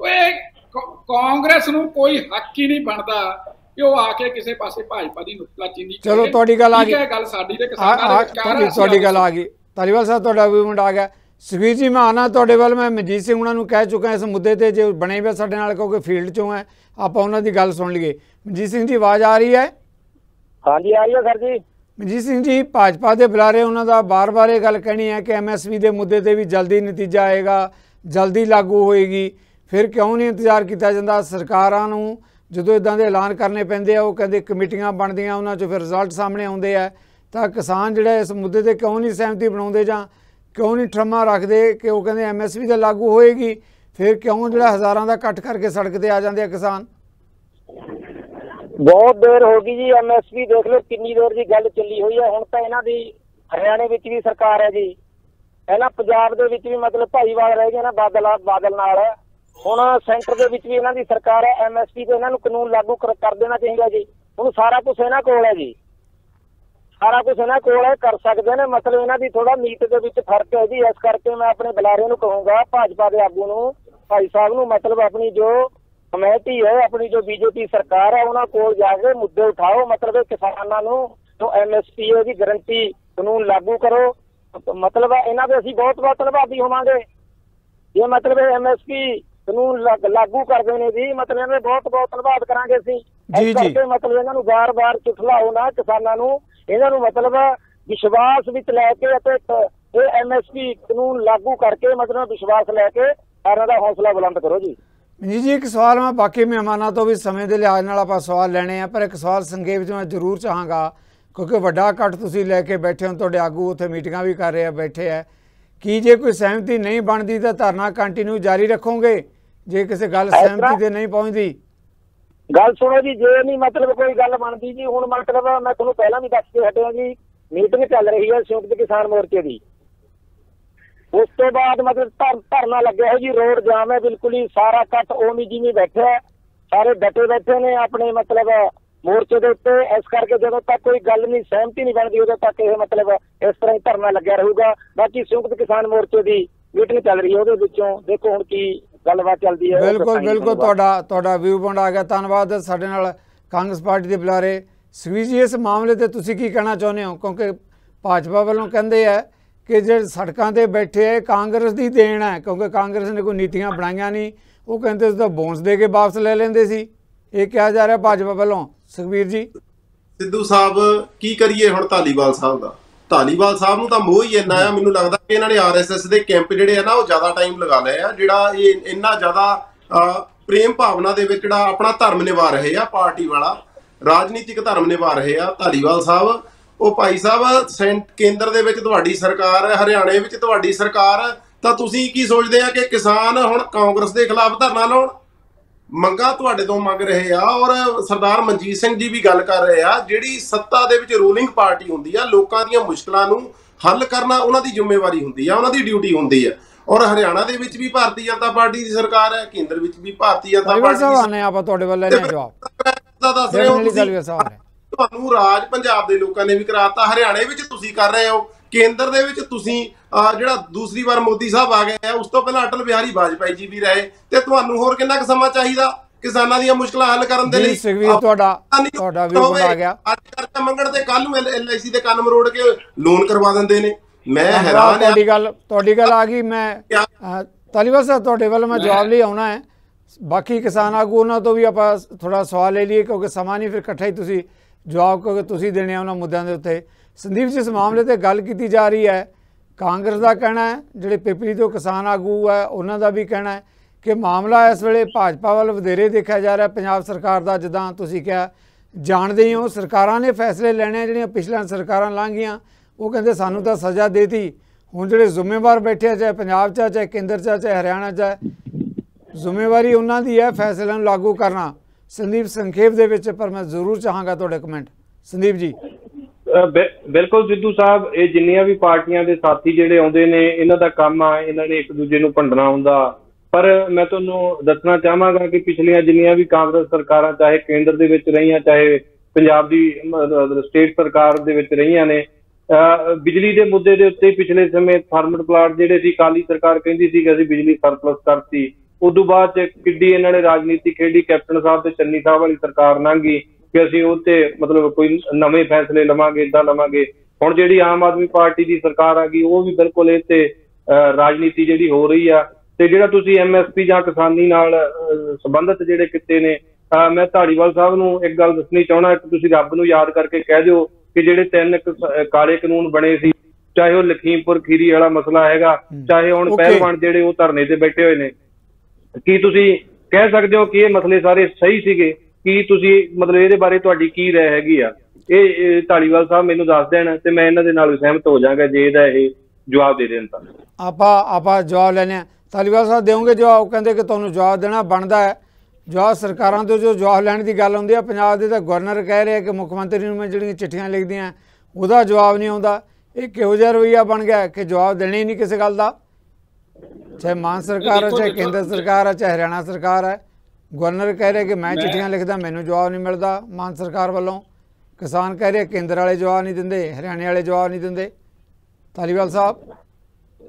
कांग्रेस नूं कोई हक ही नहीं बनदा कि वो आके किसी पासे भाजपा दी नुक्ताचीनी। चलो तुहाडी गल आ गई, गल साडी ते किसानां दे विचार तुहाडी गल आ गई। धालीवाल साहब तुहाडा भी मुंड आ गया। सुखवीर जी मैं आना तुहाडे वाल, मैं मनजीत सिंह हुणां नूं कह चुका इस मुद्दे ते जो बने हुए साडे नाल क्योंकि फील्ड चों है, आपां उन्हां दी गल सुन लईए। मनजीत सिंह जी आवाज़ आ रही है? हाँ जी आ रही है सर जी। मनजीत सिंह जी भाजपा के बुलारे उन्होंने बार बार ये गल कहनी है कि एम एस पी के मुद्दे पर भी जल्दी नतीजा आएगा, जल्दी लागू होएगी, फिर क्यों नहीं इंतजार किया जाता? सरकारां नूं जो इदां दे ऐलान करने पैंदे आ, वो कहते कमेटियां बनदियां, उन्हां चों फिर रिजल्ट सामने आउंदे आ, तां किसान जिहड़े इस मुद्दे ते क्यों नहीं सहमति बनाउंदे जां क्यों नहीं ठरम्मा रखते कि वो कहते एम एस पी तो लागू होएगी, फिर क्यों जिहड़ा हज़ारां दा इकट्ठ करके सड़क ते आ जांदे आ किसान? बहुत देर हो गई जी, एम एस पी देख लो किन्नी देर की गल चली हुई है। हुण तां इन्हां दी हरियाणे विच भी सरकार है जी, पहलां पंजाब दे विच भी मतलब भाईवाल रह गए ना बादल बादल नाल, हुण सेंटर दे विच भी इन्हां दी सरकार है। एम एस पी ते इन्हां नूं कानून लागू कर कर देना चाहिए जी। हुण सारा कुछ इन्हां कोल है जी, सारा कुछ इन्हां कोल है, कर सकदे ने। मतलब इन्हां दी थोड़ा नीत दे विच फर्क है जी, इस करके मैं अपने बुलारे नूं कहूँगा भाजपा दे आगू नूं भाई साहब नूं मतलब अपनी जो कमेटी है अपनी जो बीजेपी सरकार है उन्होंने कोल जाके मुद्दे उठाओ, मतलब किसानों ਨੂੰ जो एम एस पी की गारंटी कानून लागू करो। मतलब इन्हों के असीं बहुत बहुत धन्यवादी होवांगे ये मतलब एम एस पी कानून लागू करते हैं जी, मतलब इन्हें बहुत बहुत धन्यवाद करांगे असीं। इस करके मतलब इन्हों बार बार चुठलाओ ना किसानों, इन्हों मतलब विश्वास विच लैके एम एस पी कानून लागू करके मतलब विश्वास लैके सारिਆਂ ਦਾ हौसला बुलंद करो जी। जी जी एक सवाल मैं बाकी मेहमानों तो भी समय के लिहाज नाल आपां सवाल लैणे आ, पर एक सवाल संक्षेप च मैं जरूर चाहांगा क्योंकि वड्डा इकट्ठ तुसीं लैके बैठे हो, तुहाडे आगू उत्थे मीटिंगां भी कर रहे हैं बैठे है कि जे कोई सहमति नहीं बनती तो धरना कंटिन्यू जारी रखोगे जे किसी गल सहमति ते नहीं पहुँचती? गल सुनो जी, जे नहीं मतलब कोई गल बनती जी, हुण मतलब मैं तुहानूं पहलां भी दस के हटिया जी, मीटिंग चल रही है संयुक्त किसान मोर्चे की, उस तो बाद मतलब धर धरना लग्या है जी, रोड जाम है बिल्कुल ही, सारा कट ओमी जिमी बैठे है, सारे डटे बैठे ने अपने मतलब मोर्चे के उत्ते। इस करके जदों तक कोई गल नहीं सहमति नहीं बनती उदों तक ये मतलब इस तरह ही धरना लग्या रहूगा। बाकी संयुक्त किसान मोर्चे की मीटिंग चल रही है, उहदे विचों देखो हुण की गलबात चलती है। बिल्कुल बिल्कुल तुहाडा तुहाडा व्यू पॉइंट आ गया, धन्यवाद। साडे नाल कांग्रेस पार्टी के बुलारे सुखबीर जी, इस मामले ते तुसीं की कहना चाहुंदे हो? क्योंकि भाजपा वालों कहंदे है कि जो सड़कों पर बैठे है कांग्रेस की देन है, क्योंकि कांग्रेस ने कोई नीतियां बनाईयां नहीं, वो कहते तो बोनस दे के वापस ले लेंदे सी, ये कहा जा रहा भाजपा वालों। सुखबीर जी सिद्धू साहब की करिए हुण धालीवाल साहब का, धालीवाल साहब नूं तां मोह ही इन्ना आ, मैनूं लगदा कि इन्हां ने आर एस एस के कैंप जिहड़े आ ना वो ज़्यादा टाइम लगा लए आ, जिहड़ा ये इन्ना ज़्यादा प्रेम भावना दे विच जिहड़ा अपना धर्म निभा रहे आ, पार्टी वाला राजनीतिक धर्म निभा रहे आ धालीवाल साहब। ਉਹ ਭਾਈ ਸਾਹਿਬ ਸੈਂਟ ਕੇਂਦਰ ਦੇ ਵਿੱਚ ਤੁਹਾਡੀ ਸਰਕਾਰ ਹੈ, ਹਰਿਆਣੇ ਵਿੱਚ ਤੁਹਾਡੀ ਸਰਕਾਰ ਹੈ, ਤਾਂ ਤੁਸੀਂ ਕੀ ਸੋਚਦੇ ਆ ਕਿ ਕਿਸਾਨ ਹੁਣ ਕਾਂਗਰਸ ਦੇ ਖਿਲਾਫ ਧਰਨਾ ਲਾਉਣ? ਮੰਗਾਂ ਤੁਹਾਡੇ ਤੋਂ ਮੰਗ ਰਹੇ ਆ ਔਰ ਸਰਦਾਰ ਮਨਜੀਤ ਸਿੰਘ ਜੀ ਵੀ ਗੱਲ ਕਰ ਰਹੇ ਆ, ਜਿਹੜੀ ਸੱਤਾ ਦੇ ਵਿੱਚ ਰੂਲਿੰਗ ਪਾਰਟੀ ਹੁੰਦੀ ਆ ਲੋਕਾਂ ਦੀਆਂ ਮੁਸ਼ਕਲਾਂ ਨੂੰ ਹੱਲ ਕਰਨਾ ਉਹਨਾਂ ਦੀ ਜ਼ਿੰਮੇਵਾਰੀ ਹੁੰਦੀ ਆ, ਉਹਨਾਂ ਦੀ ਡਿਊਟੀ ਹੁੰਦੀ ਆ। ਔਰ ਹਰਿਆਣਾ ਦੇ ਵਿੱਚ ਵੀ ਭਾਰਤੀ ਜਨਤਾ ਪਾਰਟੀ ਦੀ ਸਰਕਾਰ ਹੈ, ਕੇਂਦਰ ਵਿੱਚ ਵੀ ਭਾਰਤੀ ਜਨਤਾ ਪਾਰਟੀ ਦੀ। ਆਪਾਂ ਤੁਹਾਡੇ ਵੱਲ ਲੈਣੇ ਜਵਾਬ ਦੱਸ ਰਹੇ ਹੋ ਤੁਹਾਨੂੰ ਰਾਜ ਪੰਜਾਬ ਦੇ ਲੋਕਾਂ ਨੇ ਵੀ ਕਰਾਤਾ, ਹਰਿਆਣੇ ਵਿੱਚ ਤੁਸੀਂ ਕਰ ਰਹੇ ਹੋ, ਕੇਂਦਰ ਦੇ ਵਿੱਚ ਤੁਸੀਂ ਜਿਹੜਾ ਦੂਸਰੀ ਵਾਰ ਮੋਦੀ ਸਾਹਿਬ ਆ ਗਏ ਆ, ਉਸ ਤੋਂ ਪਹਿਲਾਂ ਅਟਲ ਬਿਹਾਰੀ ਵਾਜਪਾਈ ਜੀ ਵੀ ਰਹੇ, ਤੇ ਤੁਹਾਨੂੰ ਹੋਰ ਕਿੰਨਾ ਕੁ ਸਮਾਂ ਚਾਹੀਦਾ ਕਿਸਾਨਾਂ ਦੀਆਂ ਮੁਸ਼ਕਲਾਂ ਹੱਲ ਕਰਨ ਦੇ ਲਈ? ਤੁਹਾਡਾ ਤੁਹਾਡਾ ਵੀ ਆ ਗਿਆ ਅੱਜ ਕਰਜ਼ਾ ਮੰਗਣ ਤੇ ਕੱਲ ਨੂੰ ਐਲ ਆਈ ਸੀ ਦੇ ਕੰਨ ਮਰੋੜ ਕੇ ਲੋਨ ਕਰਵਾ ਦਿੰਦੇ ਨੇ। ਮੈਂ ਹੈਰਾਨ ਆ। ਤੁਹਾਡੀ ਗੱਲ ਤੁਹਾਡੀ ਗੱਲ ਆ ਗਈ। ਮੈਂ ਧਾਲੀਵਾਲ ਸਾਹਿਬ ਤੁਹਾਡੇ ਵੱਲ ਮੈਂ ਜਵਾਬ ਲਈ ਆਉਣਾ ਹੈ, ਬਾਕੀ ਕਿਸਾਨ ਆਗੂ ਉਹਨਾਂ ਤੋਂ ਵੀ ਆਪਾਂ ਥੋੜਾ ਸਵਾਲ ਲੈ ਲਈਏ ਕਿਉਂਕਿ ਸਮਾਂ ਨਹੀਂ, ਫਿਰ ਇਕੱਠਾ ਹੀ ਤੁਸੀਂ जवाब क्योंकि तुसीं देने उन्होंने मुद्दों के उत्ते। संदीप जी इस मामले पर गल की जा रही है, कांग्रेस का कहना है, जोड़े पिपली तो किसान आगू है उन्हों का भी कहना है कि मामला इस वेले भाजपा वाल वधेरे देखा जा रहा है पंजाब सरकार का। जिद्दां तुसीं कहा जानते ही हो सरकारां ने फैसले लेने जिहड़ियां पिछलियां सरकारां लंघियां, वो कहते सानूं तां सज़ा देती, हुण जिहड़े जिम्मेवार बैठे चाहे पंजाब च चाहे केंद्र च चाहे हरियाणा च, जिम्मेवारी उन्हां दी है फैसलों लागू करना। संदीप संखेप दे विच पर मैं जरूर चाहांगा तुहाडे कमेंट। संदीप जी बिल्कुल सिद्धू साहब, ये जिन्नियां भी पार्टियां दे साथी जिहड़े आउंदे ने इन्हां दा काम आ, इन्हां ने एक दूजे नूं भंडना हुंदा, पर मैं तुहानूं दसना चाहांगा कि पिछलियां जिन्नियां भी कांग्रेस सरकारां चाहे केंद्र दे विच रहीआं चाहे पंजाब दी स्टेट सरकार दे विच रहीआं ने, बिजली दे मुद्दे दे उत्ते पिछले समय थर्मल प्लांट जिहड़े सी अकाली सरकार कहंदी सी कि असीं बिजली सरप्लस करती, उदों बाद किड्डी इन्हां ने राजनीति खेडी, कैप्टन साहब ते चन्नी साहब वाली सरकार लंघी कि असीं उत्ते मतलब कोई नवे फैसले लवांगे इदां लवांगे। हुण जिहड़ी आम आदमी पार्टी की सरकार आ गई वो भी बिल्कुल इह ते राजनीति जिहड़ी हो रही आ, ते जिहड़ा तुसीं एम एस पी जां किसानी नाल संबंधित जिहड़े किते ने, मैं धालीवाल साहब नूं एक गल दसनी चाहुंदा कि तुसीं रब नूं याद करके कह दिओ कि जिहड़े तीन काले कानून बने सी, चाहे वो लखीमपुर खीरी वाला मसला हैगा, चाहे हुण पहलवान जिहड़े वो धरने ते बैठे होए ने, की तुसीं कह सकते हो कि ये मसले सारे सही सीगे? की तुसीं मतलब इहदे बारे तुहाडी की राय हैगी आ? ये धालीवाल साहब मैनूं दस देण ते मैं इन्हां दे नाल सहमत हो जांगा जे इहदा ये जवाब दे देण तां। आपां आपां जवाब लैणे धालीवाल साहब देओगे जवाब? कहंदे कि तुहानूं जवाब देना बनदा है। जवाब सरकारां तो जो जवाब लैण दी गल हुंदी है, पंजाब दे तां गवर्नर कह रहे कि मुख मंत्री नूं मैं जिहड़ियां चिट्ठियां लिखदियां ਉਹਦਾ जवाब नहीं आता। एक किहो जिहा रवैया बन गया कि जवाब देना ही नहीं किसी गल का, चाहे मान सरकार है चाहे केंद्र सरकार है चाहे हरियाणा सरकार है। गवर्नर कह रहे कि मैं चिट्ठियां लिखदा मैनूं जवाब नहीं मिलता मान सरकार वालों, किसान कह रहे केंद्र वाले जवाब नहीं देंदे हरियाणे वाले जवाब नहीं देंदे। धालीवाल साहब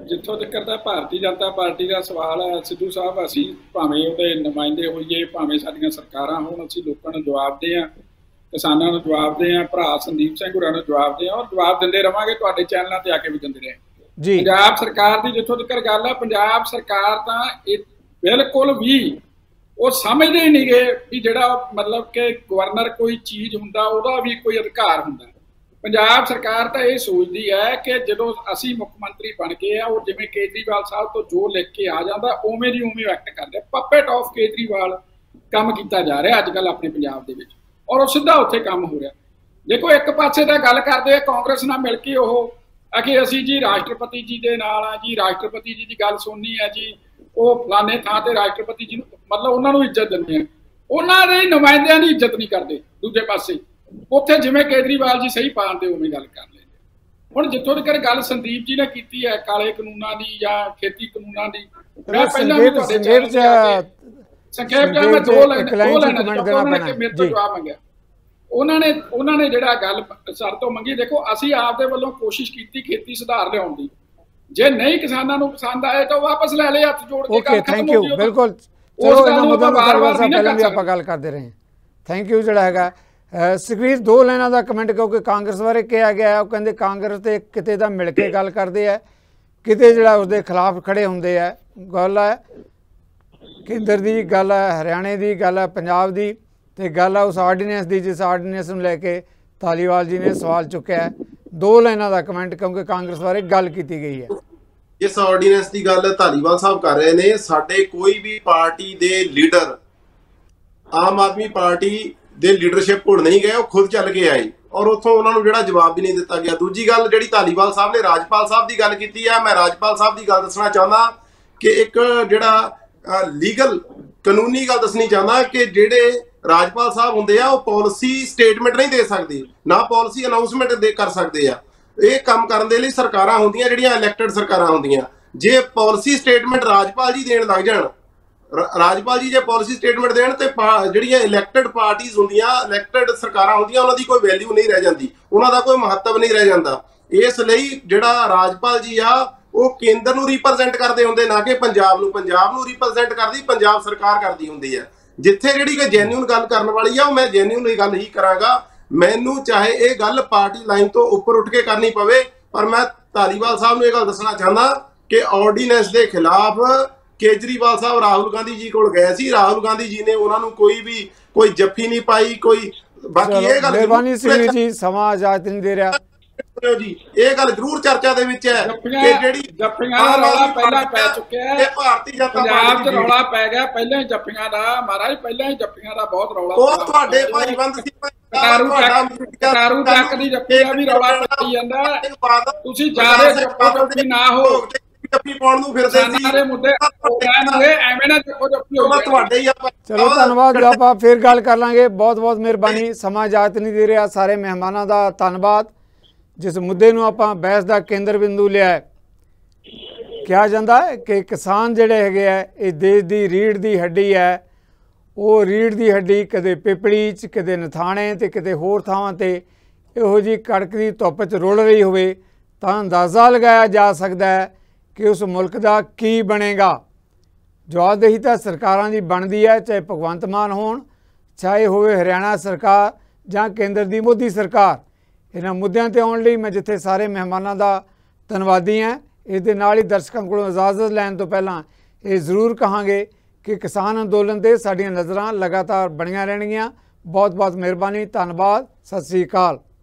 ਜਿੱਥੋਂ ਤੱਕ ਤਾਂ ਭਾਰਤੀ ਜਨਤਾ ਪਾਰਟੀ ਦਾ ਸਵਾਲ ਹੈ ਸਿੱਧੂ ਸਾਹਿਬ, ਅਸੀਂ ਭਾਵੇਂ ਉਹਦੇ ਨੁਮਾਇੰਦੇ ਹੋਈਏ, ਭਾਵੇਂ ਸਾਡੀਆਂ ਸਰਕਾਰਾਂ ਹੋਣ, ਅਸੀਂ ਲੋਕਾਂ ਨੂੰ ਜਵਾਬ ਦੇ ਹਾਂ, ਕਿਸਾਨਾਂ ਨੂੰ ਜਵਾਬ ਦੇ ਹਾਂ, ਭਰਾ ਸੰਦੀਪ ਸਿੰਘ ਹੋਰਾਂ ਨੂੰ ਜਵਾਬ ਦੇ ਹਾਂ, ਔਰ ਜਵਾਬ ਦਿੰਦੇ ਰਵਾਂਗੇ। ਤੁਹਾਡੇ ਚੈਨਲਾਂ ਤੇ ਆ ਕੇ ਵੀ ਦਿੰਦੇ ਰਹੇ ਜੀ। ਪੰਜਾਬ ਸਰਕਾਰ ਦੀ ਜਿੱਥੋਂ ਤੱਕ ਗੱਲ ਹੈ, ਪੰਜਾਬ ਸਰਕਾਰ ਤਾਂ ਇਹ ਬਿਲਕੁਲ ਵੀ ਉਹ ਸਮਝਦੇ ਹੀ ਨਹੀਂ ਗਏ ਵੀ ਜਿਹੜਾ ਮਤਲਬ ਕਿ ਗਵਰਨਰ ਕੋਈ ਚੀਜ਼ ਹੁੰਦਾ ਉਹਦਾ ਵੀ ਕੋਈ ਅਧਿਕਾਰ ਹੁੰਦਾ। ਪੰਜਾਬ ਸਰਕਾਰ ਤਾਂ ਇਹ ਸੋਚਦੀ ਹੈ ਕਿ ਜਦੋਂ ਅਸੀਂ ਮੁੱਖ ਮੰਤਰੀ ਬਣ ਗਏ ਆ, ਉਹ ਜਿਵੇਂ ਕੇਜਰੀਵਾਲ ਸਾਹਿਬ ਤੋਂ ਜੋ ਲਿਖ ਕੇ ਆ ਜਾਂਦਾ ਉਵੇਂ ਦੀ ਉਵੇਂ ਐਕਟ ਕਰਦੇ। ਪਪੇਟ ਆਫ ਕੇਜਰੀਵਾਲ ਕੰਮ ਕੀਤਾ ਜਾ ਰਿਹਾ ਅੱਜ ਕੱਲ੍ਹ ਆਪਣੇ ਪੰਜਾਬ ਦੇ ਵਿੱਚ, ਔਰ ਉਹ ਸਿੱਧਾ ਉੱਥੇ ਕੰਮ ਹੋ ਰਿਹਾ। ਦੇਖੋ ਇੱਕ ਪਾਸੇ ਤਾਂ ਗੱਲ ਕਰਦੇ ਆ ਕਾਂਗਰਸ ਨਾਲ ਮਿਲ ਕੇ ਉਹ ਆ ਕਿ ਅਸੀਂ ਜੀ ਰਾਸ਼ਟਰਪਤੀ ਜੀ ਦੇ ਨਾਲ ਆ ਜੀ, ਰਾਸ਼ਟਰਪਤੀ ਜੀ ਦੀ ਗੱਲ ਸੁਣਨੀ ਹੈ ਜੀ, ਉਹ ਫਲਾਣੇ ਥਾਂ ਤੇ ਰਾਸ਼ਟਰਪਤੀ ਜੀ ਨੂੰ ਮਤਲਬ ਉਹਨਾਂ ਨੂੰ ਇੱਜ਼ਤ ਦਿੰਦੇ ਆ, ਉਹਨਾਂ ਦੇ ਨੁਮਾਇੰਦਿਆਂ ਦੀ ਇੱਜ਼ਤ ਨਹੀਂ ਕਰਦੇ। ਦੂਜੇ ਪਾਸੇ ਉੱਥੇ ਜਿਵੇਂ ਕੇਜਰੀਵਾਲ ਜੀ ਸਹੀ ਪਾਉਂਦੇ ਉਵੇਂ ਗੱਲ ਕਰ ਲੈਂਦੇ। ਹੁਣ ਜਿੱਥੋਂ ਤੱਕ ਗੱਲ ਸੰਦੀਪ ਜੀ ਨੇ ਕੀਤੀ ਹੈ ਕਾਲੇ ਕਾਨੂੰਨਾਂ ਦੀ ਜਾਂ ਖੇਤੀ ਕਾਨੂੰਨਾਂ ਦੀ, ਮੈਂ ਪਹਿਲਾਂ ਵੀ ਤੁਹਾਡੇ ਚੈਨਲ ਤੇ ਆ ਕੇ ਸੰਖੇਪ ਜਿਹਾ ਮੈਂ ਦੋ ਲਾਈਨ ਦੋ ਲਾਈਨਾਂ ਉਹਨਾਂ ਨੇ ਮੇਰੇ ਤੋਂ ਜਵਾਬ ਮੰਗਿਆ। ਉਹਨਾਂ ਨੇ ਉਹਨਾਂ ਨੇ ਜਿਹੜਾ ਗੱਲ ਸਰ ਤੋਂ ਮੰਗੀ, ਦੇਖੋ ਅਸੀਂ ਆਪਦੇ ਵੱਲੋਂ ਕੋਸ਼ਿਸ਼ ਕੀਤੀ ਖੇਤੀ ਸੁਧਾਰ ਲਿਆਉਣ ਦੀ, ਜੇ ਨਹੀਂ ਕਿਸਾਨਾਂ ਨੂੰ ਪਸੰਦ ਆਏ ਤਾਂ ਵਾਪਸ ਲੈ ਲਏ ਹੱਥ ਜੋੜ ਕੇ। Okay, thank you. ਬਿਲਕੁਲ, ਚਲੋ ਇਹਨਾਂ ਮੁੱਦਿਆਂ ਨੂੰ ਪਹਿਲਾਂ ਵੀ ਆਪਾਂ ਗੱਲ ਕਰਦੇ ਰਹੇ। Thank you. ਜਿਹੜਾ ਹੈਗਾ ਸੁਖਵੀਰ, ਦੋ ਲਾਈਨਾਂ ਦਾ ਕਮੈਂਟ, ਕਿਉਂਕਿ ਕਾਂਗਰਸ ਬਾਰੇ ਕਿਹਾ ਗਿਆ, ਉਹ ਕਹਿੰਦੇ ਕਾਂਗਰਸ ਤੇ ਕਿਤੇ ਤਾਂ ਮਿਲ ਕੇ ਗੱਲ ਕਰਦੇ ਆ, ਕਿਤੇ ਜਿਹੜਾ ਉਸਦੇ ਖਿਲਾਫ ਖੜੇ ਹੁੰਦੇ ਆ। ਗੱਲ ਹੈ ਕੇਂਦਰ ਦੀ ਗੱਲ ਹੈ, ਹਰਿਆਣੇ ਦੀ ਗੱਲ ਹੈ, ਪੰਜਾਬ ਦੀ, ਤੇ ਗੱਲ ਹੈ ਉਸ ਆਰਡੀਨੈਂਸ ਦੀ ਜਿਸ ਆਰਡੀਨੈਂਸ ਨੂੰ ਲੈ ਕੇ ਧਾਲੀਵਾਲ ਜੀ ਨੇ ਸਵਾਲ ਚੁੱਕਿਆ ਹੈ। ਦੋ ਲਾਈਨਾਂ ਦਾ ਕਮੈਂਟ, ਕਿਉਂਕਿ ਕਾਂਗਰਸ ਬਾਰੇ ਗੱਲ ਕੀਤੀ ਗਈ ਹੈ। ਇਸ ਆਰਡੀਨੈਂਸ ਦੀ ਗੱਲ ਧਾਲੀਵਾਲ ਸਾਹਿਬ ਕਰ ਰਹੇ ਨੇ। ਸਾਡੇ ਕੋਈ ਵੀ ਪਾਰਟੀ ਦੇ ਲੀਡਰ ਆਮ ਆਦਮੀ ਪਾਰਟੀ ਦੇ ਲੀਡਰਸ਼ਿਪ ਕੋਲ ਨਹੀਂ ਗਏ, ਉਹ ਖੁਦ ਚੱਲ ਕੇ ਆਏ ਔਰ ਉੱਥੋਂ ਉਹਨਾਂ ਨੂੰ ਜਿਹੜਾ ਜਵਾਬ ਵੀ ਨਹੀਂ ਦਿੱਤਾ ਗਿਆ। ਦੂਜੀ ਗੱਲ ਜਿਹੜੀ ਧਾਲੀਵਾਲ ਸਾਹਿਬ ਨੇ ਰਾਜਪਾਲ ਸਾਹਿਬ ਦੀ ਗੱਲ ਕੀਤੀ ਹੈ, ਮੈਂ ਰਾਜਪਾਲ ਸਾਹਿਬ ਦੀ ਗੱਲ ਦੱਸਣਾ ਚਾਹੁੰਦਾ ਕਿ ਇੱਕ ਜਿਹੜਾ ਲੀਗਲ ਕਾਨੂੰਨੀ ਗੱਲ ਦੱਸਣੀ ਚਾਹੁੰਦਾ ਕਿ ਜਿਹੜੇ ਰਾਜਪਾਲ ਸਾਹਿਬ ਹੁੰਦੇ ਆ ਉਹ ਪਾਲਿਸੀ ਸਟੇਟਮੈਂਟ ਨਹੀਂ ਦੇ ਸਕਦੇ, ਨਾ ਪਾਲਿਸੀ ਅਨਾਉਂਸਮੈਂਟ ਦੇ ਕਰ ਸਕਦੇ ਆ। ਇਹ ਕੰਮ ਕਰਨ ਦੇ ਲਈ ਸਰਕਾਰਾਂ ਹੁੰਦੀਆਂ ਜਿਹੜੀਆਂ ਇਲੈਕਟਡ ਸਰਕਾਰਾਂ ਹੁੰਦੀਆਂ। ਜੇ ਪਾਲਿਸੀ ਸਟੇਟਮੈਂਟ ਰਾਜਪਾਲ ਜੀ ਦੇਣ ਲੱਗ ਜਾਣ, ਰਾਜਪਾਲ ਜੀ ਜੇ ਪਾਲਿਸੀ ਸਟੇਟਮੈਂਟ ਦੇਣ ਤੇ ਜਿਹੜੀਆਂ ਇਲੈਕਟਡ ਪਾਰਟੀਆਂ ਹੁੰਦੀਆਂ, ਇਲੈਕਟਡ ਸਰਕਾਰਾਂ ਹੁੰਦੀਆਂ, ਉਹਨਾਂ ਦੀ ਕੋਈ ਵੈਲਿਊ ਨਹੀਂ ਰਹਿ ਜਾਂਦੀ, ਉਹਨਾਂ ਦਾ ਕੋਈ ਮਹੱਤਵ ਨਹੀਂ ਰਹਿ ਜਾਂਦਾ। ਇਸ ਲਈ ਜਿਹੜਾ ਰਾਜਪਾਲ ਜੀ ਆ ਉਹ ਕੇਂਦਰ ਨੂੰ ਰਿਪਰੈਜ਼ੈਂਟ ਕਰਦੇ ਹੁੰਦੇ, ਨਾ ਕਿ ਪੰਜਾਬ ਨੂੰ। ਪੰਜਾਬ ਨੂੰ ਰਿਪਰੈਜ਼ੈਂਟ ਕਰਦੀ ਪੰਜਾਬ ਸਰਕਾਰ ਕਰਦੀ ਹੁੰਦੀ ਹੈ। ਜਿੱਥੇ ਜਿਹੜੀ ਕਿ ਜੈਨੂਇਨ ਗੱਲ ਕਰਨ ਵਾਲੀ ਆ ਉਹ ਮੈਂ ਜੈਨੂਇਨ ਹੀ ਗੱਲ ਹੀ ਕਰਾਂਗਾ। ਮੈਨੂੰ ਚਾਹੇ ਇਹ ਗੱਲ ਪਾਰਟੀ ਲਾਈਨ ਤੋਂ ਉੱਪਰ ਉੱਠ ਕੇ ਕਰਨੀ ਪਵੇ, ਪਰ ਮੈਂ ਧਾਲੀਵਾਲ ਸਾਹਿਬ ਨੂੰ ਇਹ ਗੱਲ ਦੱਸਣਾ ਚਾਹੁੰਦਾ ਕਿ ਆਰਡੀਨੈਂਸ ਦੇ ਖਿਲਾਫ ਕੇਜਰੀਵਾਲ ਸਾਹਿਬ ਰਾਹੁਲ ਗਾਂਧੀ ਜੀ ਕੋਲ ਗਏ ਸੀ। ਰਾਹੁਲ ਗਾਂਧੀ ਜੀ ਨੇ ਉਹਨਾਂ ਨੂੰ ਕੋਈ ਵੀ ਕੋਈ ਜੱਫੀ ਨਹੀਂ ਪਾਈ, ਕੋਈ ਬਾਕੀ ਇਹ ਗੱਲ ਮਿਹਰਬਾਨੀ ਸਿੰਘ ਜੀ, ਸਮਾਂ ਇਜਾਜ਼ਤ ਨਹੀਂ ਦੇ ਰਿਹਾ ਜੀ। ਇਹ ਗੱਲ ਜ਼ਰੂਰ ਚਰਚਾ ਦੇ ਵਿੱਚ ਹੈ ਕਿ ਜਿਹੜੀ ਜੱਫੀਆਂ ਦਾ ਰੌਲਾ ਪਹਿਲਾਂ ਪੈ ਚੁੱਕਿਆ ਹੈ, ਭਾਰਤੀ ਜਨਤਾ ਪੰਜਾਬ 'ਚ ਰੌਲਾ ਪੈ ਗਿਆ ਪਹਿਲਾਂ ਹੀ ਜੱਫੀਆਂ ਦਾ। ਮਹਾਰਾਜ ਪਹਿਲਾਂ ਹੀ ਜੱਫੀਆਂ ਦਾ ਬਹੁਤ ਰੌਲਾ, ਉਹ ਤੁਹਾਡੇ ਭਾਈਬੰਦ ਸੀ। ਕਟਾਰੂ ਚੱਕ ਕਟਾਰੂ ਚੱਕ ਦੀ ਜੱਫੀ ਦਾ ਵੀ ਰੌਲਾ ਪਈ ਜਾਂਦਾ। ਤੁਸੀਂ ਜ਼ਿਆਦਾ ਜੱਫੀ ਨਾ ਹੋ, ਜੱਫੀ ਪਾਉਣ ਨੂੰ ਫਿਰਦੇ ਸੀ ਸਾਰੇ ਮੁੱਦੇ ਐਵੇਂ ਨਾ ਜੱਫੋ ਜੱਫੀ ਹੋ ਤੁਹਾਡੇ ਹੀ। ਚਲੋ ਧੰਨਵਾਦ, ਆਪਾਂ ਫਿਰ ਗੱਲ ਕਰ ਲਾਂਗੇ। ਬਹੁਤ ਬਹੁਤ ਮਿਹਰਬਾਨੀ, ਸਮਾਂ ਇਜਾਜ਼ਤ ਨਹੀਂ ਦੇ ਰਿਹਾ। ਸਾਰੇ ਮਹਿਮਾਨਾਂ ਦਾ ਧੰਨਵਾਦ। ਜਿਸ ਮੁੱਦੇ ਨੂੰ ਆਪਾਂ ਬਹਿਸ ਦਾ ਕੇਂਦਰ ਬਿੰਦੂ ਲਿਆ, ਕਿਹਾ ਜਾਂਦਾ ਹੈ ਕਿ ਕਿਸਾਨ ਜਿਹੜੇ ਹੈਗੇ ਆ ਇਹ ਦੇਸ਼ ਦੀ ਰੀੜ੍ਹ ਦੀ ਹੱਡੀ ਹੈ। ਉਹ ਰੀੜ੍ਹ ਦੀ ਹੱਡੀ ਕਦੇ ਪਿਪਲੀ 'ਚ, ਕਦੇ ਨਥਾਣੇ ਤੇ ਕਿਤੇ ਹੋਰ ਥਾਵਾਂ ਤੇ ਇਹੋ ਜਿਹੀ ਕੜਕਦੀ ਧੁੱਪ 'ਚ ਰੁਲ ਰਹੀ ਹੋਵੇ ਤਾਂ ਅੰਦਾਜ਼ਾ ਲਗਾਇਆ ਜਾ ਸਕਦਾ ਹੈ ਕਿ ਉਸ ਮੁਲਕ ਦਾ ਕੀ ਬਣੇਗਾ। ਜਵਾਬਦੇਹੀ ਤਾਂ ਸਰਕਾਰਾਂ ਦੀ ਬਣਦੀ ਹੈ, ਚਾਹੇ ਭਗਵੰਤ ਮਾਨ ਹੋਣ, ਚਾਹੇ ਹੋਵੇ ਹਰਿਆਣਾ ਸਰਕਾਰ ਜਾਂ ਕੇਂਦਰ ਦੀ ਮੋਦੀ ਸਰਕਾਰ। ਇਹਨਾਂ ਮੁੱਦਿਆਂ ਤੇ ਆਉਣ ਲਈ ਮੈਂ ਜਿੱਥੇ ਸਾਰੇ ਮਹਿਮਾਨਾਂ ਦਾ ਧੰਨਵਾਦੀ ਹਾਂ। ਇਸ ਦੇ ਨਾਲ ਹੀ ਦਰਸ਼ਕਾਂ ਕੋਲੋਂ ਇਜਾਜ਼ਤ ਲੈਣ ਤੋਂ ਪਹਿਲਾਂ ਇਹ ਜ਼ਰੂਰ ਕਹਾਂਗੇ ਕਿ ਕਿਸਾਨ ਅੰਦੋਲਨ 'ਤੇ ਸਾਡੀਆਂ ਨਜ਼ਰਾਂ ਲਗਾਤਾਰ ਬਣੀਆਂ ਰਹਿਣਗੀਆਂ। ਬਹੁਤ ਬਹੁਤ ਮਿਹਰਬਾਨੀ, ਧੰਨਵਾਦ, ਸਤਿ ਸ੍ਰੀ ਅਕਾਲ।